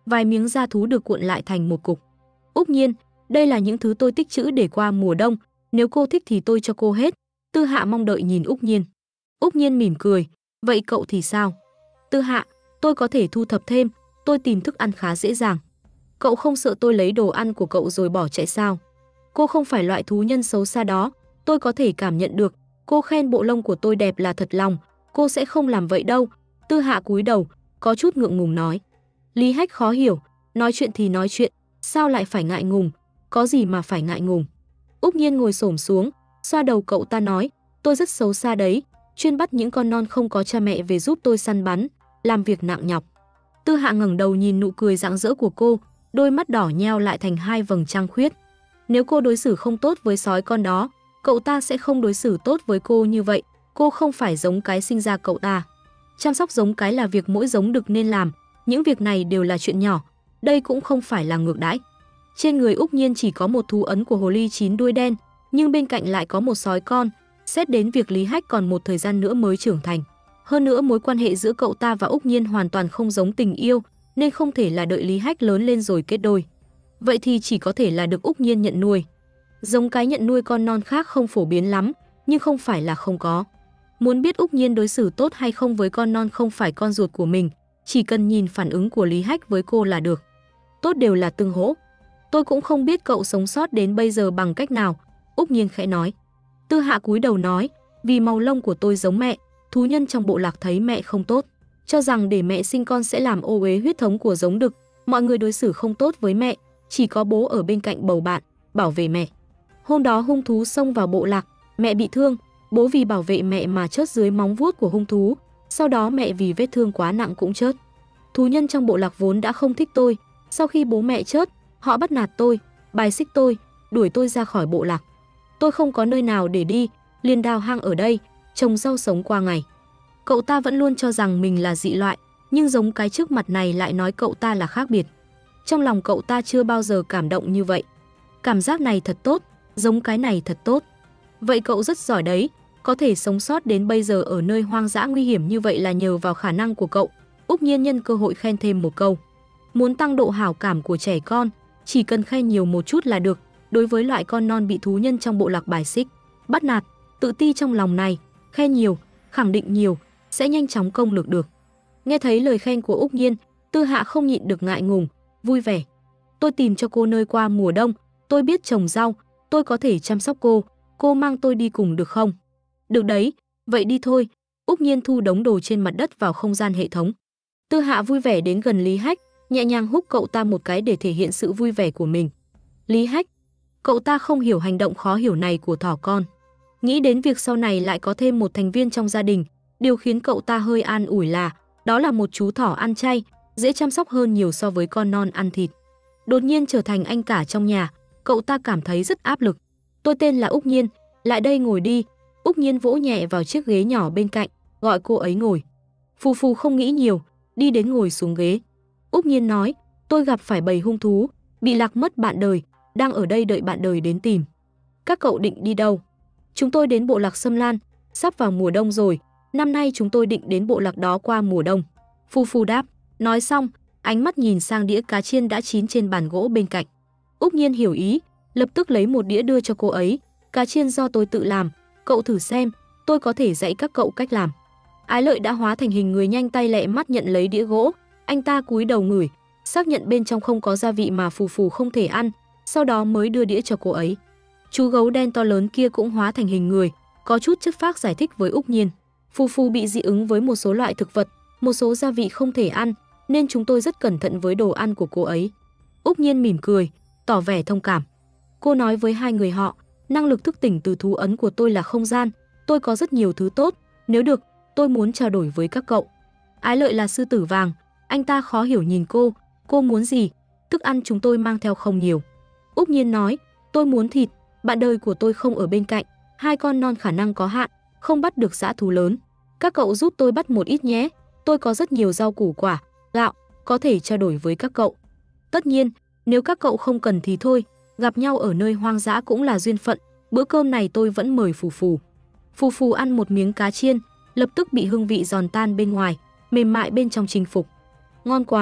vài miếng da thú được cuộn lại thành một cục. Úc Nhiên, đây là những thứ tôi tích trữ để qua mùa đông, nếu cô thích thì tôi cho cô hết. Tư Hạ mong đợi nhìn Úc Nhiên. Úc Nhiên mỉm cười, vậy cậu thì sao? Tư Hạ, tôi có thể thu thập thêm, tôi tìm thức ăn khá dễ dàng. Cậu không sợ tôi lấy đồ ăn của cậu rồi bỏ chạy sao? Cô không phải loại thú nhân xấu xa đó, tôi có thể cảm nhận được. Cô khen bộ lông của tôi đẹp là thật lòng, cô sẽ không làm vậy đâu. Tư Hạ cúi đầu, có chút ngượng ngùng nói. Lý Hách khó hiểu, nói chuyện thì nói chuyện, sao lại phải ngại ngùng, có gì mà phải ngại ngùng. Úc Nhiên ngồi xổm xuống, xoa đầu cậu ta nói, tôi rất xấu xa đấy, chuyên bắt những con non không có cha mẹ về giúp tôi săn bắn, làm việc nặng nhọc. Tư Hạ ngẩng đầu nhìn nụ cười rạng rỡ của cô, đôi mắt đỏ nheo lại thành hai vầng trăng khuyết. Nếu cô đối xử không tốt với sói con đó, cậu ta sẽ không đối xử tốt với cô như vậy, cô không phải giống cái sinh ra cậu ta. Chăm sóc giống cái là việc mỗi giống đực nên làm, những việc này đều là chuyện nhỏ, đây cũng không phải là ngược đãi. Trên người Úc Nhiên chỉ có một thú ấn của hồ ly chín đuôi đen, nhưng bên cạnh lại có một sói con, xét đến việc Lý Hách còn một thời gian nữa mới trưởng thành. Hơn nữa mối quan hệ giữa cậu ta và Úc Nhiên hoàn toàn không giống tình yêu, nên không thể là đợi Lý Hách lớn lên rồi kết đôi. Vậy thì chỉ có thể là được Úc Nhiên nhận nuôi. Giống cái nhận nuôi con non khác không phổ biến lắm, nhưng không phải là không có. Muốn biết Úc Nhiên đối xử tốt hay không với con non không phải con ruột của mình, chỉ cần nhìn phản ứng của Lý Hách với cô là được. Tốt đều là tương hỗ. Tôi cũng không biết cậu sống sót đến bây giờ bằng cách nào, Úc Nhiên khẽ nói. Tư Hạ cúi đầu nói, vì màu lông của tôi giống mẹ, thú nhân trong bộ lạc thấy mẹ không tốt, cho rằng để mẹ sinh con sẽ làm ô uế huyết thống của giống đực, mọi người đối xử không tốt với mẹ, chỉ có bố ở bên cạnh bầu bạn, bảo vệ mẹ. Hôm đó hung thú xông vào bộ lạc, mẹ bị thương, bố vì bảo vệ mẹ mà chớt dưới móng vuốt của hung thú, sau đó mẹ vì vết thương quá nặng cũng chớt. Thú nhân trong bộ lạc vốn đã không thích tôi, sau khi bố mẹ chớt, họ bắt nạt tôi, bài xích tôi, đuổi tôi ra khỏi bộ lạc. Tôi không có nơi nào để đi, liền đào hang ở đây, trồng rau sống qua ngày. Cậu ta vẫn luôn cho rằng mình là dị loại, nhưng giống cái trước mặt này lại nói cậu ta là khác biệt. Trong lòng cậu ta chưa bao giờ cảm động như vậy. Cảm giác này thật tốt, giống cái này thật tốt. Vậy cậu rất giỏi đấy, có thể sống sót đến bây giờ ở nơi hoang dã nguy hiểm như vậy là nhờ vào khả năng của cậu. Úc Nhiên nhân cơ hội khen thêm một câu. Muốn tăng độ hảo cảm của trẻ con, chỉ cần khen nhiều một chút là được. Đối với loại con non bị thú nhân trong bộ lạc bài xích, bắt nạt, tự ti trong lòng này, khen nhiều, khẳng định nhiều, sẽ nhanh chóng công lược được. Nghe thấy lời khen của Úc Nhiên, Tư Hạ không nhịn được ngại ngùng, vui vẻ. Tôi tìm cho cô nơi qua mùa đông, tôi biết trồng rau, tôi có thể chăm sóc cô, cô mang tôi đi cùng được không? Được đấy, vậy đi thôi. Úc Nhiên thu đống đồ trên mặt đất vào không gian hệ thống. Tư Hạ vui vẻ đến gần Lý Hách, nhẹ nhàng húc cậu ta một cái để thể hiện sự vui vẻ của mình. Lý Hách, cậu ta không hiểu hành động khó hiểu này của thỏ con. Nghĩ đến việc sau này lại có thêm một thành viên trong gia đình, điều khiến cậu ta hơi an ủi là đó là một chú thỏ ăn chay, dễ chăm sóc hơn nhiều so với con non ăn thịt. Đột nhiên trở thành anh cả trong nhà, cậu ta cảm thấy rất áp lực. Tôi tên là Úc Nhiên, lại đây ngồi đi. Úc Nhiên vỗ nhẹ vào chiếc ghế nhỏ bên cạnh, gọi cô ấy ngồi. Phù Phù không nghĩ nhiều, đi đến ngồi xuống ghế. Úc Nhiên nói, tôi gặp phải bầy hung thú, bị lạc mất bạn đời, đang ở đây đợi bạn đời đến tìm. Các cậu định đi đâu? Chúng tôi đến bộ lạc Sâm Lan, sắp vào mùa đông rồi, năm nay chúng tôi định đến bộ lạc đó qua mùa đông. Phù Phù đáp, nói xong, ánh mắt nhìn sang đĩa cá chiên đã chín trên bàn gỗ bên cạnh. Úc Nhiên hiểu ý, lập tức lấy một đĩa đưa cho cô ấy. Cá chiên do tôi tự làm, cậu thử xem, tôi có thể dạy các cậu cách làm. Ái Lợi đã hóa thành hình người nhanh tay lẹ mắt nhận lấy đĩa gỗ, anh ta cúi đầu ngửi, xác nhận bên trong không có gia vị mà Phù Phù không thể ăn, sau đó mới đưa đĩa cho cô ấy. Chú gấu đen to lớn kia cũng hóa thành hình người, có chút chất phác giải thích với Úc Nhiên. Phù Phù bị dị ứng với một số loại thực vật, một số gia vị không thể ăn, nên chúng tôi rất cẩn thận với đồ ăn của cô ấy. Úc Nhiên mỉm cười, tỏ vẻ thông cảm. Cô nói với hai người họ, năng lực thức tỉnh từ thú ấn của tôi là không gian, tôi có rất nhiều thứ tốt, nếu được, tôi muốn trao đổi với các cậu. Ái Lợi là sư tử vàng, anh ta khó hiểu nhìn cô, cô muốn gì? Thức ăn chúng tôi mang theo không nhiều. Úc Nhiên nói, tôi muốn thịt, bạn đời của tôi không ở bên cạnh, hai con non khả năng có hạn, không bắt được dã thú lớn. Các cậu giúp tôi bắt một ít nhé, tôi có rất nhiều rau củ quả, gạo, có thể trao đổi với các cậu. Tất nhiên, nếu các cậu không cần thì thôi, gặp nhau ở nơi hoang dã cũng là duyên phận, bữa cơm này tôi vẫn mời Phù Phù. Phù Phù ăn một miếng cá chiên, lập tức bị hương vị giòn tan bên ngoài, mềm mại bên trong chinh phục. Ngon quá,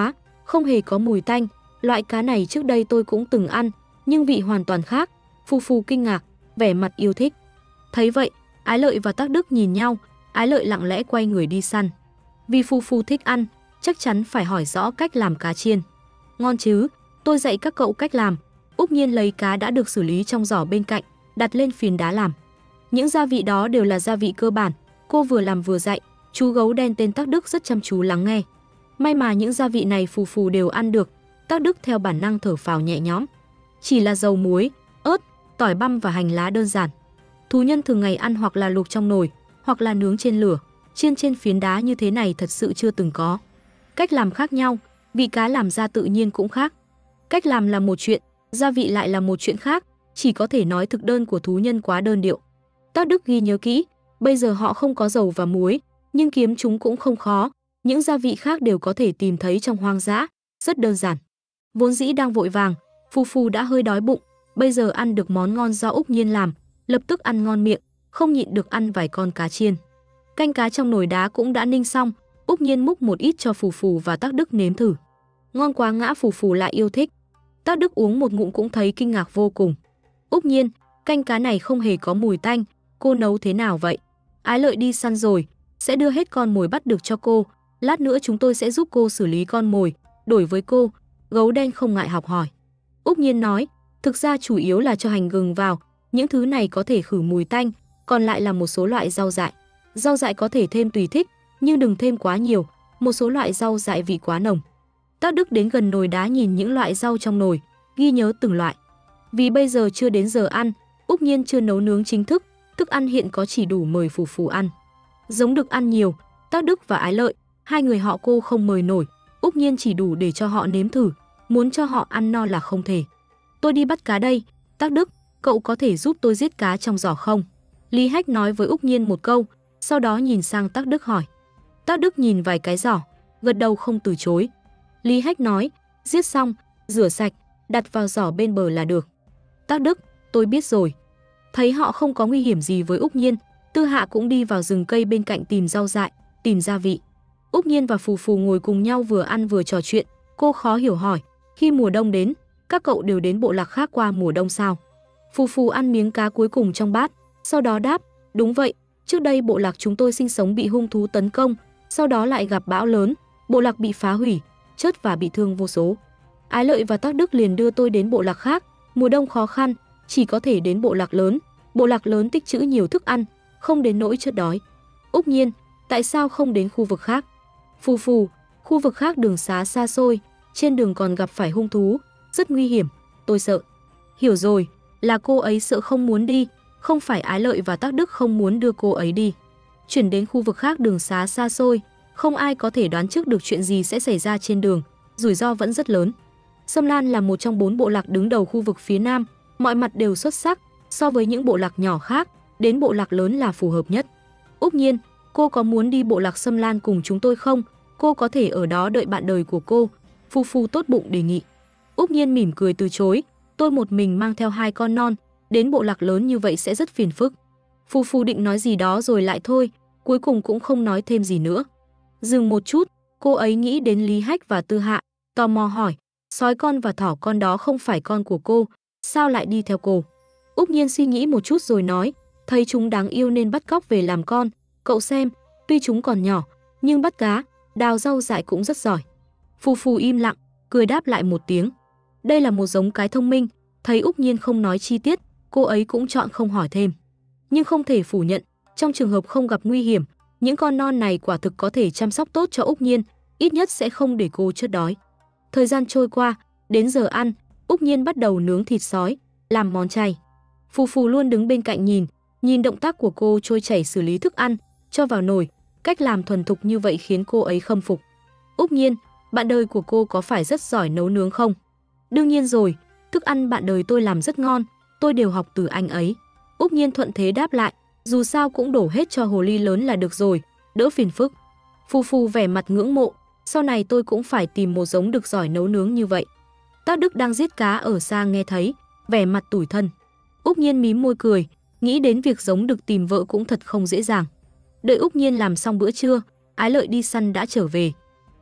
không hề có mùi tanh, loại cá này trước đây tôi cũng từng ăn, nhưng vị hoàn toàn khác. Phù Phù kinh ngạc, vẻ mặt yêu thích. Thấy vậy, Ái Lợi và Tắc Đức nhìn nhau, Ái Lợi lặng lẽ quay người đi săn. Vì Phù Phù thích ăn, chắc chắn phải hỏi rõ cách làm cá chiên. Ngon chứ, tôi dạy các cậu cách làm. Úc Nhiên lấy cá đã được xử lý trong giỏ bên cạnh, đặt lên phiến đá làm. Những gia vị đó đều là gia vị cơ bản, cô vừa làm vừa dạy. Chú gấu đen tên Tắc Đức rất chăm chú lắng nghe. May mà những gia vị này Phù Phù đều ăn được. Tắc Đức theo bản năng thở phào nhẹ nhõm. Chỉ là dầu muối, ớt, tỏi băm và hành lá đơn giản. Thú nhân thường ngày ăn hoặc là luộc trong nồi, hoặc là nướng trên lửa, chiên trên phiến đá như thế này thật sự chưa từng có. Cách làm khác nhau, vị cá làm ra tự nhiên cũng khác. Cách làm là một chuyện, gia vị lại là một chuyện khác, chỉ có thể nói thực đơn của thú nhân quá đơn điệu. Tắc Đức ghi nhớ kỹ, bây giờ họ không có dầu và muối, nhưng kiếm chúng cũng không khó, những gia vị khác đều có thể tìm thấy trong hoang dã, rất đơn giản. Vốn dĩ đang vội vàng, Phù Phù đã hơi đói bụng, bây giờ ăn được món ngon do Úc Nhiên làm, lập tức ăn ngon miệng, không nhịn được ăn vài con cá chiên. Canh cá trong nồi đá cũng đã ninh xong, Úc Nhiên múc một ít cho Phù Phù và Tắc Đức nếm thử. Ngon quá ngã, Phù Phù lại yêu thích. Tắc Đức uống một ngụm cũng thấy kinh ngạc vô cùng. Úc Nhiên, canh cá này không hề có mùi tanh, cô nấu thế nào vậy? Ái Lợi đi săn rồi, sẽ đưa hết con mồi bắt được cho cô, lát nữa chúng tôi sẽ giúp cô xử lý con mồi, đổi với cô. Gấu đen không ngại học hỏi. Úc Nhiên nói, thực ra chủ yếu là cho hành gừng vào, những thứ này có thể khử mùi tanh, còn lại là một số loại rau dại. Rau dại có thể thêm tùy thích, nhưng đừng thêm quá nhiều, một số loại rau dại vị quá nồng. Tắc Đức đến gần nồi đá nhìn những loại rau trong nồi, ghi nhớ từng loại. Vì bây giờ chưa đến giờ ăn, Úc Nhiên chưa nấu nướng chính thức, thức ăn hiện có chỉ đủ mời Phù Phù ăn. Giống được ăn nhiều, Tắc Đức và Ái Lợi, hai người họ cô không mời nổi, Úc Nhiên chỉ đủ để cho họ nếm thử, muốn cho họ ăn no là không thể. Tôi đi bắt cá đây, Tắc Đức, cậu có thể giúp tôi giết cá trong giỏ không? Lý Hách nói với Úc Nhiên một câu, sau đó nhìn sang Tắc Đức hỏi. Tắc Đức nhìn vài cái giỏ, gật đầu không từ chối. Lý Hách nói, giết xong, rửa sạch, đặt vào giỏ bên bờ là được. Tắc Đức, tôi biết rồi. Thấy họ không có nguy hiểm gì với Úc Nhiên, Tư Hạ cũng đi vào rừng cây bên cạnh tìm rau dại, tìm gia vị. Úc Nhiên và Phù Phù ngồi cùng nhau vừa ăn vừa trò chuyện, cô khó hiểu hỏi, khi mùa đông đến, các cậu đều đến bộ lạc khác qua mùa đông sao? Phù Phù ăn miếng cá cuối cùng trong bát, sau đó đáp, đúng vậy, trước đây bộ lạc chúng tôi sinh sống bị hung thú tấn công, sau đó lại gặp bão lớn, bộ lạc bị phá hủy, chết và bị thương vô số. Ái Lợi và Tắc Đức liền đưa tôi đến bộ lạc khác, mùa đông khó khăn, chỉ có thể đến bộ lạc lớn, bộ lạc lớn tích trữ nhiều thức ăn, không đến nỗi chết đói. Úc Nhiên, tại sao không đến khu vực khác? Phù Phù, khu vực khác đường xá xa xôi, trên đường còn gặp phải hung thú, rất nguy hiểm, tôi sợ. Hiểu rồi, là cô ấy sợ không muốn đi, không phải Ái Lợi và Tắc Đức không muốn đưa cô ấy đi. Chuyển đến khu vực khác đường xá xa xôi, không ai có thể đoán trước được chuyện gì sẽ xảy ra trên đường, rủi ro vẫn rất lớn. Sâm Lan là một trong bốn bộ lạc đứng đầu khu vực phía Nam, mọi mặt đều xuất sắc, so với những bộ lạc nhỏ khác, đến bộ lạc lớn là phù hợp nhất. Úc Nhiên, cô có muốn đi bộ lạc Sâm Lan cùng chúng tôi không? Cô có thể ở đó đợi bạn đời của cô. Phù Phù tốt bụng đề nghị. Úc Nhiên mỉm cười từ chối, tôi một mình mang theo hai con non, đến bộ lạc lớn như vậy sẽ rất phiền phức. Phù Phù định nói gì đó rồi lại thôi, cuối cùng cũng không nói thêm gì nữa. Dừng một chút, cô ấy nghĩ đến Lý Hách và Tư Hạ, tò mò hỏi, sói con và thỏ con đó không phải con của cô, sao lại đi theo cô? Úc Nhiên suy nghĩ một chút rồi nói, thấy chúng đáng yêu nên bắt cóc về làm con, cậu xem, tuy chúng còn nhỏ, nhưng bắt cá, đào rau dại cũng rất giỏi. Phù Phù im lặng, cười đáp lại một tiếng. Đây là một giống cái thông minh, thấy Úc Nhiên không nói chi tiết, cô ấy cũng chọn không hỏi thêm. Nhưng không thể phủ nhận, trong trường hợp không gặp nguy hiểm, những con non này quả thực có thể chăm sóc tốt cho Úc Nhiên, ít nhất sẽ không để cô chết đói. Thời gian trôi qua, đến giờ ăn, Úc Nhiên bắt đầu nướng thịt sói, làm món chay. Phù Phù luôn đứng bên cạnh nhìn, nhìn động tác của cô trôi chảy xử lý thức ăn, cho vào nồi, cách làm thuần thục như vậy khiến cô ấy khâm phục. Úc Nhiên, bạn đời của cô có phải rất giỏi nấu nướng không? Đương nhiên rồi, thức ăn bạn đời tôi làm rất ngon, tôi đều học từ anh ấy. Úc Nhiên thuận thế đáp lại, dù sao cũng đổ hết cho hồ ly lớn là được rồi, đỡ phiền phức. Phù Phù vẻ mặt ngưỡng mộ, sau này tôi cũng phải tìm một giống được giỏi nấu nướng như vậy. Tắc Đức đang giết cá ở xa nghe thấy, vẻ mặt tủi thân. Úc Nhiên mím môi cười, nghĩ đến việc giống được tìm vợ cũng thật không dễ dàng. Đợi Úc Nhiên làm xong bữa trưa, Ái Lợi đi săn đã trở về.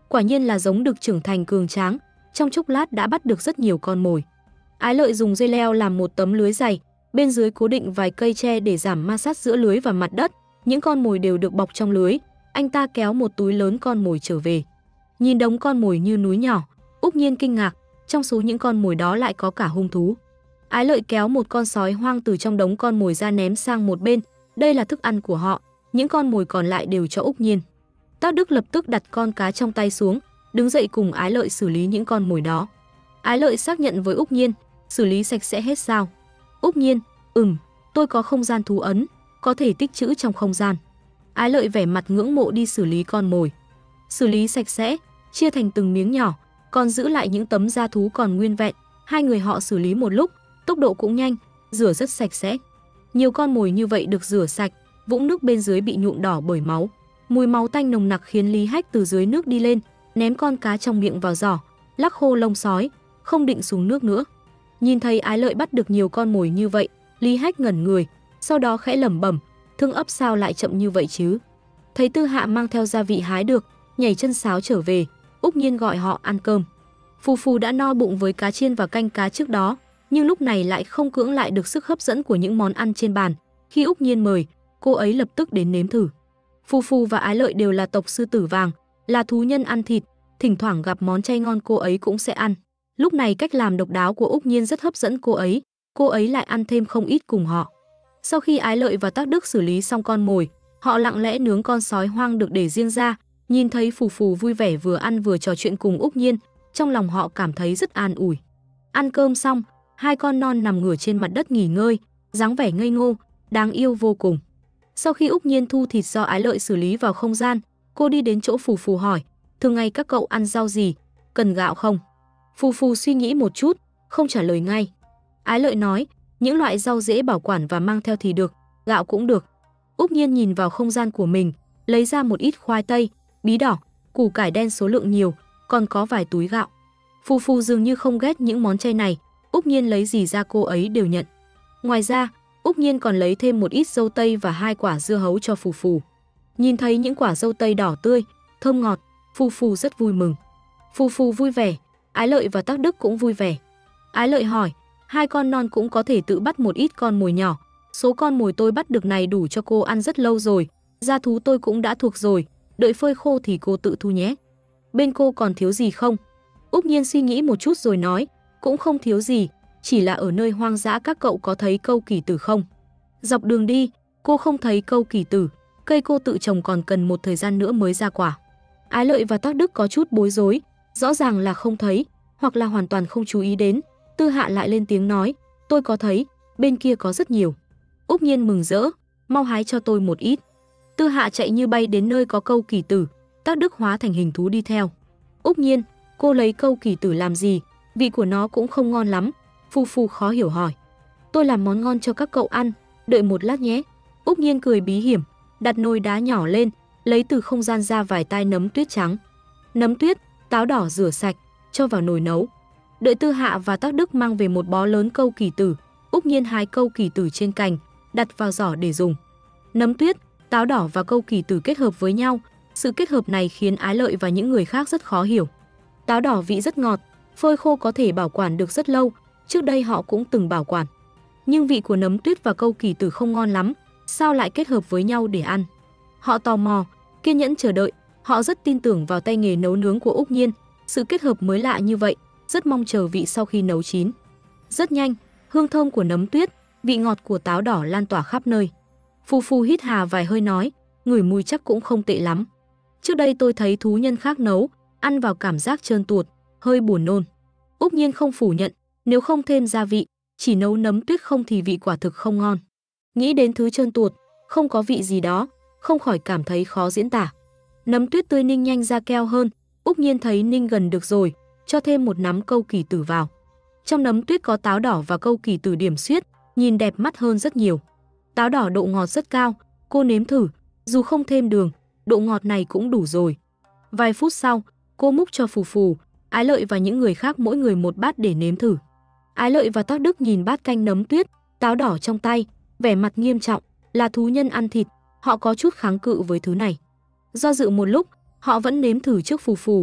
Quả nhiên là giống đực trưởng thành cường tráng, trong chốc lát đã bắt được rất nhiều con mồi. Ái Lợi dùng dây leo làm một tấm lưới dày, bên dưới cố định vài cây tre để giảm ma sát giữa lưới và mặt đất. Những con mồi đều được bọc trong lưới. Anh ta kéo một túi lớn con mồi trở về. Nhìn đống con mồi như núi nhỏ, Úc Nhiên kinh ngạc, trong số những con mồi đó lại có cả hung thú. Ái Lợi kéo một con sói hoang từ trong đống con mồi ra ném sang một bên, đây là thức ăn của họ, những con mồi còn lại đều cho Úc Nhiên. Tác Đức lập tức đặt con cá trong tay xuống, đứng dậy cùng Ái Lợi xử lý những con mồi đó. Ái Lợi xác nhận với Úc Nhiên, xử lý sạch sẽ hết sao? Úc Nhiên, ừm, tôi có không gian thú ấn, có thể tích trữ trong không gian. Ái Lợi vẻ mặt ngưỡng mộ đi xử lý con mồi. Xử lý sạch sẽ, chia thành từng miếng nhỏ, còn giữ lại những tấm da thú còn nguyên vẹn. Hai người họ xử lý một lúc, tốc độ cũng nhanh, rửa rất sạch sẽ. Nhiều con mồi như vậy được rửa sạch, vũng nước bên dưới bị nhuộm đỏ bởi máu. Mùi máu tanh nồng nặc khiến Lý Hách từ dưới nước đi lên, ném con cá trong miệng vào giỏ, lắc khô lông sói, không định xuống nước nữa. Nhìn thấy Ái Lợi bắt được nhiều con mồi như vậy, Lý Hách ngẩn người, sau đó khẽ lẩm bẩm, thương ấp sao lại chậm như vậy chứ? Thấy Tư Hạ mang theo gia vị hái được, nhảy chân sáo trở về, Úc Nhiên gọi họ ăn cơm. Phù Phù đã no bụng với cá chiên và canh cá trước đó, nhưng lúc này lại không cưỡng lại được sức hấp dẫn của những món ăn trên bàn. Khi Úc Nhiên mời, cô ấy lập tức đến nếm thử. Phù Phù và Ái Lợi đều là tộc sư tử vàng, là thú nhân ăn thịt, thỉnh thoảng gặp món chay ngon cô ấy cũng sẽ ăn. Lúc này cách làm độc đáo của Úc Nhiên rất hấp dẫn cô ấy, cô ấy lại ăn thêm không ít cùng họ. Sau khi Ái Lợi và Tác Đức xử lý xong con mồi, họ lặng lẽ nướng con sói hoang được để riêng ra, nhìn thấy Phù Phù vui vẻ vừa ăn vừa trò chuyện cùng Úc Nhiên, trong lòng họ cảm thấy rất an ủi. Ăn cơm xong, hai con non nằm ngửa trên mặt đất nghỉ ngơi, dáng vẻ ngây ngô, đáng yêu vô cùng. Sau khi Úc Nhiên thu thịt do Ái Lợi xử lý vào không gian, cô đi đến chỗ Phù Phù hỏi, thường ngày các cậu ăn rau gì, cần gạo không? Phù Phù suy nghĩ một chút, không trả lời ngay. Ái Lợi nói, những loại rau dễ bảo quản và mang theo thì được, gạo cũng được. Úc Nhiên nhìn vào không gian của mình, lấy ra một ít khoai tây, bí đỏ, củ cải đen số lượng nhiều, còn có vài túi gạo. Phù Phù dường như không ghét những món chay này, Úc Nhiên lấy gì ra cô ấy đều nhận. Ngoài ra, Úc Nhiên còn lấy thêm một ít dâu tây và hai quả dưa hấu cho Phù Phù. Nhìn thấy những quả dâu tây đỏ tươi, thơm ngọt, Phù Phù rất vui mừng. Phù Phù vui vẻ, Ái Lợi và Tác Đức cũng vui vẻ. Ái Lợi hỏi, hai con non cũng có thể tự bắt một ít con mồi nhỏ. Số con mồi tôi bắt được này đủ cho cô ăn rất lâu rồi, gia thú tôi cũng đã thuộc rồi, đợi phơi khô thì cô tự thu nhé. Bên cô còn thiếu gì không? Úc Nhiên suy nghĩ một chút rồi nói, cũng không thiếu gì, chỉ là ở nơi hoang dã các cậu có thấy câu kỳ tử không? Dọc đường đi, cô không thấy câu kỳ tử, cây cô tự trồng còn cần một thời gian nữa mới ra quả. Ái Lợi và Tác Đức có chút bối rối, rõ ràng là không thấy, hoặc là hoàn toàn không chú ý đến. Tư Hạ lại lên tiếng nói, tôi có thấy, bên kia có rất nhiều. Úc Nhiên mừng rỡ, mau hái cho tôi một ít. Tư Hạ chạy như bay đến nơi có câu kỳ tử, Tác Đức hóa thành hình thú đi theo. Úc Nhiên, cô lấy câu kỳ tử làm gì? Vị của nó cũng không ngon lắm. Phù Phù khó hiểu hỏi. Tôi làm món ngon cho các cậu ăn, đợi một lát nhé. Úc Nhiên cười bí hiểm, đặt nồi đá nhỏ lên, lấy từ không gian ra vài tai nấm tuyết trắng. Nấm tuyết, táo đỏ rửa sạch, cho vào nồi nấu. Đợi Tư Hạ và Tác Đức mang về một bó lớn câu kỳ tử, Úc Nhiên hái câu kỳ tử trên cành, đặt vào giỏ để dùng. Nấm tuyết, táo đỏ và câu kỳ tử kết hợp với nhau, sự kết hợp này khiến Ái Lợi và những người khác rất khó hiểu. Táo đỏ vị rất ngọt, phơi khô có thể bảo quản được rất lâu, trước đây họ cũng từng bảo quản. Nhưng vị của nấm tuyết và câu kỳ tử không ngon lắm, sao lại kết hợp với nhau để ăn? Họ tò mò, kiên nhẫn chờ đợi, họ rất tin tưởng vào tay nghề nấu nướng của Úc Nhiên, sự kết hợp mới lạ như vậy, rất mong chờ vị sau khi nấu chín. Rất nhanh, hương thơm của nấm tuyết, vị ngọt của táo đỏ lan tỏa khắp nơi. Phù Phù hít hà vài hơi nói, ngửi mùi chắc cũng không tệ lắm. Trước đây tôi thấy thú nhân khác nấu, ăn vào cảm giác trơn tuột, hơi buồn nôn. Úc Nhiên không phủ nhận, nếu không thêm gia vị, chỉ nấu nấm tuyết không thì vị quả thực không ngon. Nghĩ đến thứ trơn tuột, không có vị gì đó, không khỏi cảm thấy khó diễn tả. Nấm tuyết tươi ninh nhanh ra keo hơn, Úc Nhiên thấy ninh gần được rồi, cho thêm một nắm câu kỳ tử vào. Trong nấm tuyết có táo đỏ và câu kỳ tử điểm xuyết, nhìn đẹp mắt hơn rất nhiều. Táo đỏ độ ngọt rất cao, cô nếm thử, dù không thêm đường, độ ngọt này cũng đủ rồi. Vài phút sau, cô múc cho Phù Phù, Ái Lợi và những người khác mỗi người một bát để nếm thử. Ái Lợi và Tác Đức nhìn bát canh nấm tuyết, táo đỏ trong tay, vẻ mặt nghiêm trọng, là thú nhân ăn thịt, họ có chút kháng cự với thứ này. Do dự một lúc, họ vẫn nếm thử trước Phù Phù,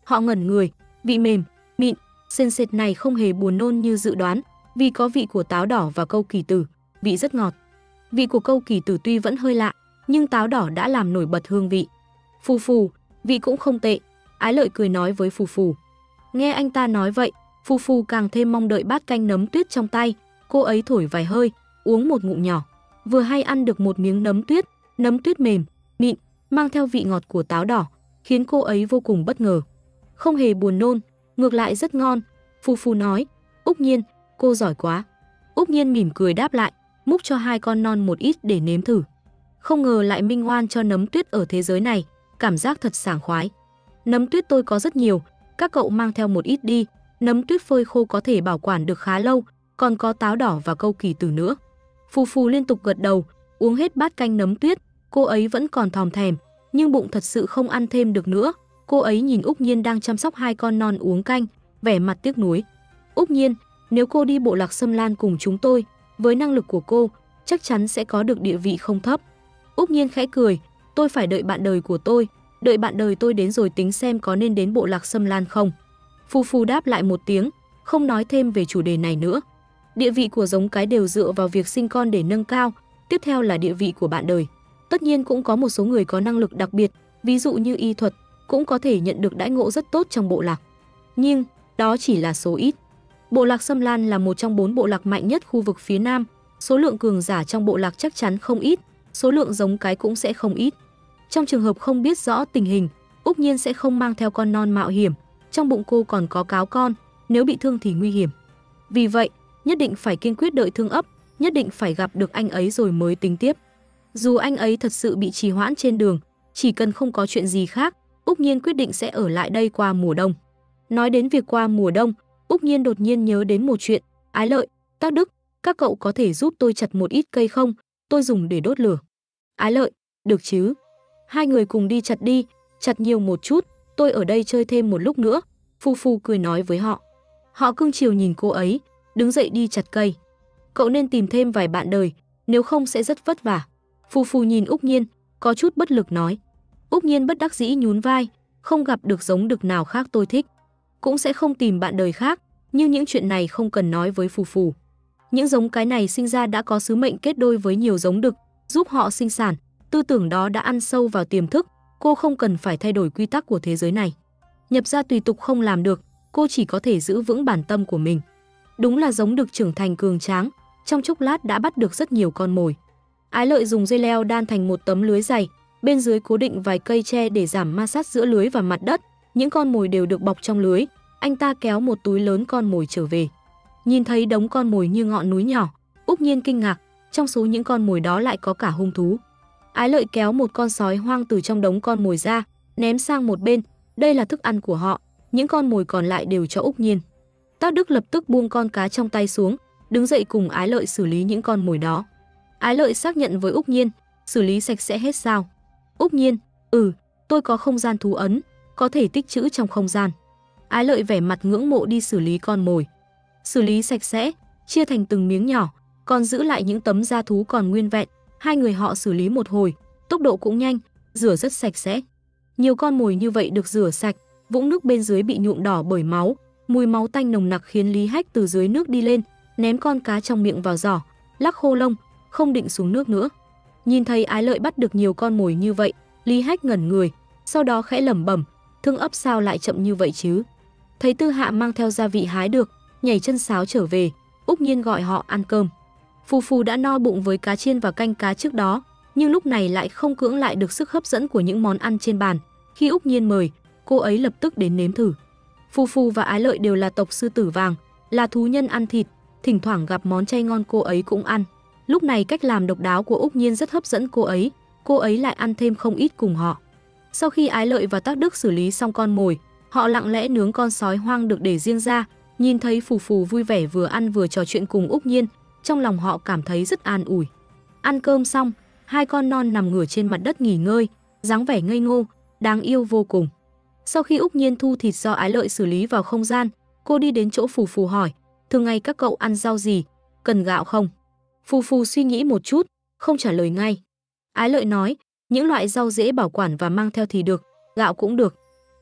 Họ ngẩn người, vị mềm, mịn, sền sệt này không hề buồn nôn như dự đoán, vì có vị của táo đỏ và câu kỳ tử, vị rất ngọt. Vị của câu kỳ tử tuy vẫn hơi lạ, nhưng táo đỏ đã làm nổi bật hương vị. Phù phù, vị cũng không tệ, Ái Lợi cười nói với Phù phù. Nghe anh ta nói vậy, Phù phù càng thêm mong đợi bát canh nấm tuyết trong tay, cô ấy thổi vài hơi, uống một ngụm nhỏ, vừa hay ăn được một miếng nấm tuyết, nấm tuyết mềm, mịn, mang theo vị ngọt của táo đỏ, khiến cô ấy vô cùng bất ngờ. Không hề buồn nôn, ngược lại rất ngon, Phù phù nói. Úc Nhiên, cô giỏi quá. Úc Nhiên mỉm cười đáp lại, múc cho hai con non một ít để nếm thử. Không ngờ lại minh oan cho nấm tuyết ở thế giới này, cảm giác thật sảng khoái. Nấm tuyết tôi có rất nhiều, các cậu mang theo một ít đi, nấm tuyết phơi khô có thể bảo quản được khá lâu, còn có táo đỏ và câu kỳ tử nữa. Phù phù liên tục gật đầu, uống hết bát canh nấm tuyết, cô ấy vẫn còn thòm thèm, nhưng bụng thật sự không ăn thêm được nữa. Cô ấy nhìn Úc Nhiên đang chăm sóc hai con non uống canh, vẻ mặt tiếc nuối. Úc Nhiên, nếu cô đi bộ lạc Sâm Lan cùng chúng tôi, với năng lực của cô, chắc chắn sẽ có được địa vị không thấp. Úc Nhiên khẽ cười, tôi phải đợi bạn đời của tôi, đợi bạn đời tôi đến rồi tính xem có nên đến bộ lạc Sâm Lan không. Phù phù đáp lại một tiếng, không nói thêm về chủ đề này nữa. Địa vị của giống cái đều dựa vào việc sinh con để nâng cao, tiếp theo là địa vị của bạn đời. Tất nhiên cũng có một số người có năng lực đặc biệt, ví dụ như y thuật, cũng có thể nhận được đãi ngộ rất tốt trong bộ lạc. Nhưng, đó chỉ là số ít. Bộ lạc Sâm Lan là một trong bốn bộ lạc mạnh nhất khu vực phía Nam, số lượng cường giả trong bộ lạc chắc chắn không ít, số lượng giống cái cũng sẽ không ít. Trong trường hợp không biết rõ tình hình, Úc Nhiên sẽ không mang theo con non mạo hiểm, trong bụng cô còn có cáo con, nếu bị thương thì nguy hiểm. Vì vậy, nhất định phải kiên quyết đợi thương ấp, nhất định phải gặp được anh ấy rồi mới tính tiếp. Dù anh ấy thật sự bị trì hoãn trên đường, chỉ cần không có chuyện gì khác, Úc Nhiên quyết định sẽ ở lại đây qua mùa đông. Nói đến việc qua mùa đông, Úc Nhiên đột nhiên nhớ đến một chuyện. Ái Lợi, Tác Đức, các cậu có thể giúp tôi chặt một ít cây không? Tôi dùng để đốt lửa. Ái Lợi, được chứ? Hai người cùng đi chặt đi, chặt nhiều một chút, tôi ở đây chơi thêm một lúc nữa. Phù phù cười nói với họ. Họ cưng chiều nhìn cô ấy, đứng dậy đi chặt cây. Cậu nên tìm thêm vài bạn đời, nếu không sẽ rất vất vả. Phù phù nhìn Úc Nhiên, có chút bất lực nói. Úc Nhiên bất đắc dĩ nhún vai, không gặp được giống đực nào khác tôi thích, cũng sẽ không tìm bạn đời khác, nhưng những chuyện này không cần nói với Phù phù. Những giống cái này sinh ra đã có sứ mệnh kết đôi với nhiều giống đực, giúp họ sinh sản, tư tưởng đó đã ăn sâu vào tiềm thức, cô không cần phải thay đổi quy tắc của thế giới này. Nhập gia tùy tục không làm được, cô chỉ có thể giữ vững bản tâm của mình. Đúng là giống đực trưởng thành cường tráng, trong chốc lát đã bắt được rất nhiều con mồi. Ái Lợi dùng dây leo đan thành một tấm lưới dày, bên dưới cố định vài cây tre để giảm ma sát giữa lưới và mặt đất. Những con mồi đều được bọc trong lưới. Anh ta kéo một túi lớn con mồi trở về. Nhìn thấy đống con mồi như ngọn núi nhỏ, Úc Nhiên kinh ngạc, trong số những con mồi đó lại có cả hung thú. Ái Lợi kéo một con sói hoang từ trong đống con mồi ra, ném sang một bên, đây là thức ăn của họ, những con mồi còn lại đều cho Úc Nhiên. Tác Đức lập tức buông con cá trong tay xuống, đứng dậy cùng Ái Lợi xử lý những con mồi đó. Ái Lợi xác nhận với Úc Nhiên, xử lý sạch sẽ hết sao? Úc Nhiên, ừ, tôi có không gian thú ấn, có thể tích trữ trong không gian. Ái Lợi vẻ mặt ngưỡng mộ đi xử lý con mồi. Xử lý sạch sẽ, chia thành từng miếng nhỏ, còn giữ lại những tấm da thú còn nguyên vẹn. Hai người họ xử lý một hồi, tốc độ cũng nhanh, rửa rất sạch sẽ. Nhiều con mồi như vậy được rửa sạch, vũng nước bên dưới bị nhuộm đỏ bởi máu, mùi máu tanh nồng nặc khiến Lý Hách từ dưới nước đi lên, ném con cá trong miệng vào giỏ, lắc khô lông, không định xuống nước nữa. Nhìn thấy Ái Lợi bắt được nhiều con mồi như vậy, Lý Hách ngẩn người, sau đó khẽ lẩm bẩm, thương ấp sao lại chậm như vậy chứ? Thấy Tư Hạ mang theo gia vị hái được, nhảy chân sáo trở về, Úc Nhiên gọi họ ăn cơm. Phù phù đã no bụng với cá chiên và canh cá trước đó, nhưng lúc này lại không cưỡng lại được sức hấp dẫn của những món ăn trên bàn. Khi Úc Nhiên mời, cô ấy lập tức đến nếm thử. Phù phù và Ái Lợi đều là tộc sư tử vàng, là thú nhân ăn thịt, thỉnh thoảng gặp món chay ngon cô ấy cũng ăn. Lúc này cách làm độc đáo của Úc Nhiên rất hấp dẫn cô ấy, cô ấy lại ăn thêm không ít cùng họ. Sau khi Ái Lợi và Tác Đức xử lý xong con mồi, họ lặng lẽ nướng con sói hoang được để riêng ra, nhìn thấy Phù phù vui vẻ vừa ăn vừa trò chuyện cùng Úc Nhiên, trong lòng họ cảm thấy rất an ủi. Ăn cơm xong, hai con non nằm ngửa trên mặt đất nghỉ ngơi, dáng vẻ ngây ngô, đáng yêu vô cùng. Sau khi Úc Nhiên thu thịt do Ái Lợi xử lý vào không gian, cô đi đến chỗ Phù phù hỏi, thường ngày các cậu ăn rau gì, cần gạo không? Phù phù suy nghĩ một chút, không trả lời ngay. Ái Lợi nói, những loại rau dễ bảo quản và mang theo thì được, gạo cũng được.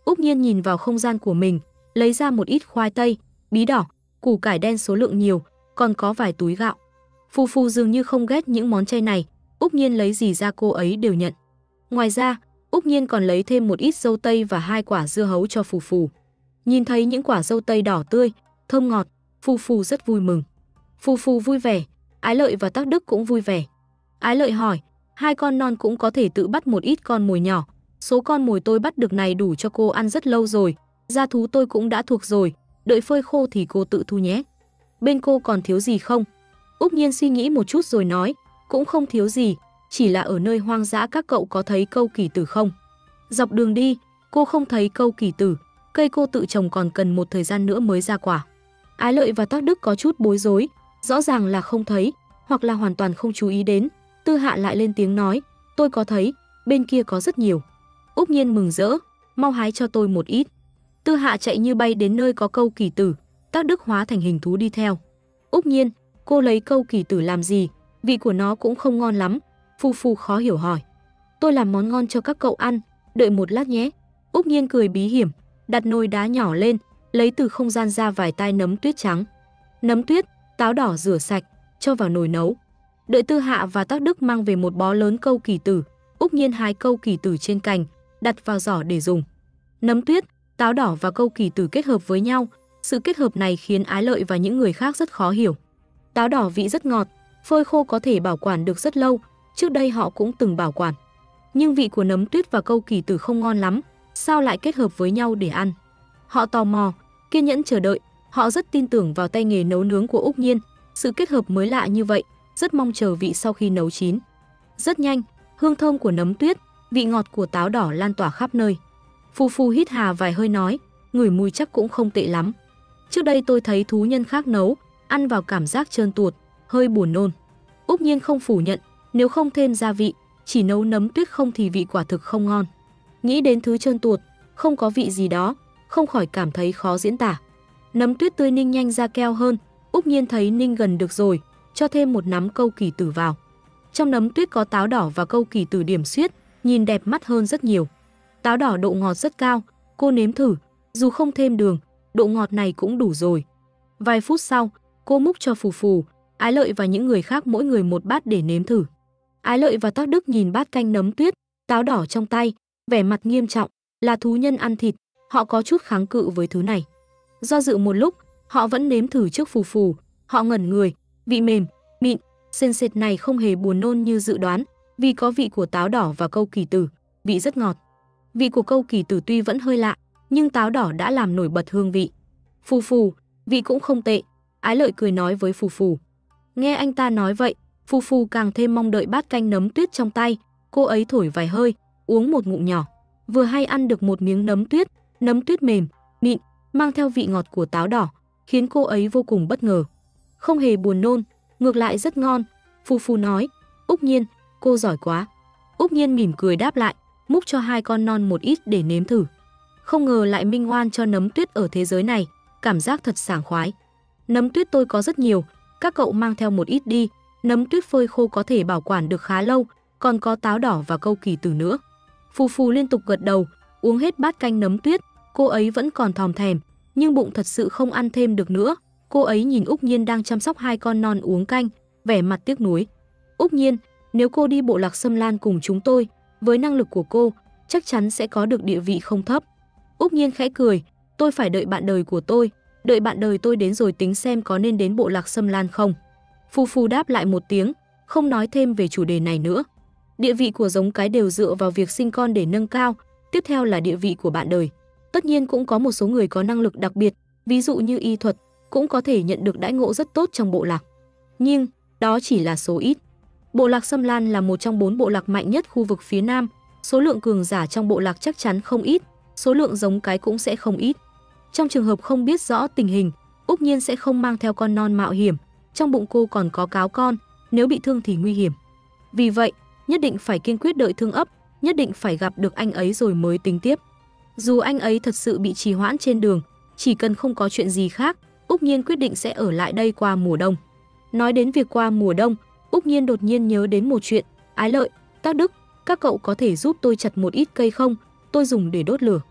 Úc Nhiên nhìn vào không gian của mình, lấy ra một ít khoai tây, bí đỏ, củ cải đen số lượng nhiều, còn có vài túi gạo. Phù Phù dường như không ghét những món chay này, Úc Nhiên lấy gì ra cô ấy đều nhận. Ngoài ra, Úc Nhiên còn lấy thêm một ít dâu tây và hai quả dưa hấu cho Phù Phù. Nhìn thấy những quả dâu tây đỏ tươi, thơm ngọt, Phù Phù rất vui mừng. Phù Phù vui vẻ, Ái Lợi và Tắc Đức cũng vui vẻ. Ái Lợi hỏi, hai con non cũng có thể tự bắt một ít con mồi nhỏ. Số con mồi tôi bắt được này đủ cho cô ăn rất lâu rồi, gia thú tôi cũng đã thuộc rồi, đợi phơi khô thì cô tự thu nhé. Bên cô còn thiếu gì không? Úc Nhiên suy nghĩ một chút rồi nói, cũng không thiếu gì, chỉ là ở nơi hoang dã các cậu có thấy câu kỳ tử không? Dọc đường đi, cô không thấy câu kỳ tử, cây cô tự trồng còn cần một thời gian nữa mới ra quả. Ái Lợi và Tắc Đức có chút bối rối, rõ ràng là không thấy, hoặc là hoàn toàn không chú ý đến. Tư Hạ lại lên tiếng nói, tôi có thấy, bên kia có rất nhiều. Úc Nhiên mừng rỡ, mau hái cho tôi một ít. Tư Hạ chạy như bay đến nơi có câu kỳ tử, Tắc Đức hóa thành hình thú đi theo. Úc Nhiên, cô lấy câu kỳ tử làm gì? Vị của nó cũng không ngon lắm. Phù Phù khó hiểu hỏi. Tôi làm món ngon cho các cậu ăn, đợi một lát nhé. Úc Nhiên cười bí hiểm, đặt nồi đá nhỏ lên, lấy từ không gian ra vài tai nấm tuyết trắng. Nấm tuyết, táo đỏ rửa sạch, cho vào nồi nấu. Đợi Tư Hạ và Tắc Đức mang về một bó lớn câu kỳ tử, Úc Nhiên hái câu kỳ tử trên cành, đặt vào giỏ để dùng. Nấm tuyết, táo đỏ và câu kỳ tử kết hợp với nhau, sự kết hợp này khiến Ái Lợi và những người khác rất khó hiểu. Táo đỏ vị rất ngọt, phơi khô có thể bảo quản được rất lâu, trước đây họ cũng từng bảo quản. Nhưng vị của nấm tuyết và câu kỳ tử không ngon lắm, sao lại kết hợp với nhau để ăn? Họ tò mò, kiên nhẫn chờ đợi, họ rất tin tưởng vào tay nghề nấu nướng của Úc Nhiên, sự kết hợp mới lạ như vậy, rất mong chờ vị sau khi nấu chín. Rất nhanh, hương thơm của nấm tuyết, vị ngọt của táo đỏ lan tỏa khắp nơi. Phù Phù hít hà vài hơi nói, ngửi mùi chắc cũng không tệ lắm. Trước đây tôi thấy thú nhân khác nấu, ăn vào cảm giác trơn tuột, hơi buồn nôn. Úc Nhiên không phủ nhận, nếu không thêm gia vị, chỉ nấu nấm tuyết không thì vị quả thực không ngon. Nghĩ đến thứ trơn tuột, không có vị gì đó, không khỏi cảm thấy khó diễn tả. Nấm tuyết tươi ninh nhanh ra keo hơn, Úc Nhiên thấy ninh gần được rồi, cho thêm một nắm câu kỳ tử vào. Trong nấm tuyết có táo đỏ và câu kỳ tử điểm xuyết, nhìn đẹp mắt hơn rất nhiều. Táo đỏ độ ngọt rất cao, cô nếm thử, dù không thêm đường, độ ngọt này cũng đủ rồi. Vài phút sau, cô múc cho Phù Phù, Ái Lợi và những người khác mỗi người một bát để nếm thử. Ái Lợi và Tắc Đức nhìn bát canh nấm tuyết, táo đỏ trong tay, vẻ mặt nghiêm trọng, là thú nhân ăn thịt, họ có chút kháng cự với thứ này. Do dự một lúc, họ vẫn nếm thử trước Phù Phù, họ ngẩn người, vị mềm, mịn, sền sệt này không hề buồn nôn như dự đoán, vì có vị của táo đỏ và câu kỳ tử, vị rất ngọt. Vị của câu kỳ tử tuy vẫn hơi lạ, nhưng táo đỏ đã làm nổi bật hương vị. Phù Phù, vị cũng không tệ, Ái Lợi cười nói với Phù Phù. Nghe anh ta nói vậy, Phù Phù càng thêm mong đợi bát canh nấm tuyết trong tay, cô ấy thổi vài hơi, uống một ngụm nhỏ, vừa hay ăn được một miếng nấm tuyết, nấm tuyết mềm, mịn, mang theo vị ngọt của táo đỏ, khiến cô ấy vô cùng bất ngờ. Không hề buồn nôn, ngược lại rất ngon, Phù Phù nói, Úc Nhiên, cô giỏi quá. Úc Nhiên mỉm cười đáp lại, múc cho hai con non một ít để nếm thử. Không ngờ lại minh oan cho nấm tuyết ở thế giới này, cảm giác thật sảng khoái. Nấm tuyết tôi có rất nhiều, các cậu mang theo một ít đi, nấm tuyết phơi khô có thể bảo quản được khá lâu, còn có táo đỏ và câu kỳ tử nữa. Phù Phù liên tục gật đầu, uống hết bát canh nấm tuyết, cô ấy vẫn còn thòm thèm, nhưng bụng thật sự không ăn thêm được nữa. Cô ấy nhìn Úc Nhiên đang chăm sóc hai con non uống canh, vẻ mặt tiếc nuối. Úc Nhiên, nếu cô đi bộ lạc Sâm Lan cùng chúng tôi, với năng lực của cô, chắc chắn sẽ có được địa vị không thấp. Úc Nhiên khẽ cười, tôi phải đợi bạn đời của tôi, đợi bạn đời tôi đến rồi tính xem có nên đến bộ lạc Sâm Lan không. Phù Phù đáp lại một tiếng, không nói thêm về chủ đề này nữa. Địa vị của giống cái đều dựa vào việc sinh con để nâng cao, tiếp theo là địa vị của bạn đời. Tất nhiên cũng có một số người có năng lực đặc biệt, ví dụ như y thuật, cũng có thể nhận được đãi ngộ rất tốt trong bộ lạc. Nhưng, đó chỉ là số ít. Bộ lạc Sâm Lan là một trong bốn bộ lạc mạnh nhất khu vực phía Nam, số lượng cường giả trong bộ lạc chắc chắn không ít, số lượng giống cái cũng sẽ không ít. Trong trường hợp không biết rõ tình hình, Úc Nhiên sẽ không mang theo con non mạo hiểm, trong bụng cô còn có cáo con, nếu bị thương thì nguy hiểm. Vì vậy, nhất định phải kiên quyết đợi thương ấp, nhất định phải gặp được anh ấy rồi mới tính tiếp. Dù anh ấy thật sự bị trì hoãn trên đường, chỉ cần không có chuyện gì khác, Úc Nhiên quyết định sẽ ở lại đây qua mùa đông. Nói đến việc qua mùa đông, Úc Nhiên đột nhiên nhớ đến một chuyện, Ái Lợi, Tắc Đức, các cậu có thể giúp tôi chặt một ít cây không, tôi dùng để đốt lửa.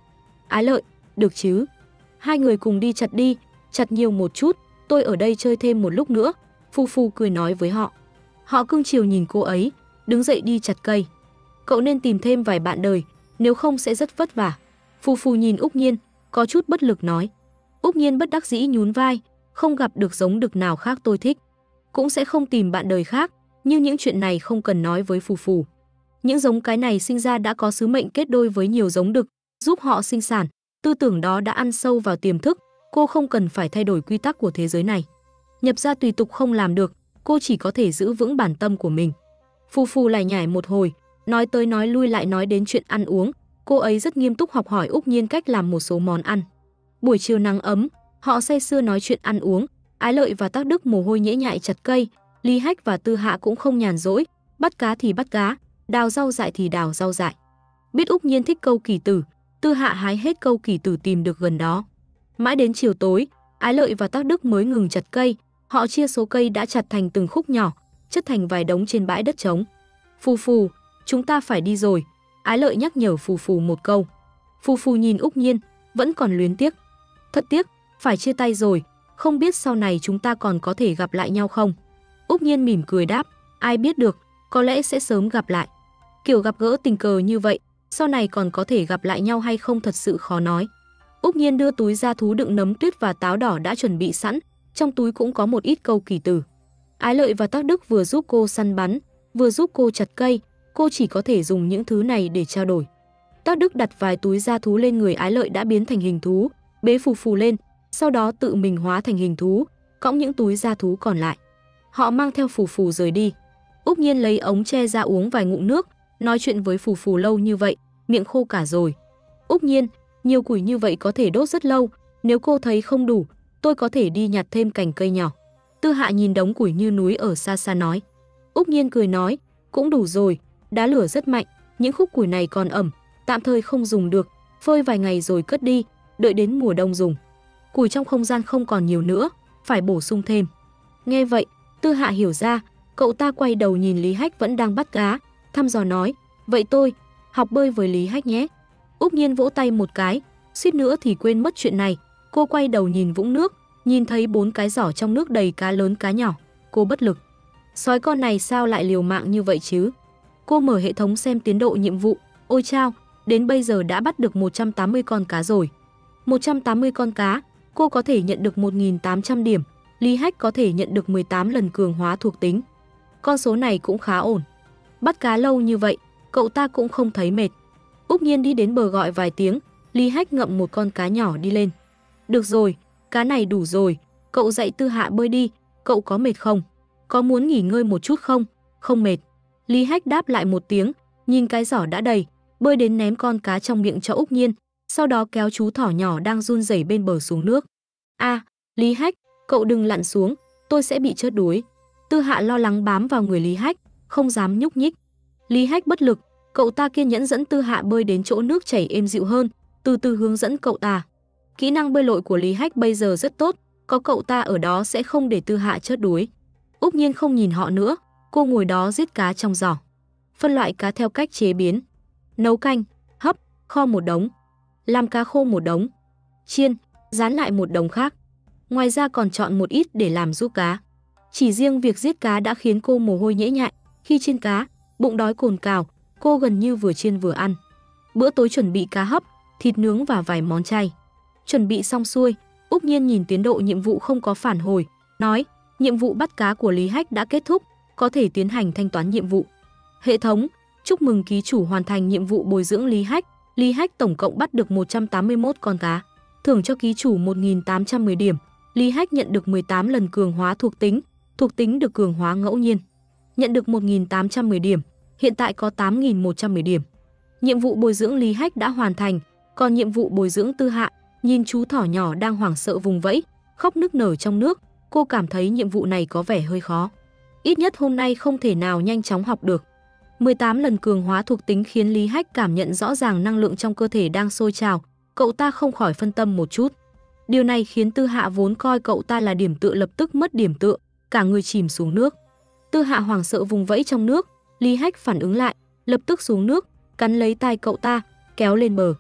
Ái Lợi, được chứ? Hai người cùng đi chặt đi, chặt nhiều một chút, tôi ở đây chơi thêm một lúc nữa, Phù Phù cười nói với họ. Họ cưng chiều nhìn cô ấy, đứng dậy đi chặt cây. Cậu nên tìm thêm vài bạn đời, nếu không sẽ rất vất vả. Phù Phù nhìn Úc Nhiên, có chút bất lực nói. Úc Nhiên bất đắc dĩ nhún vai, không gặp được giống đực nào khác tôi thích, cũng sẽ không tìm bạn đời khác, nhưng những chuyện này không cần nói với Phù Phù. Những giống cái này sinh ra đã có sứ mệnh kết đôi với nhiều giống đực, giúp họ sinh sản, tư tưởng đó đã ăn sâu vào tiềm thức, cô không cần phải thay đổi quy tắc của thế giới này. Nhập gia tùy tục không làm được, cô chỉ có thể giữ vững bản tâm của mình. Phù Phù lải nhải một hồi, nói tới nói lui lại nói đến chuyện ăn uống, cô ấy rất nghiêm túc học hỏi Úc Nhiên cách làm một số món ăn. Buổi chiều nắng ấm, họ say sưa nói chuyện ăn uống, Ái Lợi và Tác Đức mồ hôi nhễ nhại chặt cây, Lý Hách và Tư Hạ cũng không nhàn rỗi, bắt cá thì bắt cá, đào rau dại thì đào rau dại. Biết Úc Nhiên thích câu kỳ tử, Tư Hạ hái hết câu kỳ tử tìm được gần đó. Mãi đến chiều tối, Ái Lợi và Tác Đức mới ngừng chặt cây, họ chia số cây đã chặt thành từng khúc nhỏ, chất thành vài đống trên bãi đất trống. Phù Phù, chúng ta phải đi rồi, Ái Lợi nhắc nhở Phù Phù một câu. Phù Phù nhìn Úc Nhiên, vẫn còn luyến tiếc. Thật tiếc, phải chia tay rồi, không biết sau này chúng ta còn có thể gặp lại nhau không? Úc Nhiên mỉm cười đáp, ai biết được, có lẽ sẽ sớm gặp lại. Kiểu gặp gỡ tình cờ như vậy, sau này còn có thể gặp lại nhau hay không thật sự khó nói. Úc Nhiên đưa túi ra thú đựng nấm tuyết và táo đỏ đã chuẩn bị sẵn, trong túi cũng có một ít câu kỳ tử. Ái Lợi và Tác Đức vừa giúp cô săn bắn, vừa giúp cô chặt cây, cô chỉ có thể dùng những thứ này để trao đổi. Tác Đức đặt vài túi da thú lên người Ái Lợi đã biến thành hình thú, bế Phù Phù lên, sau đó tự mình hóa thành hình thú, cõng những túi da thú còn lại. Họ mang theo Phù Phù rời đi. Úc Nhiên lấy ống tre ra uống vài ngụm nước, nói chuyện với Phù Phù lâu như vậy, miệng khô cả rồi. Úc Nhiên, nhiều củi như vậy có thể đốt rất lâu, nếu cô thấy không đủ, tôi có thể đi nhặt thêm cành cây nhỏ. Tư Hạ nhìn đống củi như núi ở xa xa nói. Úc Nhiên cười nói, cũng đủ rồi, đá lửa rất mạnh, những khúc củi này còn ẩm, tạm thời không dùng được, phơi vài ngày rồi cất đi, đợi đến mùa đông dùng. Củi trong không gian không còn nhiều nữa, phải bổ sung thêm. Nghe vậy, Tư Hạ hiểu ra, cậu ta quay đầu nhìn Lý Hách vẫn đang bắt cá, thăm dò nói, vậy tôi học bơi với Lý Hách nhé. Úc Nhiên vỗ tay một cái, suýt nữa thì quên mất chuyện này. Cô quay đầu nhìn vũng nước, nhìn thấy bốn cái giỏ trong nước đầy cá lớn cá nhỏ, cô bất lực. Sói con này sao lại liều mạng như vậy chứ? Cô mở hệ thống xem tiến độ nhiệm vụ, ôi chao, đến bây giờ đã bắt được một trăm tám mươi con cá rồi. một trăm tám mươi con cá, cô có thể nhận được một nghìn tám trăm điểm, Lý Hách có thể nhận được mười tám lần cường hóa thuộc tính. Con số này cũng khá ổn. Bắt cá lâu như vậy, cậu ta cũng không thấy mệt. Úc Nhiên đi đến bờ gọi vài tiếng, Lý Hách ngậm một con cá nhỏ đi lên. Được rồi, cá này đủ rồi, cậu dạy Tư Hạ bơi đi, cậu có mệt không? Có muốn nghỉ ngơi một chút không? Không mệt. Lý Hách đáp lại một tiếng, nhìn cái giỏ đã đầy, bơi đến ném con cá trong miệng cho Úc Nhiên, sau đó kéo chú thỏ nhỏ đang run rẩy bên bờ xuống nước. A, à, Lý Hách, cậu đừng lặn xuống, tôi sẽ bị chết đuối. Tư Hạ lo lắng bám vào người Lý Hách, không dám nhúc nhích. Lý Hách bất lực, cậu ta kiên nhẫn dẫn Tư Hạ bơi đến chỗ nước chảy êm dịu hơn, từ từ hướng dẫn cậu ta. Kỹ năng bơi lội của Lý Hách bây giờ rất tốt, có cậu ta ở đó sẽ không để Tư Hạ chết đuối. Úc Nhiên không nhìn họ nữa, cô ngồi đó giết cá trong giỏ. Phân loại cá theo cách chế biến: nấu canh, hấp, kho một đống, làm cá khô một đống, chiên, rán lại một đống khác. Ngoài ra còn chọn một ít để làm giúp cá. Chỉ riêng việc giết cá đã khiến cô mồ hôi nhễ nhại, khi chiên cá, bụng đói cồn cào, cô gần như vừa chiên vừa ăn. Bữa tối chuẩn bị cá hấp, thịt nướng và vài món chay. Chuẩn bị xong xuôi, Úc Nhiên nhìn tiến độ nhiệm vụ không có phản hồi, nói, nhiệm vụ bắt cá của Lý Hách đã kết thúc, có thể tiến hành thanh toán nhiệm vụ. Hệ thống, chúc mừng ký chủ hoàn thành nhiệm vụ bồi dưỡng Lý Hách, Lý Hách tổng cộng bắt được một trăm tám mươi mốt con cá, thưởng cho ký chủ một nghìn tám trăm mười điểm. Lý Hách nhận được mười tám lần cường hóa thuộc tính, thuộc tính được cường hóa ngẫu nhiên. Nhận được một nghìn tám trăm mười điểm, hiện tại có tám nghìn một trăm mười điểm. Nhiệm vụ bồi dưỡng Lý Hách đã hoàn thành, còn nhiệm vụ bồi dưỡng Tư Hạ, nhìn chú thỏ nhỏ đang hoảng sợ vùng vẫy, khóc nức nở trong nước, cô cảm thấy nhiệm vụ này có vẻ hơi khó. Ít nhất hôm nay không thể nào nhanh chóng học được. mười tám lần cường hóa thuộc tính khiến Lý Hách cảm nhận rõ ràng năng lượng trong cơ thể đang sôi trào, cậu ta không khỏi phân tâm một chút. Điều này khiến Tư Hạ vốn coi cậu ta là điểm tựa lập tức mất điểm tựa, cả người chìm xuống nước. Tư Hạ hoảng sợ vùng vẫy trong nước, Lý Hách phản ứng lại, lập tức xuống nước, cắn lấy tay cậu ta, kéo lên bờ.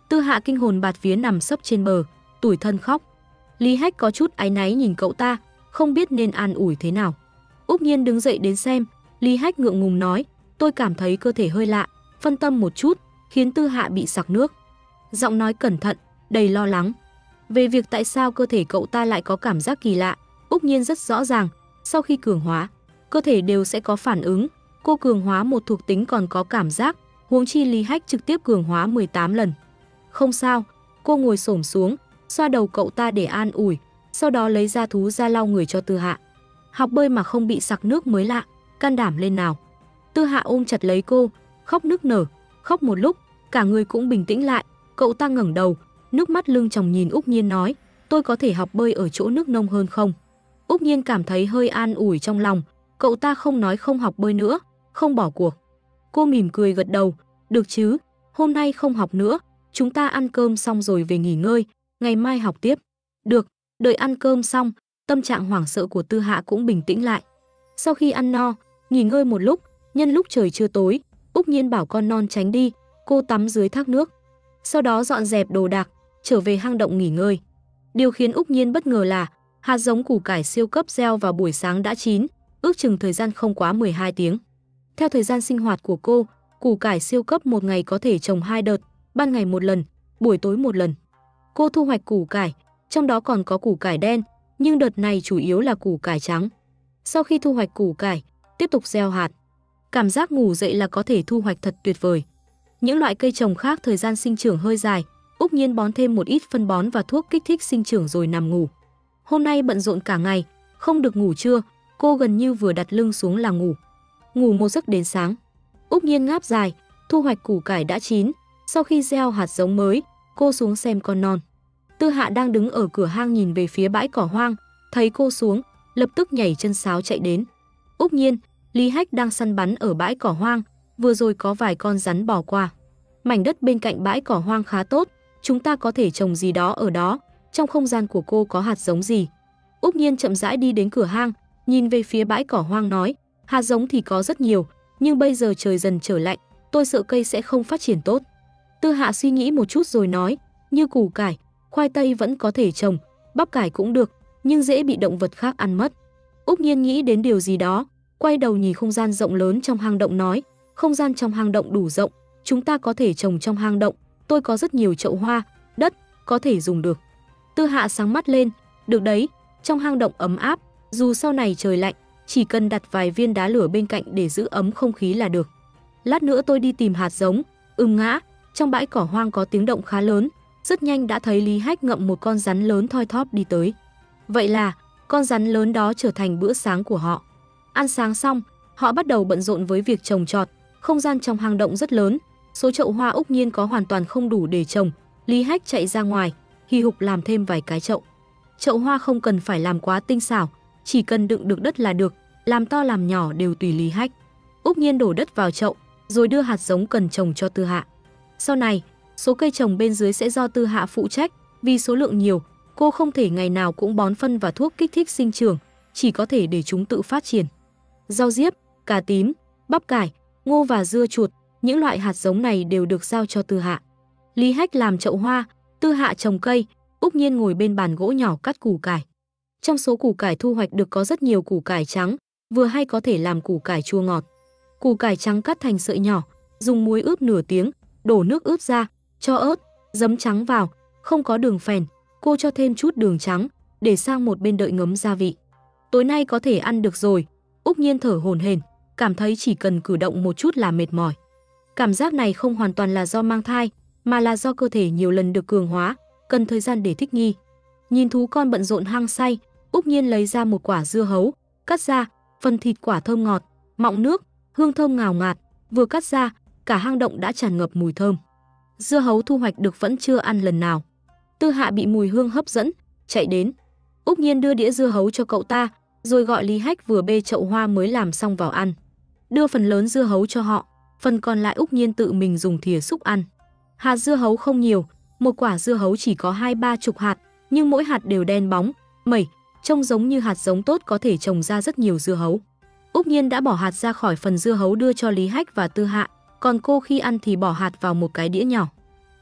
Tư Hạ kinh hồn bạt vía nằm sấp trên bờ, tủi thân khóc. Lý Hách có chút áy náy nhìn cậu ta, không biết nên an ủi thế nào. Úc Nhiên đứng dậy đến xem, Lý Hách ngượng ngùng nói, tôi cảm thấy cơ thể hơi lạ, phân tâm một chút, khiến Tư Hạ bị sặc nước. Giọng nói cẩn thận, đầy lo lắng. Về việc tại sao cơ thể cậu ta lại có cảm giác kỳ lạ, Úc Nhiên rất rõ ràng, sau khi cường hóa, cơ thể đều sẽ có phản ứng, cô cường hóa một thuộc tính còn có cảm giác, huống chi Lý Hách trực tiếp cường hóa mười tám lần. Không sao, cô ngồi xổm xuống, xoa đầu cậu ta để an ủi, sau đó lấy ra thú ra lau người cho Tư Hạ. Học bơi mà không bị sặc nước mới lạ, can đảm lên nào. Tư Hạ ôm chặt lấy cô, khóc nức nở, khóc một lúc, cả người cũng bình tĩnh lại, cậu ta ngẩng đầu, nước mắt lưng tròng nhìn Úc Nhiên nói, tôi có thể học bơi ở chỗ nước nông hơn không? Úc Nhiên cảm thấy hơi an ủi trong lòng, cậu ta không nói không học bơi nữa, không bỏ cuộc. Cô mỉm cười gật đầu, được chứ, hôm nay không học nữa, chúng ta ăn cơm xong rồi về nghỉ ngơi, ngày mai học tiếp. Được, đợi ăn cơm xong, tâm trạng hoảng sợ của Tư Hạ cũng bình tĩnh lại. Sau khi ăn no, nghỉ ngơi một lúc, nhân lúc trời chưa tối, Úc Nhiên bảo con non tránh đi, cô tắm dưới thác nước. Sau đó dọn dẹp đồ đạc, trở về hang động nghỉ ngơi. Điều khiến Úc Nhiên bất ngờ là hạt giống củ cải siêu cấp gieo vào buổi sáng đã chín, ước chừng thời gian không quá mười hai tiếng. Theo thời gian sinh hoạt của cô, củ cải siêu cấp một ngày có thể trồng hai đợt, ban ngày một lần, buổi tối một lần. Cô thu hoạch củ cải, trong đó còn có củ cải đen, nhưng đợt này chủ yếu là củ cải trắng. Sau khi thu hoạch củ cải, tiếp tục gieo hạt. Cảm giác ngủ dậy là có thể thu hoạch thật tuyệt vời. Những loại cây trồng khác thời gian sinh trưởng hơi dài, Úc Nhiên bón thêm một ít phân bón và thuốc kích thích sinh trưởng rồi nằm ngủ. Hôm nay bận rộn cả ngày, không được ngủ trưa, cô gần như vừa đặt lưng xuống là ngủ. Ngủ một giấc đến sáng. Úc Nhiên ngáp dài, thu hoạch củ cải đã chín, sau khi gieo hạt giống mới, cô xuống xem con non. Tư Hạ đang đứng ở cửa hang nhìn về phía bãi cỏ hoang, thấy cô xuống, lập tức nhảy chân sáo chạy đến. Úc Nhiên, Lý Hách đang săn bắn ở bãi cỏ hoang, vừa rồi có vài con rắn bò qua. Mảnh đất bên cạnh bãi cỏ hoang khá tốt, chúng ta có thể trồng gì đó ở đó, trong không gian của cô có hạt giống gì? Úc Nhiên chậm rãi đi đến cửa hang, nhìn về phía bãi cỏ hoang nói, hạt giống thì có rất nhiều, nhưng bây giờ trời dần trở lạnh, tôi sợ cây sẽ không phát triển tốt. Tư Hạ suy nghĩ một chút rồi nói, như củ cải, khoai tây vẫn có thể trồng, bắp cải cũng được, nhưng dễ bị động vật khác ăn mất. Úc Nhiên nghĩ đến điều gì đó, quay đầu nhìn không gian rộng lớn trong hang động nói, không gian trong hang động đủ rộng, chúng ta có thể trồng trong hang động, tôi có rất nhiều chậu hoa, đất, có thể dùng được. Tư Hạ sáng mắt lên, được đấy, trong hang động ấm áp, dù sau này trời lạnh, chỉ cần đặt vài viên đá lửa bên cạnh để giữ ấm không khí là được. Lát nữa tôi đi tìm hạt giống. Ừm ngã, trong bãi cỏ hoang có tiếng động khá lớn, rất nhanh đã thấy Lý Hách ngậm một con rắn lớn thoi thóp đi tới. Vậy là, con rắn lớn đó trở thành bữa sáng của họ. Ăn sáng xong, họ bắt đầu bận rộn với việc trồng trọt, không gian trong hang động rất lớn, số chậu hoa Úc Nhiên có hoàn toàn không đủ để trồng. Lý Hách chạy ra ngoài, hì hục làm thêm vài cái chậu. Chậu hoa không cần phải làm quá tinh xảo, chỉ cần đựng được đất là được, làm to làm nhỏ đều tùy Lý Hách. Úc Nhiên đổ đất vào chậu, rồi đưa hạt giống cần trồng cho Tư Hạ. Sau này, số cây trồng bên dưới sẽ do Tư Hạ phụ trách, vì số lượng nhiều, cô không thể ngày nào cũng bón phân và thuốc kích thích sinh trưởng, chỉ có thể để chúng tự phát triển. Rau diếp, cà tím, bắp cải, ngô và dưa chuột, những loại hạt giống này đều được giao cho Tư Hạ. Lý Hách làm chậu hoa, Tư Hạ trồng cây, Úc Nhiên ngồi bên bàn gỗ nhỏ cắt củ cải. Trong số củ cải thu hoạch được có rất nhiều củ cải trắng, vừa hay có thể làm củ cải chua ngọt. Củ cải trắng cắt thành sợi nhỏ, dùng muối ướp nửa tiếng, đổ nước ướp ra, cho ớt, giấm trắng vào, không có đường phèn, cô cho thêm chút đường trắng, để sang một bên đợi ngấm gia vị. Tối nay có thể ăn được rồi. Úc Nhiên thở hổn hển, cảm thấy chỉ cần cử động một chút là mệt mỏi. Cảm giác này không hoàn toàn là do mang thai, mà là do cơ thể nhiều lần được cường hóa, cần thời gian để thích nghi. Nhìn thú con bận rộn hăng say, Úc Nhiên lấy ra một quả dưa hấu, cắt ra, phần thịt quả thơm ngọt, mọng nước, hương thơm ngào ngạt, vừa cắt ra, cả hang động đã tràn ngập mùi thơm. Dưa hấu thu hoạch được vẫn chưa ăn lần nào. Tư Hạ bị mùi hương hấp dẫn, chạy đến. Úc Nhiên đưa đĩa dưa hấu cho cậu ta, rồi gọi Lý Hách vừa bê chậu hoa mới làm xong vào ăn. Đưa phần lớn dưa hấu cho họ, phần còn lại Úc Nhiên tự mình dùng thìa xúc ăn. Hạt dưa hấu không nhiều, một quả dưa hấu chỉ có hai ba chục hạt, nhưng mỗi hạt đều đen bóng, mẩy, trông giống như hạt giống tốt có thể trồng ra rất nhiều dưa hấu. Úc Nhiên đã bỏ hạt ra khỏi phần dưa hấu đưa cho Lý Hách và Tư Hạ, còn cô khi ăn thì bỏ hạt vào một cái đĩa nhỏ.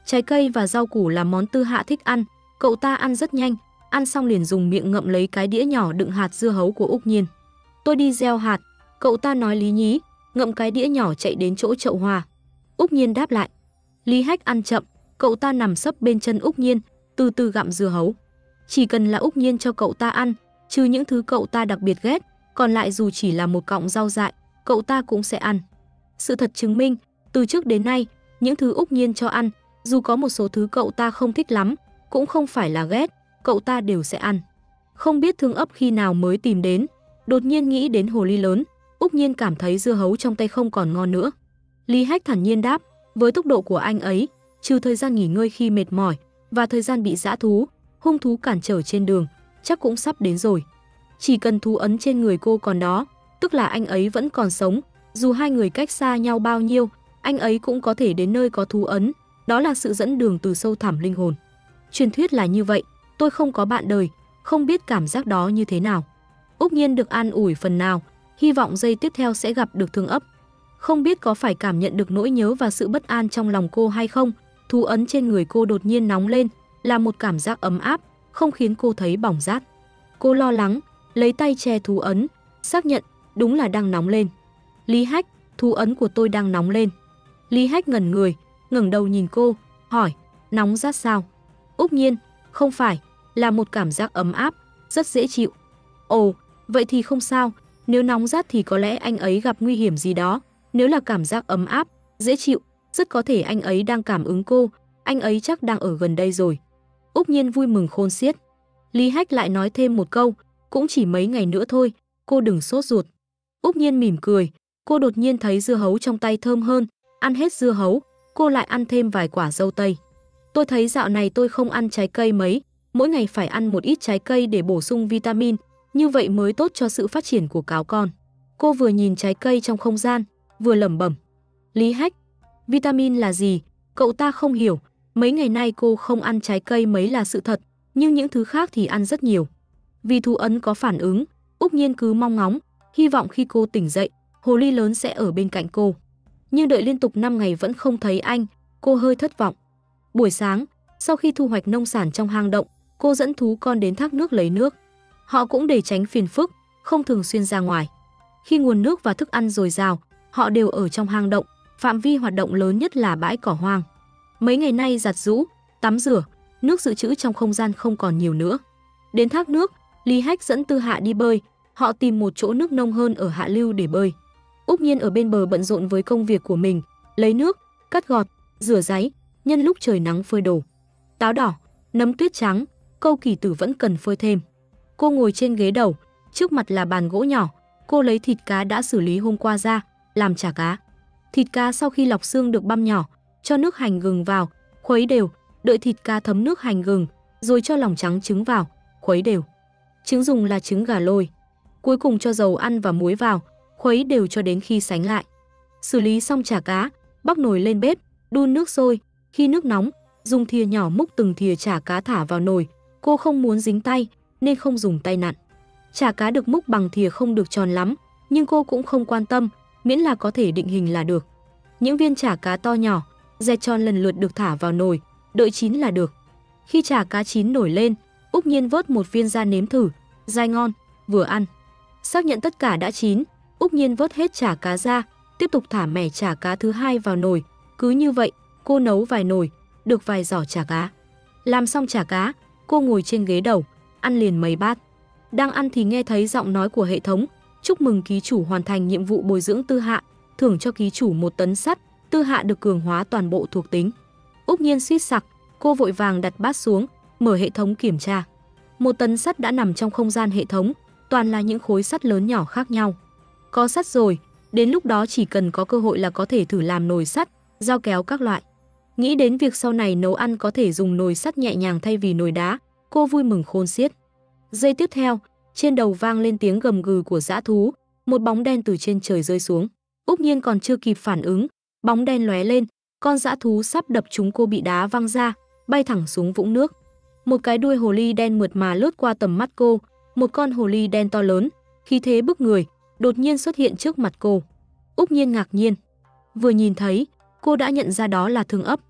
Trái cây và rau củ là món Tư Hạ thích ăn, cậu ta ăn rất nhanh, ăn xong liền dùng miệng ngậm lấy cái đĩa nhỏ đựng hạt dưa hấu của Úc Nhiên. Tôi đi gieo hạt, cậu ta nói lý nhí, ngậm cái đĩa nhỏ chạy đến chỗ chậu hoa. Úc Nhiên đáp lại. Lý Hách ăn chậm, cậu ta nằm sấp bên chân Úc Nhiên, từ từ gặm dưa hấu. Chỉ cần là Úc Nhiên cho cậu ta ăn, trừ những thứ cậu ta đặc biệt ghét, còn lại dù chỉ là một cọng rau dại, cậu ta cũng sẽ ăn. Sự thật chứng minh, từ trước đến nay, những thứ Úc Nhiên cho ăn, dù có một số thứ cậu ta không thích lắm, cũng không phải là ghét, cậu ta đều sẽ ăn. Không biết Thương Ấp khi nào mới tìm đến, đột nhiên nghĩ đến hồ ly lớn, Úc Nhiên cảm thấy dưa hấu trong tay không còn ngon nữa. Lý Hách thản nhiên đáp, với tốc độ của anh ấy, trừ thời gian nghỉ ngơi khi mệt mỏi và thời gian bị dã thú, hung thú cản trở trên đường, chắc cũng sắp đến rồi. Chỉ cần thú ấn trên người cô còn đó, tức là anh ấy vẫn còn sống, dù hai người cách xa nhau bao nhiêu, anh ấy cũng có thể đến nơi có thú ấn, đó là sự dẫn đường từ sâu thẳm linh hồn. Truyền thuyết là như vậy, tôi không có bạn đời, không biết cảm giác đó như thế nào. Úc Nhiên được an ủi phần nào, hy vọng giây tiếp theo sẽ gặp được Thương Ấp. Không biết có phải cảm nhận được nỗi nhớ và sự bất an trong lòng cô hay không, thú ấn trên người cô đột nhiên nóng lên, là một cảm giác ấm áp, không khiến cô thấy bỏng rát. Cô lo lắng, lấy tay che thú ấn, xác nhận, đúng là đang nóng lên. Lý Hách, thú ấn của tôi đang nóng lên. Lý Hách ngẩn người, ngẩng đầu nhìn cô, hỏi, nóng rát sao? Úc Nhiên, không phải, là một cảm giác ấm áp, rất dễ chịu. Ồ, vậy thì không sao, nếu nóng rát thì có lẽ anh ấy gặp nguy hiểm gì đó, nếu là cảm giác ấm áp, dễ chịu, rất có thể anh ấy đang cảm ứng cô, anh ấy chắc đang ở gần đây rồi. Úc Nhiên vui mừng khôn xiết. Lý Hách lại nói thêm một câu, cũng chỉ mấy ngày nữa thôi, cô đừng sốt ruột. Úc Nhiên mỉm cười, cô đột nhiên thấy dưa hấu trong tay thơm hơn, ăn hết dưa hấu, cô lại ăn thêm vài quả dâu tây. Tôi thấy dạo này tôi không ăn trái cây mấy, mỗi ngày phải ăn một ít trái cây để bổ sung vitamin, như vậy mới tốt cho sự phát triển của cáo con. Cô vừa nhìn trái cây trong không gian, vừa lẩm bẩm. Lý Hách, vitamin là gì? Cậu ta không hiểu, mấy ngày nay cô không ăn trái cây mấy là sự thật, nhưng những thứ khác thì ăn rất nhiều. Vì thú ấn có phản ứng, Úc Nhiên cứ mong ngóng, hy vọng khi cô tỉnh dậy, hồ ly lớn sẽ ở bên cạnh cô. Nhưng đợi liên tục năm ngày vẫn không thấy anh, cô hơi thất vọng. Buổi sáng, sau khi thu hoạch nông sản trong hang động, cô dẫn thú con đến thác nước lấy nước. Họ cũng để tránh phiền phức, không thường xuyên ra ngoài. Khi nguồn nước và thức ăn dồi dào, họ đều ở trong hang động, phạm vi hoạt động lớn nhất là bãi cỏ hoang. Mấy ngày nay giặt giũ, tắm rửa, nước dự trữ trong không gian không còn nhiều nữa. Đến thác nước, Lý Hách dẫn Tư Hạ đi bơi, họ tìm một chỗ nước nông hơn ở hạ lưu để bơi. Úc Nhiên ở bên bờ bận rộn với công việc của mình, lấy nước, cắt gọt, rửa ráy, nhân lúc trời nắng phơi đồ. Táo đỏ, nấm tuyết trắng, câu kỳ tử vẫn cần phơi thêm. Cô ngồi trên ghế đầu, trước mặt là bàn gỗ nhỏ, cô lấy thịt cá đã xử lý hôm qua ra, làm chả cá. Thịt cá sau khi lọc xương được băm nhỏ, cho nước hành gừng vào, khuấy đều, đợi thịt cá thấm nước hành gừng, rồi cho lòng trắng trứng vào, khuấy đều. Trứng dùng là trứng gà lôi. Cuối cùng cho dầu ăn và muối vào, khuấy đều cho đến khi sánh lại. Xử lý xong chả cá, bắc nồi lên bếp, đun nước sôi, khi nước nóng, dùng thìa nhỏ múc từng thìa chả cá thả vào nồi, cô không muốn dính tay nên không dùng tay nặn. Chả cá được múc bằng thìa không được tròn lắm, nhưng cô cũng không quan tâm, miễn là có thể định hình là được. Những viên chả cá to nhỏ, dẹt tròn lần lượt được thả vào nồi, đợi chín là được. Khi chả cá chín nổi lên, Úc Nhiên vớt một viên ra nếm thử, dai ngon, vừa ăn. Xác nhận tất cả đã chín, Úc Nhiên vớt hết chả cá ra, tiếp tục thả mẻ chả cá thứ hai vào nồi. Cứ như vậy, cô nấu vài nồi, được vài giỏ chả cá. Làm xong chả cá, cô ngồi trên ghế đầu, ăn liền mấy bát. Đang ăn thì nghe thấy giọng nói của hệ thống, chúc mừng ký chủ hoàn thành nhiệm vụ bồi dưỡng Tư Hạ, thưởng cho ký chủ một tấn sắt, Tư Hạ được cường hóa toàn bộ thuộc tính. Úc Nhiên suýt sặc, cô vội vàng đặt bát xuống, mở hệ thống kiểm tra. Một tấn sắt đã nằm trong không gian hệ thống, toàn là những khối sắt lớn nhỏ khác nhau. Có sắt rồi, đến lúc đó chỉ cần có cơ hội là có thể thử làm nồi sắt, dao kéo các loại. Nghĩ đến việc sau này nấu ăn có thể dùng nồi sắt nhẹ nhàng thay vì nồi đá, cô vui mừng khôn xiết. Giây tiếp theo, trên đầu vang lên tiếng gầm gừ của dã thú, một bóng đen từ trên trời rơi xuống. Úc Nhiên còn chưa kịp phản ứng, bóng đen lóe lên, con dã thú sắp đập trúng cô bị đá văng ra, bay thẳng xuống vũng nước. Một cái đuôi hồ ly đen mượt mà lướt qua tầm mắt cô, một con hồ ly đen to lớn, khí thế bức người, đột nhiên xuất hiện trước mặt cô. Úc Nhiên ngạc nhiên. Vừa nhìn thấy, cô đã nhận ra đó là Thương Ấp.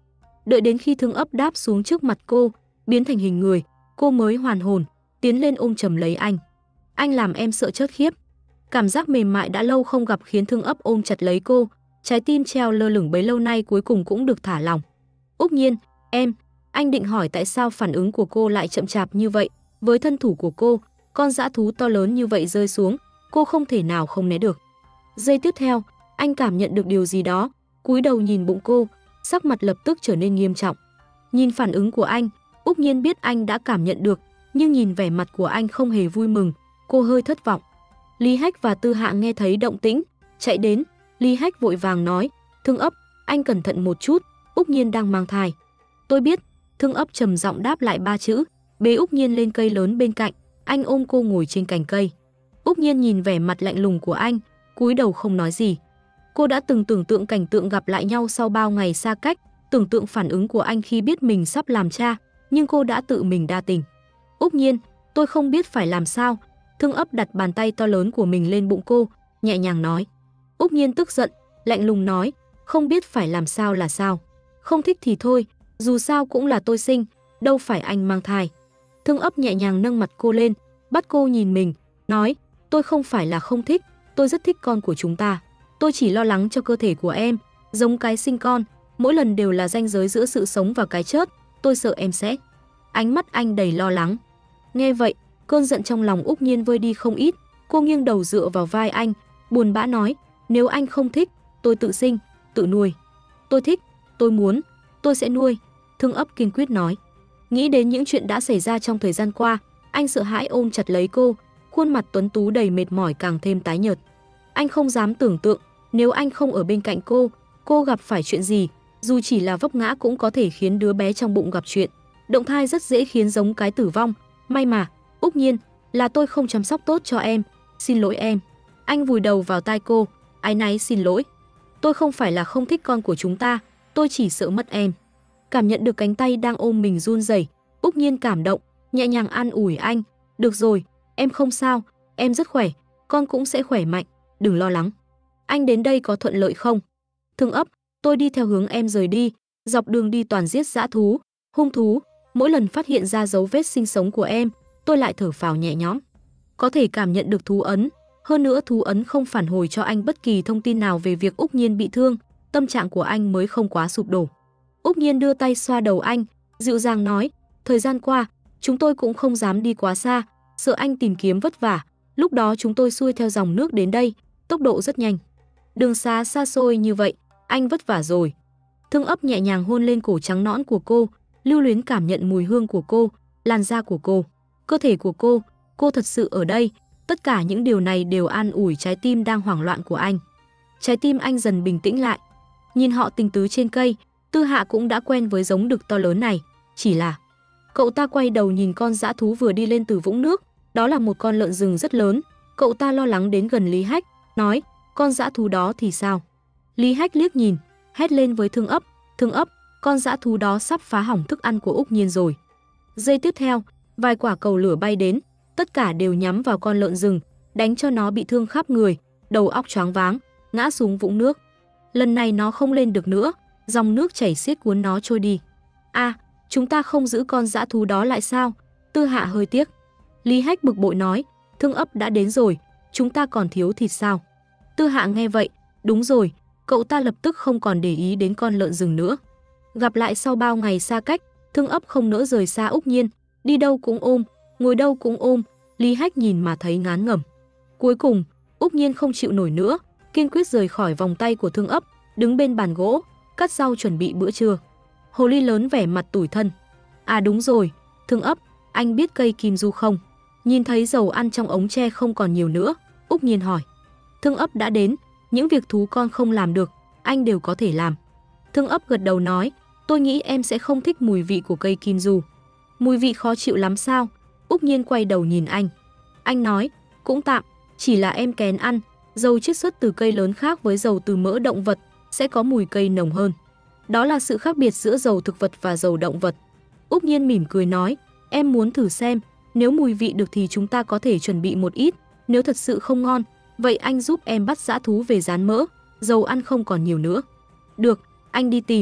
Đợi đến khi Thương Ấp đáp xuống trước mặt cô, biến thành hình người, cô mới hoàn hồn, tiến lên ôm chầm lấy anh. Anh làm em sợ chết khiếp. Cảm giác mềm mại đã lâu không gặp khiến Thương Ấp ôm chặt lấy cô, trái tim treo lơ lửng bấy lâu nay cuối cùng cũng được thả lỏng. Úc Nhiên, em, anh định hỏi tại sao phản ứng của cô lại chậm chạp như vậy, với thân thủ của cô, con dã thú to lớn như vậy rơi xuống, cô không thể nào không né được. Giây tiếp theo, anh cảm nhận được điều gì đó, cúi đầu nhìn bụng cô, sắc mặt lập tức trở nên nghiêm trọng. Nhìn phản ứng của anh, Úc Nhiên biết anh đã cảm nhận được, nhưng nhìn vẻ mặt của anh không hề vui mừng, cô hơi thất vọng. Lý Hách và Tư Hạ nghe thấy động tĩnh, chạy đến, Lý Hách vội vàng nói, Thương Ấp, anh cẩn thận một chút, Úc Nhiên đang mang thai. Tôi biết, Thương Ấp trầm giọng đáp lại ba chữ, bế Úc Nhiên lên cây lớn bên cạnh, anh ôm cô ngồi trên cành cây. Úc Nhiên nhìn vẻ mặt lạnh lùng của anh, cúi đầu không nói gì. Cô đã từng tưởng tượng cảnh tượng gặp lại nhau sau bao ngày xa cách, tưởng tượng phản ứng của anh khi biết mình sắp làm cha, nhưng cô đã tự mình đa tình. Úc Nhiên, tôi không biết phải làm sao. Thương Ấp đặt bàn tay to lớn của mình lên bụng cô, nhẹ nhàng nói. Úc Nhiên tức giận, lạnh lùng nói, không biết phải làm sao là sao. Không thích thì thôi, dù sao cũng là tôi sinh, đâu phải anh mang thai. Thương Ấp nhẹ nhàng nâng mặt cô lên, bắt cô nhìn mình, nói, tôi không phải là không thích, tôi rất thích con của chúng ta. Tôi chỉ lo lắng cho cơ thể của em, giống cái sinh con, mỗi lần đều là ranh giới giữa sự sống và cái chết, tôi sợ em sẽ. Ánh mắt anh đầy lo lắng. Nghe vậy, cơn giận trong lòng Úc Nhiên vơi đi không ít, cô nghiêng đầu dựa vào vai anh, buồn bã nói, nếu anh không thích, tôi tự sinh, tự nuôi. Tôi thích, tôi muốn, tôi sẽ nuôi, Thương Ấp kiên quyết nói. Nghĩ đến những chuyện đã xảy ra trong thời gian qua, anh sợ hãi ôm chặt lấy cô, khuôn mặt tuấn tú đầy mệt mỏi càng thêm tái nhợt. Anh không dám tưởng tượng, nếu anh không ở bên cạnh cô, cô gặp phải chuyện gì, dù chỉ là vấp ngã cũng có thể khiến đứa bé trong bụng gặp chuyện. Động thai rất dễ khiến giống cái tử vong, may mà, Úc Nhiên, là tôi không chăm sóc tốt cho em, xin lỗi em. Anh vùi đầu vào tai cô, áy náy xin lỗi. Tôi không phải là không thích con của chúng ta, tôi chỉ sợ mất em. Cảm nhận được cánh tay đang ôm mình run rẩy, Úc Nhiên cảm động, nhẹ nhàng an ủi anh, được rồi, em không sao, em rất khỏe, con cũng sẽ khỏe mạnh, đừng lo lắng. Anh đến đây có thuận lợi không? Thương Ấp, tôi đi theo hướng em rời đi, dọc đường đi toàn giết dã thú, hung thú, mỗi lần phát hiện ra dấu vết sinh sống của em, tôi lại thở phào nhẹ nhõm. Có thể cảm nhận được thú ấn, hơn nữa thú ấn không phản hồi cho anh bất kỳ thông tin nào về việc Úc Nhiên bị thương, tâm trạng của anh mới không quá sụp đổ. Úc Nhiên đưa tay xoa đầu anh, dịu dàng nói, thời gian qua, chúng tôi cũng không dám đi quá xa, sợ anh tìm kiếm vất vả, lúc đó chúng tôi xuôi theo dòng nước đến đây, tốc độ rất nhanh. Đường xá xa xôi như vậy, anh vất vả rồi. Thương Ấp nhẹ nhàng hôn lên cổ trắng nõn của cô, lưu luyến cảm nhận mùi hương của cô, làn da của cô, cơ thể của cô, cô thật sự ở đây, tất cả những điều này đều an ủi trái tim đang hoảng loạn của anh. Trái tim anh dần bình tĩnh lại. Nhìn họ tình tứ trên cây, Tư Hạ cũng đã quen với giống đực to lớn này, chỉ là cậu ta quay đầu nhìn con dã thú vừa đi lên từ vũng nước, đó là một con lợn rừng rất lớn, cậu ta lo lắng đến gần Lý Hách, nói, con dã thú đó thì sao? Lý Hách liếc nhìn, hét lên với Thương Ấp, Thương Ấp, con dã thú đó sắp phá hỏng thức ăn của Úc Nhiên rồi. Giây tiếp theo, vài quả cầu lửa bay đến, tất cả đều nhắm vào con lợn rừng, đánh cho nó bị thương khắp người, đầu óc choáng váng, ngã xuống vũng nước. Lần này nó không lên được nữa, dòng nước chảy xiết cuốn nó trôi đi. A, à, chúng ta không giữ con dã thú đó lại sao? Tư Hạ hơi tiếc. Lý Hách bực bội nói, Thương Ấp đã đến rồi, chúng ta còn thiếu thịt sao? Tư Hạ nghe vậy, đúng rồi, cậu ta lập tức không còn để ý đến con lợn rừng nữa. Gặp lại sau bao ngày xa cách, Thương Ấp không nỡ rời xa Úc Nhiên, đi đâu cũng ôm, ngồi đâu cũng ôm, Lý Hách nhìn mà thấy ngán ngẩm. Cuối cùng, Úc Nhiên không chịu nổi nữa, kiên quyết rời khỏi vòng tay của Thương Ấp, đứng bên bàn gỗ, cắt rau chuẩn bị bữa trưa. Hồ ly lớn vẻ mặt tủi thân. À đúng rồi, Thương Ấp, anh biết cây kim du không? Nhìn thấy dầu ăn trong ống tre không còn nhiều nữa, Úc Nhiên hỏi. Thương Ấp đã đến, những việc thú con không làm được, anh đều có thể làm. Thương Ấp gật đầu nói, tôi nghĩ em sẽ không thích mùi vị của cây kim du. Mùi vị khó chịu lắm sao? Úc Nhiên quay đầu nhìn anh. Anh nói, cũng tạm, chỉ là em kén ăn, dầu chiết xuất từ cây lớn khác với dầu từ mỡ động vật, sẽ có mùi cây nồng hơn. Đó là sự khác biệt giữa dầu thực vật và dầu động vật. Úc Nhiên mỉm cười nói, em muốn thử xem, nếu mùi vị được thì chúng ta có thể chuẩn bị một ít, nếu thật sự không ngon, vậy anh giúp em bắt dã thú về rán mỡ, dầu ăn không còn nhiều nữa. Được, anh đi tìm.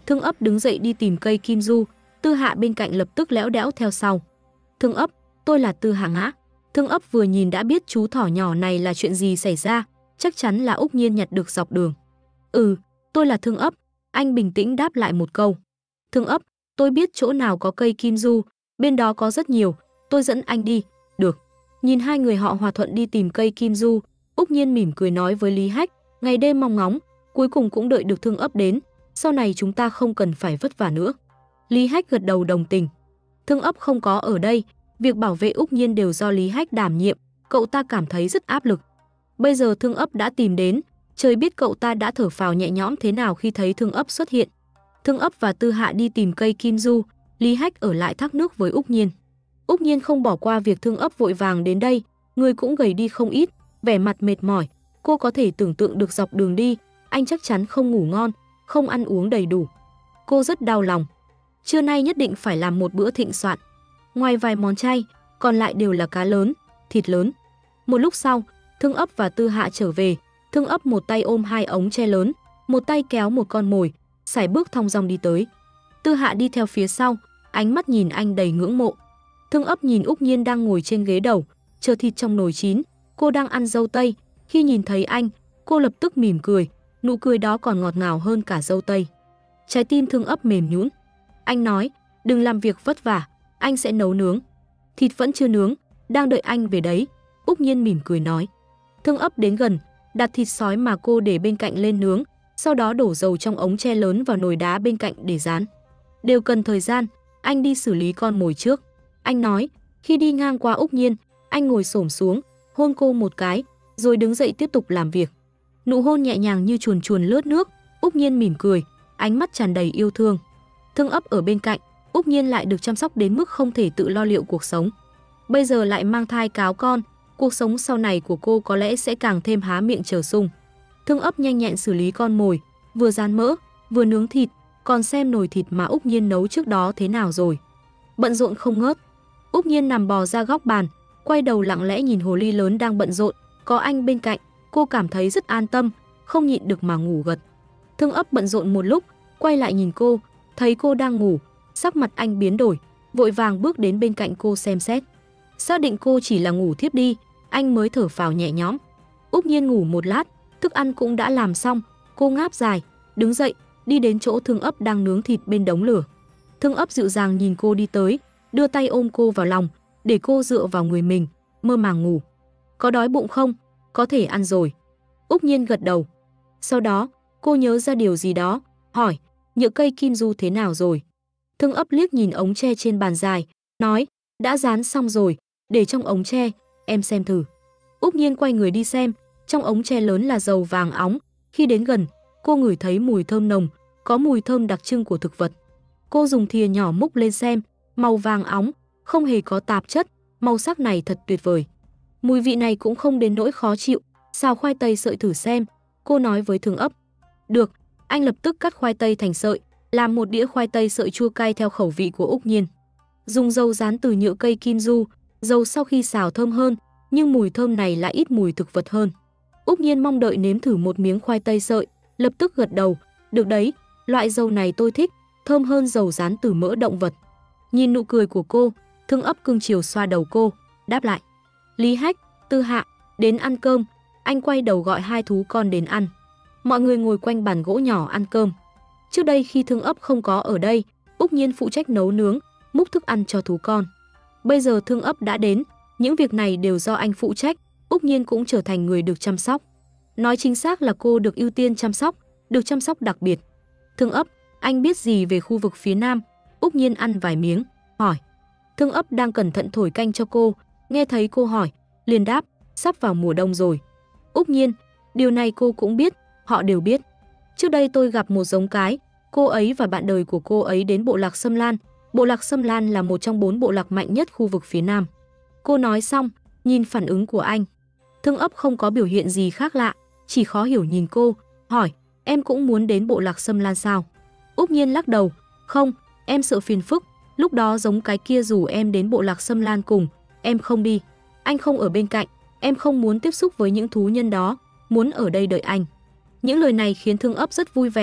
Thương ấp đứng dậy đi tìm cây kim du, Tư Hạ bên cạnh lập tức lẽo đẽo theo sau. Thương ấp, tôi là Tư Hạ Ngã. Thương ấp vừa nhìn đã biết chú thỏ nhỏ này là chuyện gì xảy ra, chắc chắn là Úc Nhiên nhặt được dọc đường. Ừ, tôi là Thương ấp, anh bình tĩnh đáp lại một câu. Thương ấp, tôi biết chỗ nào có cây kim du, bên đó có rất nhiều, tôi dẫn anh đi. Được. Nhìn hai người họ hòa thuận đi tìm cây kim du, Úc Nhiên mỉm cười nói với Lý Hách, ngày đêm mong ngóng, cuối cùng cũng đợi được Thương ấp đến, sau này chúng ta không cần phải vất vả nữa. Lý Hách gật đầu đồng tình. Thương ấp không có ở đây, việc bảo vệ Úc Nhiên đều do Lý Hách đảm nhiệm, cậu ta cảm thấy rất áp lực. Bây giờ Thương ấp đã tìm đến, trời biết cậu ta đã thở phào nhẹ nhõm thế nào khi thấy Thương ấp xuất hiện. Thương ấp và Tư Hạ đi tìm cây kim du, Lý Hách ở lại thác nước với Úc Nhiên. Úc Nhiên không bỏ qua việc Thương ấp vội vàng đến đây, người cũng gầy đi không ít, vẻ mặt mệt mỏi, cô có thể tưởng tượng được dọc đường đi, anh chắc chắn không ngủ ngon, không ăn uống đầy đủ. Cô rất đau lòng. Trưa nay nhất định phải làm một bữa thịnh soạn. Ngoài vài món chay, còn lại đều là cá lớn, thịt lớn. Một lúc sau, Thương ấp và Tư Hạ trở về, Thương ấp một tay ôm hai ống tre lớn, một tay kéo một con mồi, sải bước thong dong đi tới. Tư Hạ đi theo phía sau, ánh mắt nhìn anh đầy ngưỡng mộ. Thương ấp nhìn Úc Nhiên đang ngồi trên ghế đầu, chờ thịt trong nồi chín, cô đang ăn dâu tây, khi nhìn thấy anh, cô lập tức mỉm cười, nụ cười đó còn ngọt ngào hơn cả dâu tây. Trái tim Thương ấp mềm nhũn. Anh nói, đừng làm việc vất vả, anh sẽ nấu nướng. Thịt vẫn chưa nướng, đang đợi anh về đấy, Úc Nhiên mỉm cười nói. Thương ấp đến gần, đặt thịt sói mà cô để bên cạnh lên nướng, sau đó đổ dầu trong ống tre lớn vào nồi đá bên cạnh để rán. Đều cần thời gian, anh đi xử lý con mồi trước. Anh nói, khi đi ngang qua Úc Nhiên, anh ngồi xổm xuống, hôn cô một cái, rồi đứng dậy tiếp tục làm việc. Nụ hôn nhẹ nhàng như chuồn chuồn lướt nước, Úc Nhiên mỉm cười, ánh mắt tràn đầy yêu thương. Thương ấp ở bên cạnh, Úc Nhiên lại được chăm sóc đến mức không thể tự lo liệu cuộc sống. Bây giờ lại mang thai cáo con, cuộc sống sau này của cô có lẽ sẽ càng thêm há miệng chờ sung. Thương ấp nhanh nhẹn xử lý con mồi, vừa rán mỡ, vừa nướng thịt, còn xem nồi thịt mà Úc Nhiên nấu trước đó thế nào rồi. Bận rộn không ngớt. Úc Nhiên nằm bò ra góc bàn, quay đầu lặng lẽ nhìn hồ ly lớn đang bận rộn, có anh bên cạnh, cô cảm thấy rất an tâm, không nhịn được mà ngủ gật. Thương ấp bận rộn một lúc, quay lại nhìn cô, thấy cô đang ngủ, sắc mặt anh biến đổi, vội vàng bước đến bên cạnh cô xem xét. Xác định cô chỉ là ngủ thiếp đi, anh mới thở phào nhẹ nhõm. Úc Nhiên ngủ một lát, thức ăn cũng đã làm xong, cô ngáp dài, đứng dậy, đi đến chỗ Thương ấp đang nướng thịt bên đống lửa. Thương ấp dịu dàng nhìn cô đi tới, đưa tay ôm cô vào lòng, để cô dựa vào người mình, mơ màng ngủ. Có đói bụng không? Có thể ăn rồi. Úc Nhiên gật đầu. Sau đó, cô nhớ ra điều gì đó, hỏi, nhựa cây kim du thế nào rồi? Thương ấp liếc nhìn ống tre trên bàn dài, nói, đã rán xong rồi, để trong ống tre, em xem thử. Úc Nhiên quay người đi xem, trong ống tre lớn là dầu vàng óng. Khi đến gần, cô ngửi thấy mùi thơm nồng, có mùi thơm đặc trưng của thực vật. Cô dùng thìa nhỏ múc lên xem, màu vàng óng, không hề có tạp chất, màu sắc này thật tuyệt vời. Mùi vị này cũng không đến nỗi khó chịu, xào khoai tây sợi thử xem, cô nói với Thương ấp. Được, anh lập tức cắt khoai tây thành sợi, làm một đĩa khoai tây sợi chua cay theo khẩu vị của Úc Nhiên. Dùng dầu rán từ nhựa cây kim du, dầu sau khi xào thơm hơn, nhưng mùi thơm này lại ít mùi thực vật hơn. Úc Nhiên mong đợi nếm thử một miếng khoai tây sợi, lập tức gật đầu, được đấy, loại dầu này tôi thích, thơm hơn dầu rán từ mỡ động vật. Nhìn nụ cười của cô, Thương ấp cưng chiều xoa đầu cô, đáp lại. Lý Hách, Tư Hạ, đến ăn cơm, anh quay đầu gọi hai thú con đến ăn. Mọi người ngồi quanh bàn gỗ nhỏ ăn cơm. Trước đây khi Thương ấp không có ở đây, Úc Nhiên phụ trách nấu nướng, múc thức ăn cho thú con. Bây giờ Thương ấp đã đến, những việc này đều do anh phụ trách, Úc Nhiên cũng trở thành người được chăm sóc. Nói chính xác là cô được ưu tiên chăm sóc, được chăm sóc đặc biệt. Thương ấp, anh biết gì về khu vực phía Nam? Úc Nhiên ăn vài miếng, hỏi. Thương ấp đang cẩn thận thổi canh cho cô, nghe thấy cô hỏi, liền đáp, sắp vào mùa đông rồi. Úc Nhiên, điều này cô cũng biết, họ đều biết. Trước đây tôi gặp một giống cái, cô ấy và bạn đời của cô ấy đến bộ lạc Sâm Lan. Bộ lạc Sâm Lan là một trong bốn bộ lạc mạnh nhất khu vực phía Nam. Cô nói xong, nhìn phản ứng của anh. Thương ấp không có biểu hiện gì khác lạ, chỉ khó hiểu nhìn cô, hỏi, em cũng muốn đến bộ lạc Sâm Lan sao? Úc Nhiên lắc đầu, không, em sợ phiền phức, lúc đó giống cái kia rủ em đến bộ lạc Sâm Lan cùng, em không đi. Anh không ở bên cạnh, em không muốn tiếp xúc với những thú nhân đó, muốn ở đây đợi anh. Những lời này khiến Thương ấp rất vui vẻ,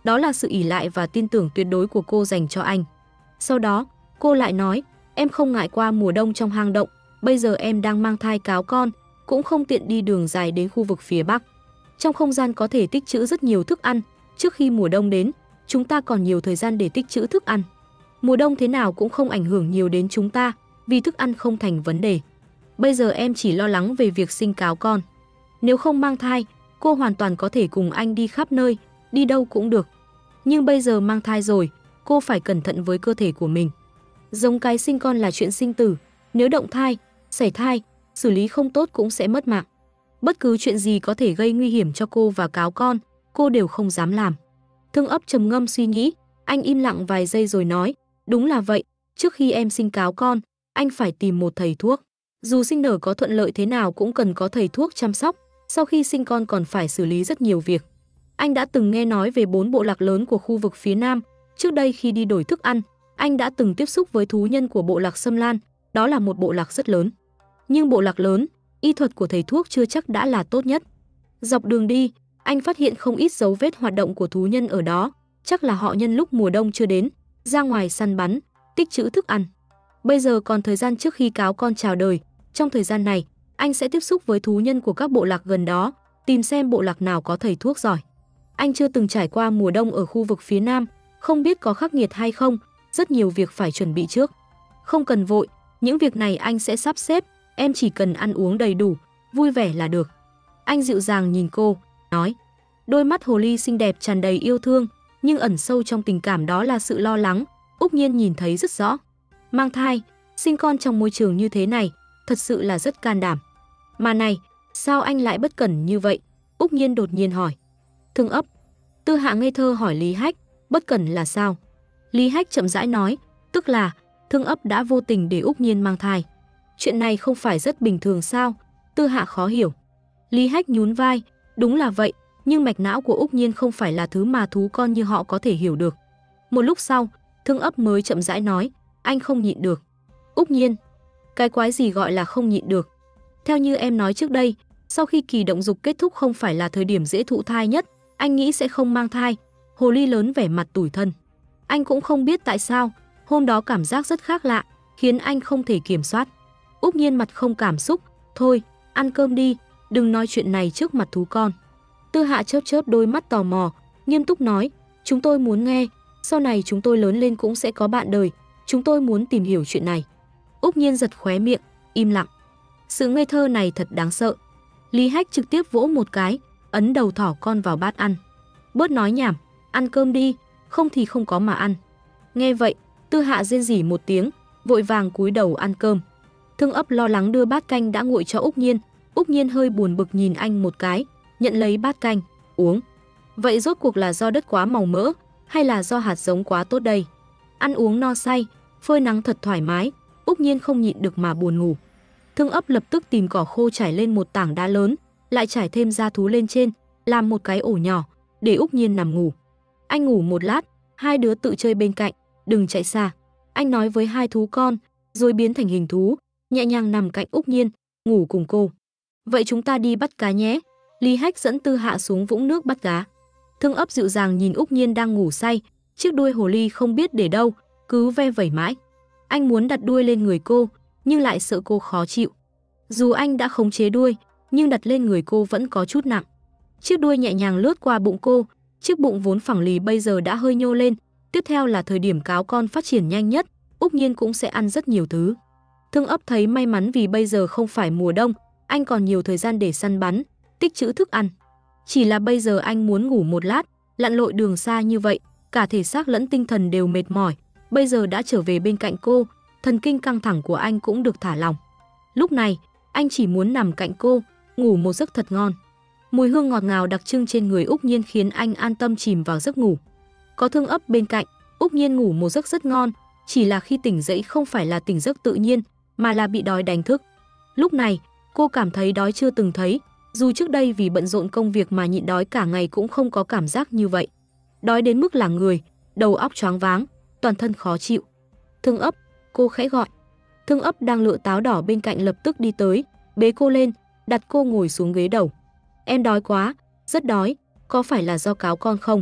đó là sự ỷ lại và tin tưởng tuyệt đối của cô dành cho anh. Sau đó, cô lại nói, em không ngại qua mùa đông trong hang động, bây giờ em đang mang thai cáo con, cũng không tiện đi đường dài đến khu vực phía Bắc. Trong không gian có thể tích trữ rất nhiều thức ăn, trước khi mùa đông đến, chúng ta còn nhiều thời gian để tích trữ thức ăn. Mùa đông thế nào cũng không ảnh hưởng nhiều đến chúng ta, vì thức ăn không thành vấn đề. Bây giờ em chỉ lo lắng về việc sinh cáo con. Nếu không mang thai, cô hoàn toàn có thể cùng anh đi khắp nơi, đi đâu cũng được. Nhưng bây giờ mang thai rồi, cô phải cẩn thận với cơ thể của mình. Giống cái sinh con là chuyện sinh tử, nếu động thai, sảy thai, xử lý không tốt cũng sẽ mất mạng. Bất cứ chuyện gì có thể gây nguy hiểm cho cô và cáo con, cô đều không dám làm. Thương Ấp trầm ngâm suy nghĩ, anh im lặng vài giây rồi nói, đúng là vậy, trước khi em sinh cáo con, anh phải tìm một thầy thuốc. Dù sinh nở có thuận lợi thế nào cũng cần có thầy thuốc chăm sóc, sau khi sinh con còn phải xử lý rất nhiều việc. Anh đã từng nghe nói về bốn bộ lạc lớn của khu vực phía Nam, trước đây khi đi đổi thức ăn, anh đã từng tiếp xúc với thú nhân của bộ lạc Sâm Lan, đó là một bộ lạc rất lớn. Nhưng bộ lạc lớn, y thuật của thầy thuốc chưa chắc đã là tốt nhất. Dọc đường đi, anh phát hiện không ít dấu vết hoạt động của thú nhân ở đó, chắc là họ nhân lúc mùa đông chưa đến, ra ngoài săn bắn, tích trữ thức ăn. Bây giờ còn thời gian trước khi cáo con chào đời, trong thời gian này, anh sẽ tiếp xúc với thú nhân của các bộ lạc gần đó, tìm xem bộ lạc nào có thầy thuốc giỏi. Anh chưa từng trải qua mùa đông ở khu vực phía Nam, không biết có khắc nghiệt hay không, rất nhiều việc phải chuẩn bị trước. Không cần vội, những việc này anh sẽ sắp xếp, em chỉ cần ăn uống đầy đủ, vui vẻ là được. Anh dịu dàng nhìn cô, nói. Đôi mắt hồ ly xinh đẹp tràn đầy yêu thương, nhưng ẩn sâu trong tình cảm đó là sự lo lắng, Úc Nhiên nhìn thấy rất rõ. Mang thai, sinh con trong môi trường như thế này, thật sự là rất can đảm. Mà này, sao anh lại bất cẩn như vậy? Úc Nhiên đột nhiên hỏi. Thương Ấp. Tư Hạ ngây thơ hỏi Lý Hách, bất cẩn là sao? Lý Hách chậm rãi nói, tức là Thương Ấp đã vô tình để Úc Nhiên mang thai. Chuyện này không phải rất bình thường sao? Tư Hạ khó hiểu. Lý Hách nhún vai, đúng là vậy, nhưng mạch não của Úc Nhiên không phải là thứ mà thú con như họ có thể hiểu được. Một lúc sau, Thương Ấp mới chậm rãi nói, anh không nhịn được. Úc Nhiên, cái quái gì gọi là không nhịn được? Theo như em nói trước đây, sau khi kỳ động dục kết thúc không phải là thời điểm dễ thụ thai nhất, anh nghĩ sẽ không mang thai. Hồ ly lớn vẻ mặt tủi thân. Anh cũng không biết tại sao, hôm đó cảm giác rất khác lạ, khiến anh không thể kiểm soát. Úc Nhiên mặt không cảm xúc, thôi, ăn cơm đi, đừng nói chuyện này trước mặt thú con. Tư Hạ chớp chớp đôi mắt tò mò, nghiêm túc nói, chúng tôi muốn nghe, sau này chúng tôi lớn lên cũng sẽ có bạn đời, chúng tôi muốn tìm hiểu chuyện này. Úc Nhiên giật khóe miệng, im lặng. Sự ngây thơ này thật đáng sợ. Lý Hách trực tiếp vỗ một cái, ấn đầu thỏ con vào bát ăn. Bớt nói nhảm, ăn cơm đi, không thì không có mà ăn. Nghe vậy, Tư Hạ rên rỉ một tiếng, vội vàng cúi đầu ăn cơm. Thương Ấp lo lắng đưa bát canh đã nguội cho Úc Nhiên. Úc Nhiên hơi buồn bực nhìn anh một cái, nhận lấy bát canh, uống. Vậy rốt cuộc là do đất quá màu mỡ, hay là do hạt giống quá tốt đây? Ăn uống no say, phơi nắng thật thoải mái, Úc Nhiên không nhịn được mà buồn ngủ. Thương Ấp lập tức tìm cỏ khô trải lên một tảng đá lớn, lại trải thêm da thú lên trên, làm một cái ổ nhỏ, để Úc Nhiên nằm ngủ. Anh ngủ một lát, hai đứa tự chơi bên cạnh, đừng chạy xa. Anh nói với hai thú con, rồi biến thành hình thú, nhẹ nhàng nằm cạnh Úc Nhiên, ngủ cùng cô. Vậy chúng ta đi bắt cá nhé. Lý Hách dẫn Tư Hạ xuống vũng nước bắt cá. Thương Ấp dịu dàng nhìn Úc Nhiên đang ngủ say, chiếc đuôi hồ ly không biết để đâu, cứ ve vẩy mãi. Anh muốn đặt đuôi lên người cô, nhưng lại sợ cô khó chịu. Dù anh đã khống chế đuôi, nhưng đặt lên người cô vẫn có chút nặng. Chiếc đuôi nhẹ nhàng lướt qua bụng cô, chiếc bụng vốn phẳng lì bây giờ đã hơi nhô lên. Tiếp theo là thời điểm cáo con phát triển nhanh nhất, Úc Nhiên cũng sẽ ăn rất nhiều thứ. Thương Ấp thấy may mắn vì bây giờ không phải mùa đông, anh còn nhiều thời gian để săn bắn, tích trữ thức ăn. Chỉ là bây giờ anh muốn ngủ một lát, lặn lội đường xa như vậy, cả thể xác lẫn tinh thần đều mệt mỏi. Bây giờ đã trở về bên cạnh cô, thần kinh căng thẳng của anh cũng được thả lỏng. Lúc này, anh chỉ muốn nằm cạnh cô, ngủ một giấc thật ngon. Mùi hương ngọt ngào đặc trưng trên người Úc Nhiên khiến anh an tâm chìm vào giấc ngủ. Có Thương Ấp bên cạnh, Úc Nhiên ngủ một giấc rất ngon, chỉ là khi tỉnh dậy không phải là tỉnh giấc tự nhiên, mà là bị đói đánh thức. Lúc này, cô cảm thấy đói chưa từng thấy, dù trước đây vì bận rộn công việc mà nhịn đói cả ngày cũng không có cảm giác như vậy. Đói đến mức là người, đầu óc choáng váng, toàn thân khó chịu. Thương Ấp, cô khẽ gọi. Thương Ấp đang lựa táo đỏ bên cạnh lập tức đi tới, bế cô lên, đặt cô ngồi xuống ghế đầu. Em đói quá, rất đói, có phải là do cáo con không?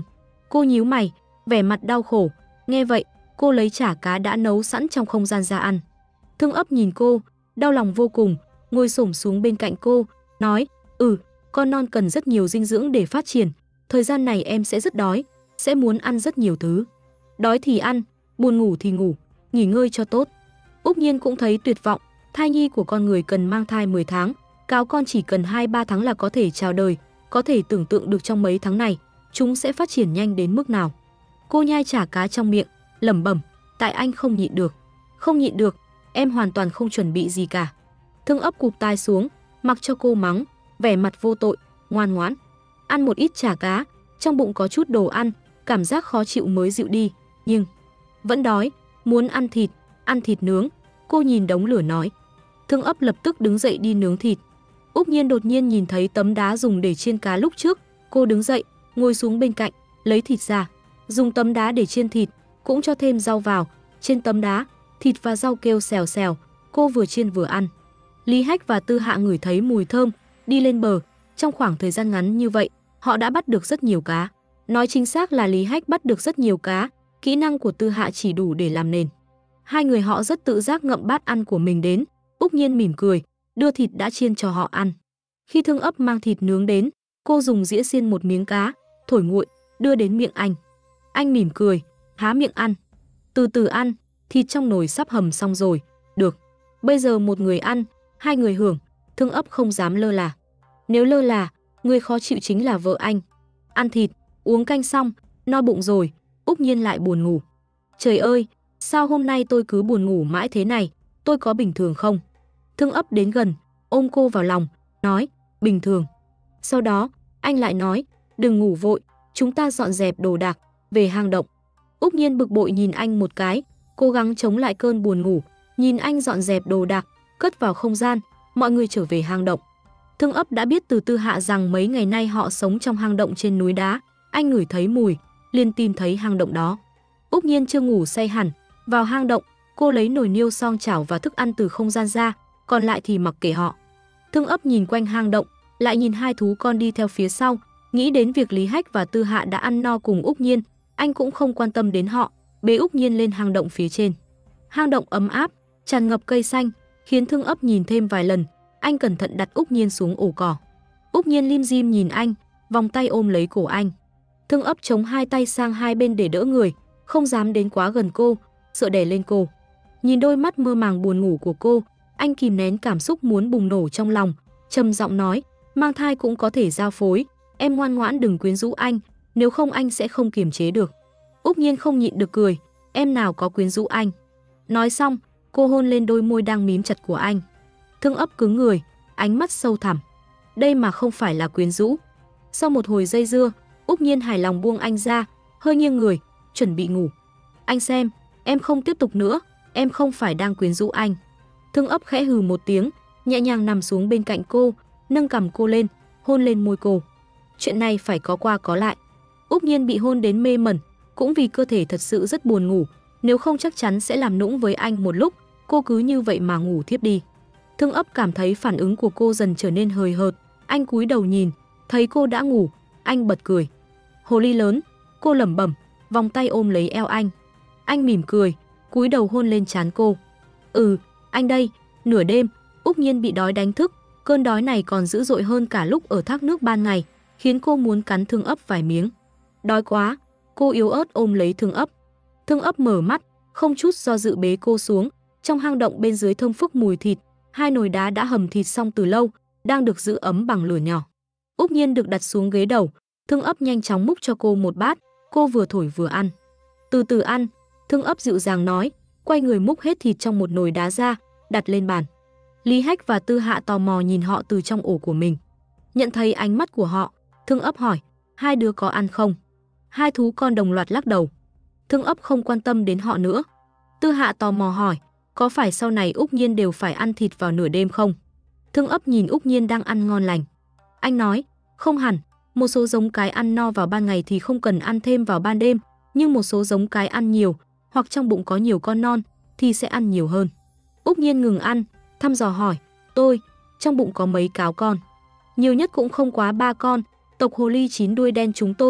Cô nhíu mày, vẻ mặt đau khổ. Nghe vậy, cô lấy chả cá đã nấu sẵn trong không gian ra ăn. Thương Ấp nhìn cô, đau lòng vô cùng, ngồi xổm xuống bên cạnh cô, nói, ừ, con non cần rất nhiều dinh dưỡng để phát triển. Thời gian này em sẽ rất đói, sẽ muốn ăn rất nhiều thứ. Đói thì ăn, buồn ngủ thì ngủ, nghỉ ngơi cho tốt. Úc Nhiên cũng thấy tuyệt vọng, thai nhi của con người cần mang thai mười tháng, cáo con chỉ cần hai ba tháng là có thể chào đời, có thể tưởng tượng được trong mấy tháng này, chúng sẽ phát triển nhanh đến mức nào. Cô nhai chả cá trong miệng, lẩm bẩm, tại anh không nhịn được. Không nhịn được, em hoàn toàn không chuẩn bị gì cả. Thương Ấp cụp tai xuống, mặc cho cô mắng, vẻ mặt vô tội, ngoan ngoãn. Ăn một ít chả cá, trong bụng có chút đồ ăn, cảm giác khó chịu mới dịu đi, nhưng vẫn đói, muốn ăn thịt, ăn thịt nướng. Cô nhìn đống lửa nói. Thương Ấp lập tức đứng dậy đi nướng thịt. Úc Nhiên đột nhiên nhìn thấy tấm đá dùng để chiên cá lúc trước, cô đứng dậy, ngồi xuống bên cạnh, lấy thịt ra, dùng tấm đá để chiên thịt, cũng cho thêm rau vào. Trên tấm đá, thịt và rau kêu xèo xèo, cô vừa chiên vừa ăn. Lý Hách và Tư Hạ ngửi thấy mùi thơm, đi lên bờ. Trong khoảng thời gian ngắn như vậy, họ đã bắt được rất nhiều cá. Nói chính xác là Lý Hách bắt được rất nhiều cá, kỹ năng của Tư Hạ chỉ đủ để làm nền. Hai người họ rất tự giác ngậm bát ăn của mình đến. Úc Nhiên mỉm cười, đưa thịt đã chiên cho họ ăn. Khi Thương Ấp mang thịt nướng đến, cô dùng dĩa xiên một miếng cá, thổi nguội, đưa đến miệng anh. Anh mỉm cười, há miệng ăn. Từ từ ăn, thịt trong nồi sắp hầm xong rồi. Được, bây giờ một người ăn, hai người hưởng. Thương Ấp không dám lơ là. Nếu lơ là, người khó chịu chính là vợ anh. Ăn thịt, uống canh xong, no bụng rồi, Úc Nhiên lại buồn ngủ. Trời ơi, sao hôm nay tôi cứ buồn ngủ mãi thế này, tôi có bình thường không? Thương Ấp đến gần, ôm cô vào lòng, nói, bình thường. Sau đó, anh lại nói, đừng ngủ vội, chúng ta dọn dẹp đồ đạc, về hang động. Úc Nhiên bực bội nhìn anh một cái, cố gắng chống lại cơn buồn ngủ, nhìn anh dọn dẹp đồ đạc, cất vào không gian, mọi người trở về hang động. Thương Ấp đã biết từ Tư Hạ rằng mấy ngày nay họ sống trong hang động trên núi đá, anh ngửi thấy mùi, liền tìm thấy hang động đó. Úc Nhiên chưa ngủ say hẳn, vào hang động, cô lấy nồi niêu xoong chảo và thức ăn từ không gian ra, còn lại thì mặc kệ họ. Thương Ấp nhìn quanh hang động, lại nhìn hai thú con đi theo phía sau, nghĩ đến việc Lý Hách và Tư Hạ đã ăn no cùng Úc Nhiên, anh cũng không quan tâm đến họ, bế Úc Nhiên lên hang động phía trên. Hang động ấm áp, tràn ngập cây xanh, khiến Thương Ấp nhìn thêm vài lần, anh cẩn thận đặt Úc Nhiên xuống ổ cỏ. Úc Nhiên lim dim nhìn anh, vòng tay ôm lấy cổ anh. Thương Ấp chống hai tay sang hai bên để đỡ người, không dám đến quá gần cô, sợ đè lên cô. Nhìn đôi mắt mơ màng buồn ngủ của cô, anh kìm nén cảm xúc muốn bùng nổ trong lòng, trầm giọng nói, mang thai cũng có thể giao phối, em ngoan ngoãn đừng quyến rũ anh, nếu không anh sẽ không kiềm chế được. Úc Nhiên không nhịn được cười, em nào có quyến rũ anh. Nói xong, cô hôn lên đôi môi đang mím chặt của anh. Thương Ấp cứng người, ánh mắt sâu thẳm. Đây mà không phải là quyến rũ. Sau một hồi dây dưa, Úc Nhiên hài lòng buông anh ra, hơi nghiêng người, chuẩn bị ngủ. Anh xem, em không tiếp tục nữa, em không phải đang quyến rũ anh. Thương Ấp khẽ hừ một tiếng, nhẹ nhàng nằm xuống bên cạnh cô, nâng cằm cô lên, hôn lên môi cô. Chuyện này phải có qua có lại. Úc Nhiên bị hôn đến mê mẩn, cũng vì cơ thể thật sự rất buồn ngủ, nếu không chắc chắn sẽ làm nũng với anh một lúc, cô cứ như vậy mà ngủ thiếp đi. Thương Ấp cảm thấy phản ứng của cô dần trở nên hời hợt, anh cúi đầu nhìn, thấy cô đã ngủ, anh bật cười. Hồ ly lớn, cô lẩm bẩm, vòng tay ôm lấy eo anh. Anh mỉm cười, cúi đầu hôn lên trán cô. Ừ, anh đây. Nửa đêm, Úc Nhiên bị đói đánh thức, cơn đói này còn dữ dội hơn cả lúc ở thác nước ban ngày, khiến cô muốn cắn Thương Ấp vài miếng. Đói quá, cô yếu ớt ôm lấy Thương Ấp. Thương Ấp mở mắt, không chút do dự bế cô xuống. Trong hang động bên dưới thơm phức mùi thịt, hai nồi đá đã hầm thịt xong từ lâu, đang được giữ ấm bằng lửa nhỏ. Úc Nhiên được đặt xuống ghế đầu, Thương Ấp nhanh chóng múc cho cô một bát, cô vừa thổi vừa ăn. Từ từ ăn, Thương Ấp dịu dàng nói, quay người múc hết thịt trong một nồi đá ra, đặt lên bàn. Lý Hách và Tư Hạ tò mò nhìn họ từ trong ổ của mình. Nhận thấy ánh mắt của họ, Thương Ấp hỏi, hai đứa có ăn không? Hai thú con đồng loạt lắc đầu. Thương Ấp không quan tâm đến họ nữa. Tư Hạ tò mò hỏi, có phải sau này Úc Nhiên đều phải ăn thịt vào nửa đêm không? Thương Ấp nhìn Úc Nhiên đang ăn ngon lành. Anh nói, không hẳn, một số giống cái ăn no vào ban ngày thì không cần ăn thêm vào ban đêm, nhưng một số giống cái ăn nhiều, hoặc trong bụng có nhiều con non, thì sẽ ăn nhiều hơn. Úc Nhiên ngừng ăn, thăm dò hỏi, tôi, trong bụng có mấy cáo con? Nhiều nhất cũng không quá ba con, tộc hồ ly chín đuôi đen chúng tôi,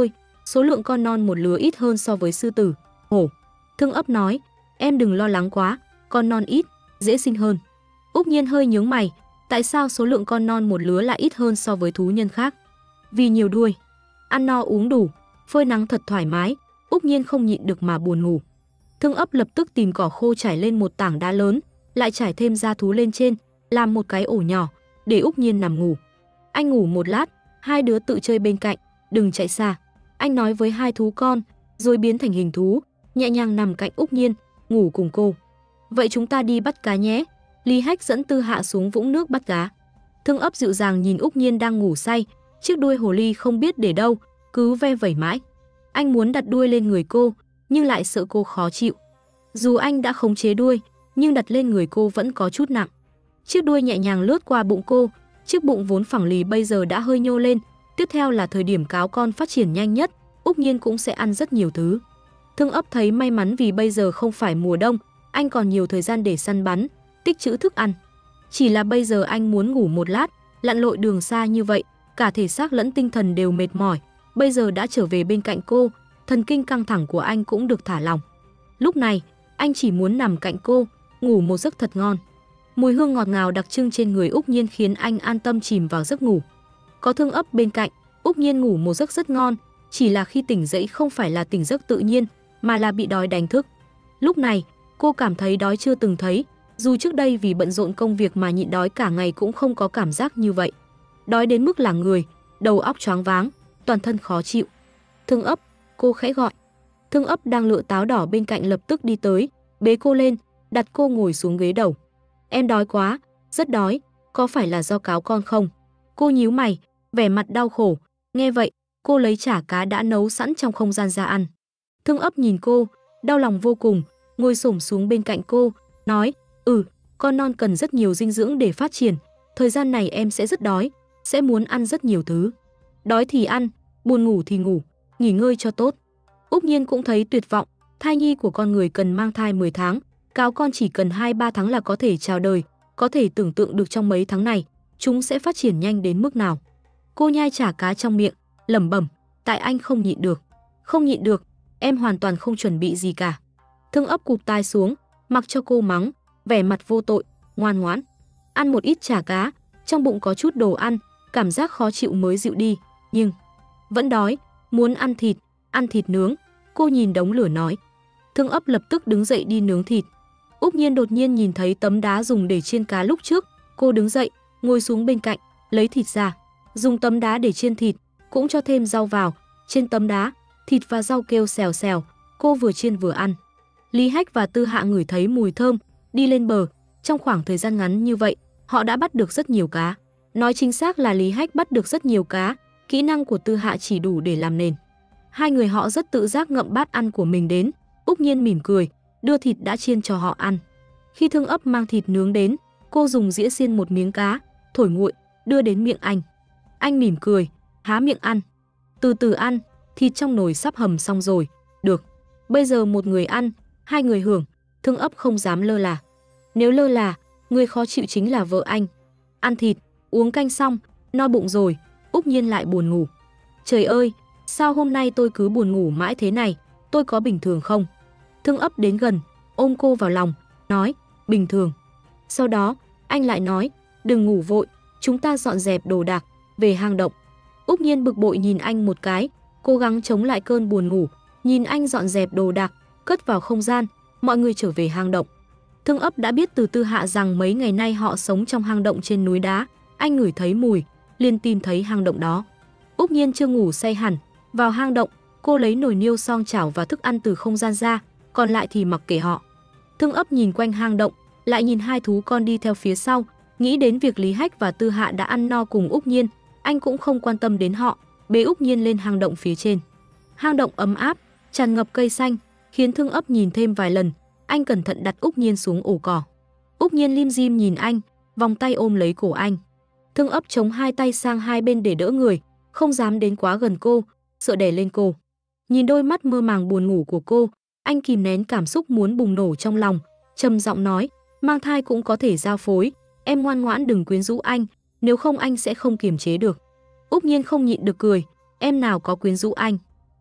số lượng con non một lứa ít hơn so với sư tử, hổ. Thương ấp nói, em đừng lo lắng quá, con non ít, dễ sinh hơn. Úc Nhiên hơi nhướng mày, tại sao số lượng con non một lứa lại ít hơn so với thú nhân khác? Vì nhiều đuôi, ăn no uống đủ, phơi nắng thật thoải mái, Úc Nhiên không nhịn được mà buồn ngủ. Thương ấp lập tức tìm cỏ khô trải lên một tảng đá lớn, lại trải thêm da thú lên trên, làm một cái ổ nhỏ, để Úc Nhiên nằm ngủ. Anh ngủ một lát, hai đứa tự chơi bên cạnh, đừng chạy xa. Anh nói với hai thú con, rồi biến thành hình thú, nhẹ nhàng nằm cạnh Úc Nhiên, ngủ cùng cô. Vậy chúng ta đi bắt cá nhé. Lý Hách dẫn Tư Hạ xuống vũng nước bắt cá. Thương ấp dịu dàng nhìn Úc Nhiên đang ngủ say, chiếc đuôi hồ ly không biết để đâu, cứ ve vẩy mãi. Anh muốn đặt đuôi lên người cô, nhưng lại sợ cô khó chịu. Dù anh đã khống chế đuôi, nhưng đặt lên người cô vẫn có chút nặng. Chiếc đuôi nhẹ nhàng lướt qua bụng cô, chiếc bụng vốn phẳng lì bây giờ đã hơi nhô lên. Tiếp theo là thời điểm cáo con phát triển nhanh nhất, Úc Nhiên cũng sẽ ăn rất nhiều thứ. Thương ấp thấy may mắn vì bây giờ không phải mùa đông, anh còn nhiều thời gian để săn bắn, tích trữ thức ăn. Chỉ là bây giờ anh muốn ngủ một lát, lặn lội đường xa như vậy, cả thể xác lẫn tinh thần đều mệt mỏi. Bây giờ đã trở về bên cạnh cô, thần kinh căng thẳng của anh cũng được thả lỏng. Lúc này, anh chỉ muốn nằm cạnh cô, ngủ một giấc thật ngon. Mùi hương ngọt ngào đặc trưng trên người Úc Nhiên khiến anh an tâm chìm vào giấc ngủ. Có Thương ấp bên cạnh, Úc Nhiên ngủ một giấc rất ngon, chỉ là khi tỉnh dậy không phải là tỉnh giấc tự nhiên, mà là bị đói đánh thức. Lúc này, cô cảm thấy đói chưa từng thấy, dù trước đây vì bận rộn công việc mà nhịn đói cả ngày cũng không có cảm giác như vậy. Đói đến mức là người, đầu óc choáng váng, toàn thân khó chịu. Thương ấp, cô khẽ gọi. Thương ấp đang lựa táo đỏ bên cạnh lập tức đi tới, bế cô lên, đặt cô ngồi xuống ghế đầu. Em đói quá, rất đói, có phải là do cáo con không? Cô nhíu mày, vẻ mặt đau khổ. Nghe vậy, cô lấy chả cá đã nấu sẵn trong không gian ra ăn. Thương ấp nhìn cô, đau lòng vô cùng, ngồi xổm xuống bên cạnh cô, nói, ừ, con non cần rất nhiều dinh dưỡng để phát triển, thời gian này em sẽ rất đói, sẽ muốn ăn rất nhiều thứ. Đói thì ăn, buồn ngủ thì ngủ, nghỉ ngơi cho tốt. Úc Nhiên cũng thấy tuyệt vọng, thai nhi của con người cần mang thai mười tháng, cáo con chỉ cần hai ba tháng là có thể chào đời, có thể tưởng tượng được trong mấy tháng này, chúng sẽ phát triển nhanh đến mức nào. Cô nhai chả cá trong miệng, lẩm bẩm, tại anh không nhịn được. Không nhịn được, em hoàn toàn không chuẩn bị gì cả. Thương ấp cụp tai xuống, mặc cho cô mắng, vẻ mặt vô tội, ngoan ngoãn. Ăn một ít chả cá, trong bụng có chút đồ ăn, cảm giác khó chịu mới dịu đi, nhưng vẫn đói, muốn ăn thịt, ăn thịt nướng. Cô nhìn đống lửa nói. Thương ấp lập tức đứng dậy đi nướng thịt. Úc Nhiên đột nhiên nhìn thấy tấm đá dùng để chiên cá lúc trước, cô đứng dậy, ngồi xuống bên cạnh, lấy thịt ra, dùng tấm đá để chiên thịt, cũng cho thêm rau vào. Trên tấm đá, thịt và rau kêu xèo xèo, cô vừa chiên vừa ăn. Lý Hách và Tư Hạ ngửi thấy mùi thơm, đi lên bờ. Trong khoảng thời gian ngắn như vậy, họ đã bắt được rất nhiều cá. Nói chính xác là Lý Hách bắt được rất nhiều cá, kỹ năng của Tư Hạ chỉ đủ để làm nền. Hai người họ rất tự giác ngậm bát ăn của mình đến. Úc Nhiên mỉm cười, đưa thịt đã chiên cho họ ăn. Khi Thương ấp mang thịt nướng đến, cô dùng dĩa xiên một miếng cá, thổi nguội, đưa đến miệng anh. Anh mỉm cười, há miệng ăn. Từ từ ăn, thịt trong nồi sắp hầm xong rồi. Được, bây giờ một người ăn, hai người hưởng. Thương ấp không dám lơ là. Nếu lơ là, người khó chịu chính là vợ anh. Ăn thịt, uống canh xong, no bụng rồi, Úc Nhiên lại buồn ngủ. Trời ơi, sao hôm nay tôi cứ buồn ngủ mãi thế này, tôi có bình thường không? Thương ấp đến gần, ôm cô vào lòng, nói, bình thường. Sau đó, anh lại nói, đừng ngủ vội, chúng ta dọn dẹp đồ đạc, về hang động. Úc Nhiên bực bội nhìn anh một cái, cố gắng chống lại cơn buồn ngủ, nhìn anh dọn dẹp đồ đạc, cất vào không gian, mọi người trở về hang động. Thương ấp đã biết từ Tư Hạ rằng mấy ngày nay họ sống trong hang động trên núi đá, anh ngửi thấy mùi, liền tìm thấy hang động đó. Úc Nhiên chưa ngủ say hẳn, vào hang động, cô lấy nồi niêu xoong chảo và thức ăn từ không gian ra, còn lại thì mặc kệ họ. Thương ấp nhìn quanh hang động, lại nhìn hai thú con đi theo phía sau, nghĩ đến việc Lý Hách và Tư Hạ đã ăn no cùng Úc Nhiên, anh cũng không quan tâm đến họ, bế Úc Nhiên lên hang động phía trên. Hang động ấm áp, tràn ngập cây xanh, khiến Thương ấp nhìn thêm vài lần, anh cẩn thận đặt Úc Nhiên xuống ổ cỏ. Úc Nhiên lim dim nhìn anh, vòng tay ôm lấy cổ anh. Thương ấp chống hai tay sang hai bên để đỡ người, không dám đến quá gần cô, sợ đè lên cô. Nhìn đôi mắt mơ màng buồn ngủ của cô, anh kìm nén cảm xúc muốn bùng nổ trong lòng, trầm giọng nói, mang thai cũng có thể giao phối, em ngoan ngoãn đừng quyến rũ anh, nếu không anh sẽ không kiềm chế được. Úc Nhiên không nhịn được cười, em nào có quyến rũ anh.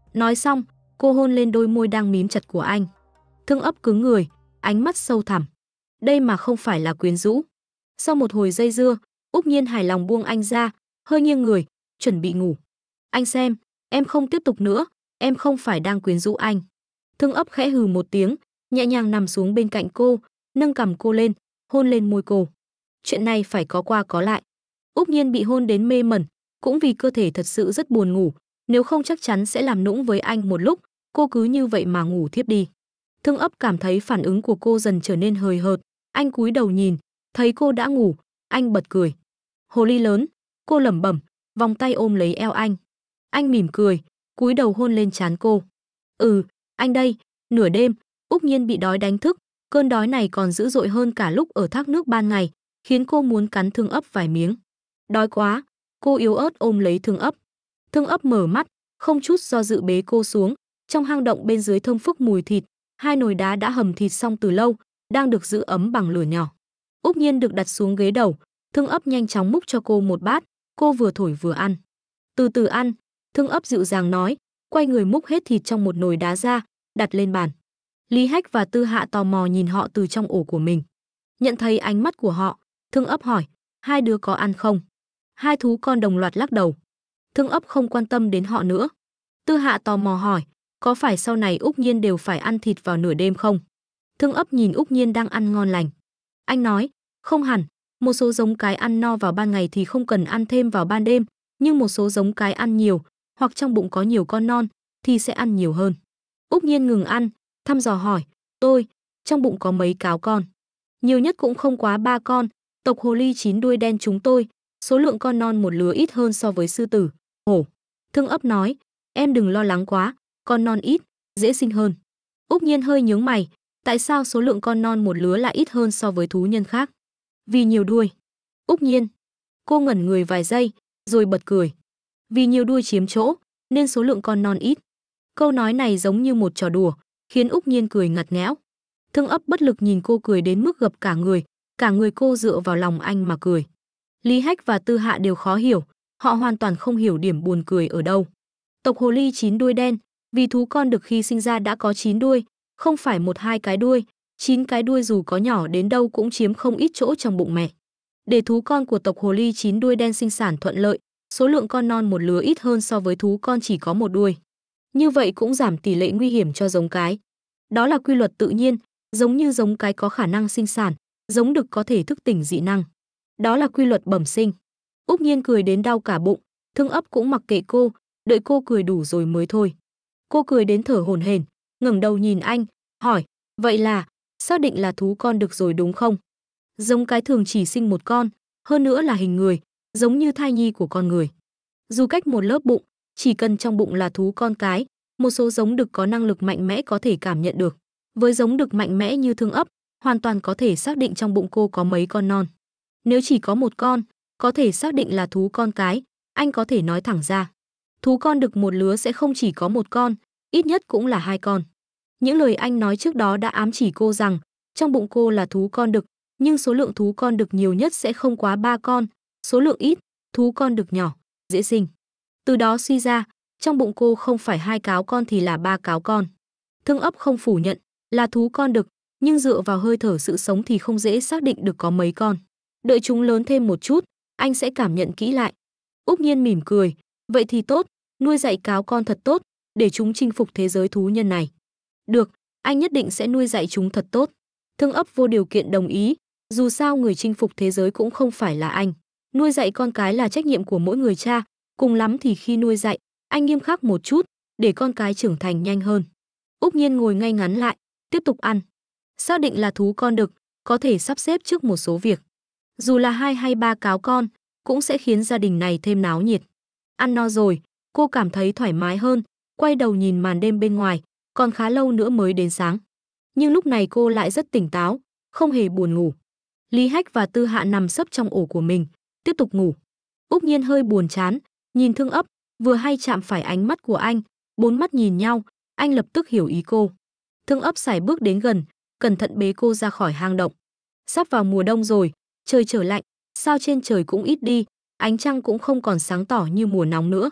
Nói xong, cô hôn lên đôi môi đang mím chặt của anh. Thương ấp cứng người, ánh mắt sâu thẳm. Đây mà không phải là quyến rũ. Sau một hồi dây dưa, Úc Nhiên hài lòng buông anh ra, hơi nghiêng người, chuẩn bị ngủ. Anh xem, em không tiếp tục nữa, em không phải đang quyến rũ anh. Thương ấp khẽ hừ một tiếng, nhẹ nhàng nằm xuống bên cạnh cô, nâng cằm cô lên, hôn lên môi cô. Chuyện này phải có qua có lại. Úc Nhiên bị hôn đến mê mẩn, cũng vì cơ thể thật sự rất buồn ngủ, nếu không chắc chắn sẽ làm nũng với anh một lúc, cô cứ như vậy mà ngủ thiếp đi. Thương ấp cảm thấy phản ứng của cô dần trở nên hời hợt, anh cúi đầu nhìn, thấy cô đã ngủ, anh bật cười. Hồ ly lớn, cô lẩm bẩm, vòng tay ôm lấy eo anh. Anh mỉm cười, cúi đầu hôn lên trán cô. Ừ, anh đây. Nửa đêm, Úc Nhiên bị đói đánh thức, cơn đói này còn dữ dội hơn cả lúc ở thác nước ban ngày, khiến cô muốn cắn Thương ấp vài miếng. Đói quá, cô yếu ớt ôm lấy Thương ấp. Thương ấp mở mắt, không chút do dự bế cô xuống, trong hang động bên dưới thơm phức mùi thịt, hai nồi đá đã hầm thịt xong từ lâu, đang được giữ ấm bằng lửa nhỏ. Úc Nhiên được đặt xuống ghế đầu, Thương ấp nhanh chóng múc cho cô một bát, cô vừa thổi vừa ăn. Từ từ ăn, Thương ấp dịu dàng nói, quay người múc hết thịt trong một nồi đá ra, đặt lên bàn. Lý Hách và Tư Hạ tò mò nhìn họ từ trong ổ của mình. Nhận thấy ánh mắt của họ, Thương ấp hỏi, hai đứa có ăn không? Hai thú con đồng loạt lắc đầu. Thương ấp không quan tâm đến họ nữa. Tư Hạ tò mò hỏi, có phải sau này Úc Nhiên đều phải ăn thịt vào nửa đêm không? Thương ấp nhìn Úc Nhiên đang ăn ngon lành. Anh nói, không hẳn, một số giống cái ăn no vào ban ngày thì không cần ăn thêm vào ban đêm, nhưng một số giống cái ăn nhiều, hoặc trong bụng có nhiều con non, thì sẽ ăn nhiều hơn. Úc Nhiên ngừng ăn, thăm dò hỏi, tôi, trong bụng có mấy cáo con? Nhiều nhất cũng không quá ba con, tộc hồ ly chín đuôi đen chúng tôi, số lượng con non một lứa ít hơn so với sư tử, hổ. Thương ấp nói, em đừng lo lắng quá, con non ít, dễ sinh hơn. Úc Nhiên hơi nhướng mày, tại sao số lượng con non một lứa lại ít hơn so với thú nhân khác? Vì nhiều đuôi. Úc Nhiên. Cô ngẩn người vài giây, rồi bật cười. Vì nhiều đuôi chiếm chỗ, nên số lượng con non ít. Câu nói này giống như một trò đùa, khiến Úc Nhiên cười ngặt nghẽo. Thương ấp bất lực nhìn cô cười đến mức gập cả người, cả người cô dựa vào lòng anh mà cười. Lý Hách và Tư Hạ đều khó hiểu, họ hoàn toàn không hiểu điểm buồn cười ở đâu. Tộc hồ ly chín đuôi đen, vì thú con đực khi sinh ra đã có chín đuôi, không phải một hai cái đuôi, chín cái đuôi dù có nhỏ đến đâu cũng chiếm không ít chỗ trong bụng mẹ. Để thú con của tộc hồ ly chín đuôi đen sinh sản thuận lợi, số lượng con non một lứa ít hơn so với thú con chỉ có một đuôi. Như vậy cũng giảm tỷ lệ nguy hiểm cho giống cái. Đó là quy luật tự nhiên, giống như giống cái có khả năng sinh sản, giống đực có thể thức tỉnh dị năng. Đó là quy luật bẩm sinh. Úc Nhiên cười đến đau cả bụng, Thương ấp cũng mặc kệ cô, đợi cô cười đủ rồi mới thôi. Cô cười đến thở hổn hển, ngẩng đầu nhìn anh, hỏi, vậy là, xác định là thú con đực rồi đúng không? Giống cái thường chỉ sinh một con, hơn nữa là hình người, giống như thai nhi của con người. Dù cách một lớp bụng, chỉ cần trong bụng là thú con cái, một số giống đực có năng lực mạnh mẽ có thể cảm nhận được. Với giống đực mạnh mẽ như Thương ấp, hoàn toàn có thể xác định trong bụng cô có mấy con non. Nếu chỉ có một con, có thể xác định là thú con cái, anh có thể nói thẳng ra. Thú con đực một lứa sẽ không chỉ có một con, ít nhất cũng là hai con. Những lời anh nói trước đó đã ám chỉ cô rằng, trong bụng cô là thú con đực, nhưng số lượng thú con đực nhiều nhất sẽ không quá ba con, số lượng ít, thú con đực nhỏ, dễ sinh. Từ đó suy ra, trong bụng cô không phải hai cáo con thì là ba cáo con. Thương ấp không phủ nhận, là thú con đực, nhưng dựa vào hơi thở sự sống thì không dễ xác định được có mấy con. Đợi chúng lớn thêm một chút, anh sẽ cảm nhận kỹ lại. Úc Nhiên mỉm cười, vậy thì tốt, nuôi dạy cáo con thật tốt, để chúng chinh phục thế giới thú nhân này. Được, anh nhất định sẽ nuôi dạy chúng thật tốt. Thương ấp vô điều kiện đồng ý, dù sao người chinh phục thế giới cũng không phải là anh. Nuôi dạy con cái là trách nhiệm của mỗi người cha, cùng lắm thì khi nuôi dạy, anh nghiêm khắc một chút, để con cái trưởng thành nhanh hơn. Úc Nhiên ngồi ngay ngắn lại, tiếp tục ăn. Xác định là thú con đực, có thể sắp xếp trước một số việc. Dù là hai hay ba cáo con, cũng sẽ khiến gia đình này thêm náo nhiệt. Ăn no rồi, cô cảm thấy thoải mái hơn, quay đầu nhìn màn đêm bên ngoài, còn khá lâu nữa mới đến sáng. Nhưng lúc này cô lại rất tỉnh táo, không hề buồn ngủ. Lý Hách và Tư Hạ nằm sấp trong ổ của mình, tiếp tục ngủ. Úc Nhiên hơi buồn chán, nhìn Thương ấp, vừa hay chạm phải ánh mắt của anh, bốn mắt nhìn nhau, anh lập tức hiểu ý cô. Thương ấp sải bước đến gần, cẩn thận bế cô ra khỏi hang động. Sắp vào mùa đông rồi, trời trở lạnh, sao trên trời cũng ít đi, ánh trăng cũng không còn sáng tỏ như mùa nóng nữa.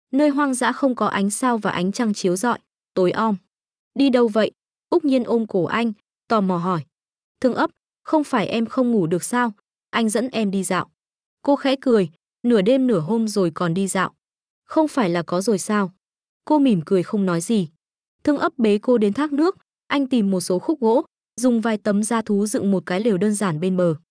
Nơi hoang dã không có ánh sao và ánh trăng chiếu rọi, tối om. Đi đâu vậy? Úc Nhiên ôm cổ anh, tò mò hỏi. Thương ấp, không phải em không ngủ được sao? Anh dẫn em đi dạo. Cô khẽ cười, nửa đêm nửa hôm rồi còn đi dạo. Không phải là có rồi sao? Cô mỉm cười không nói gì. Thương ấp bế cô đến thác nước, anh tìm một số khúc gỗ, dùng vài tấm da thú dựng một cái lều đơn giản bên bờ.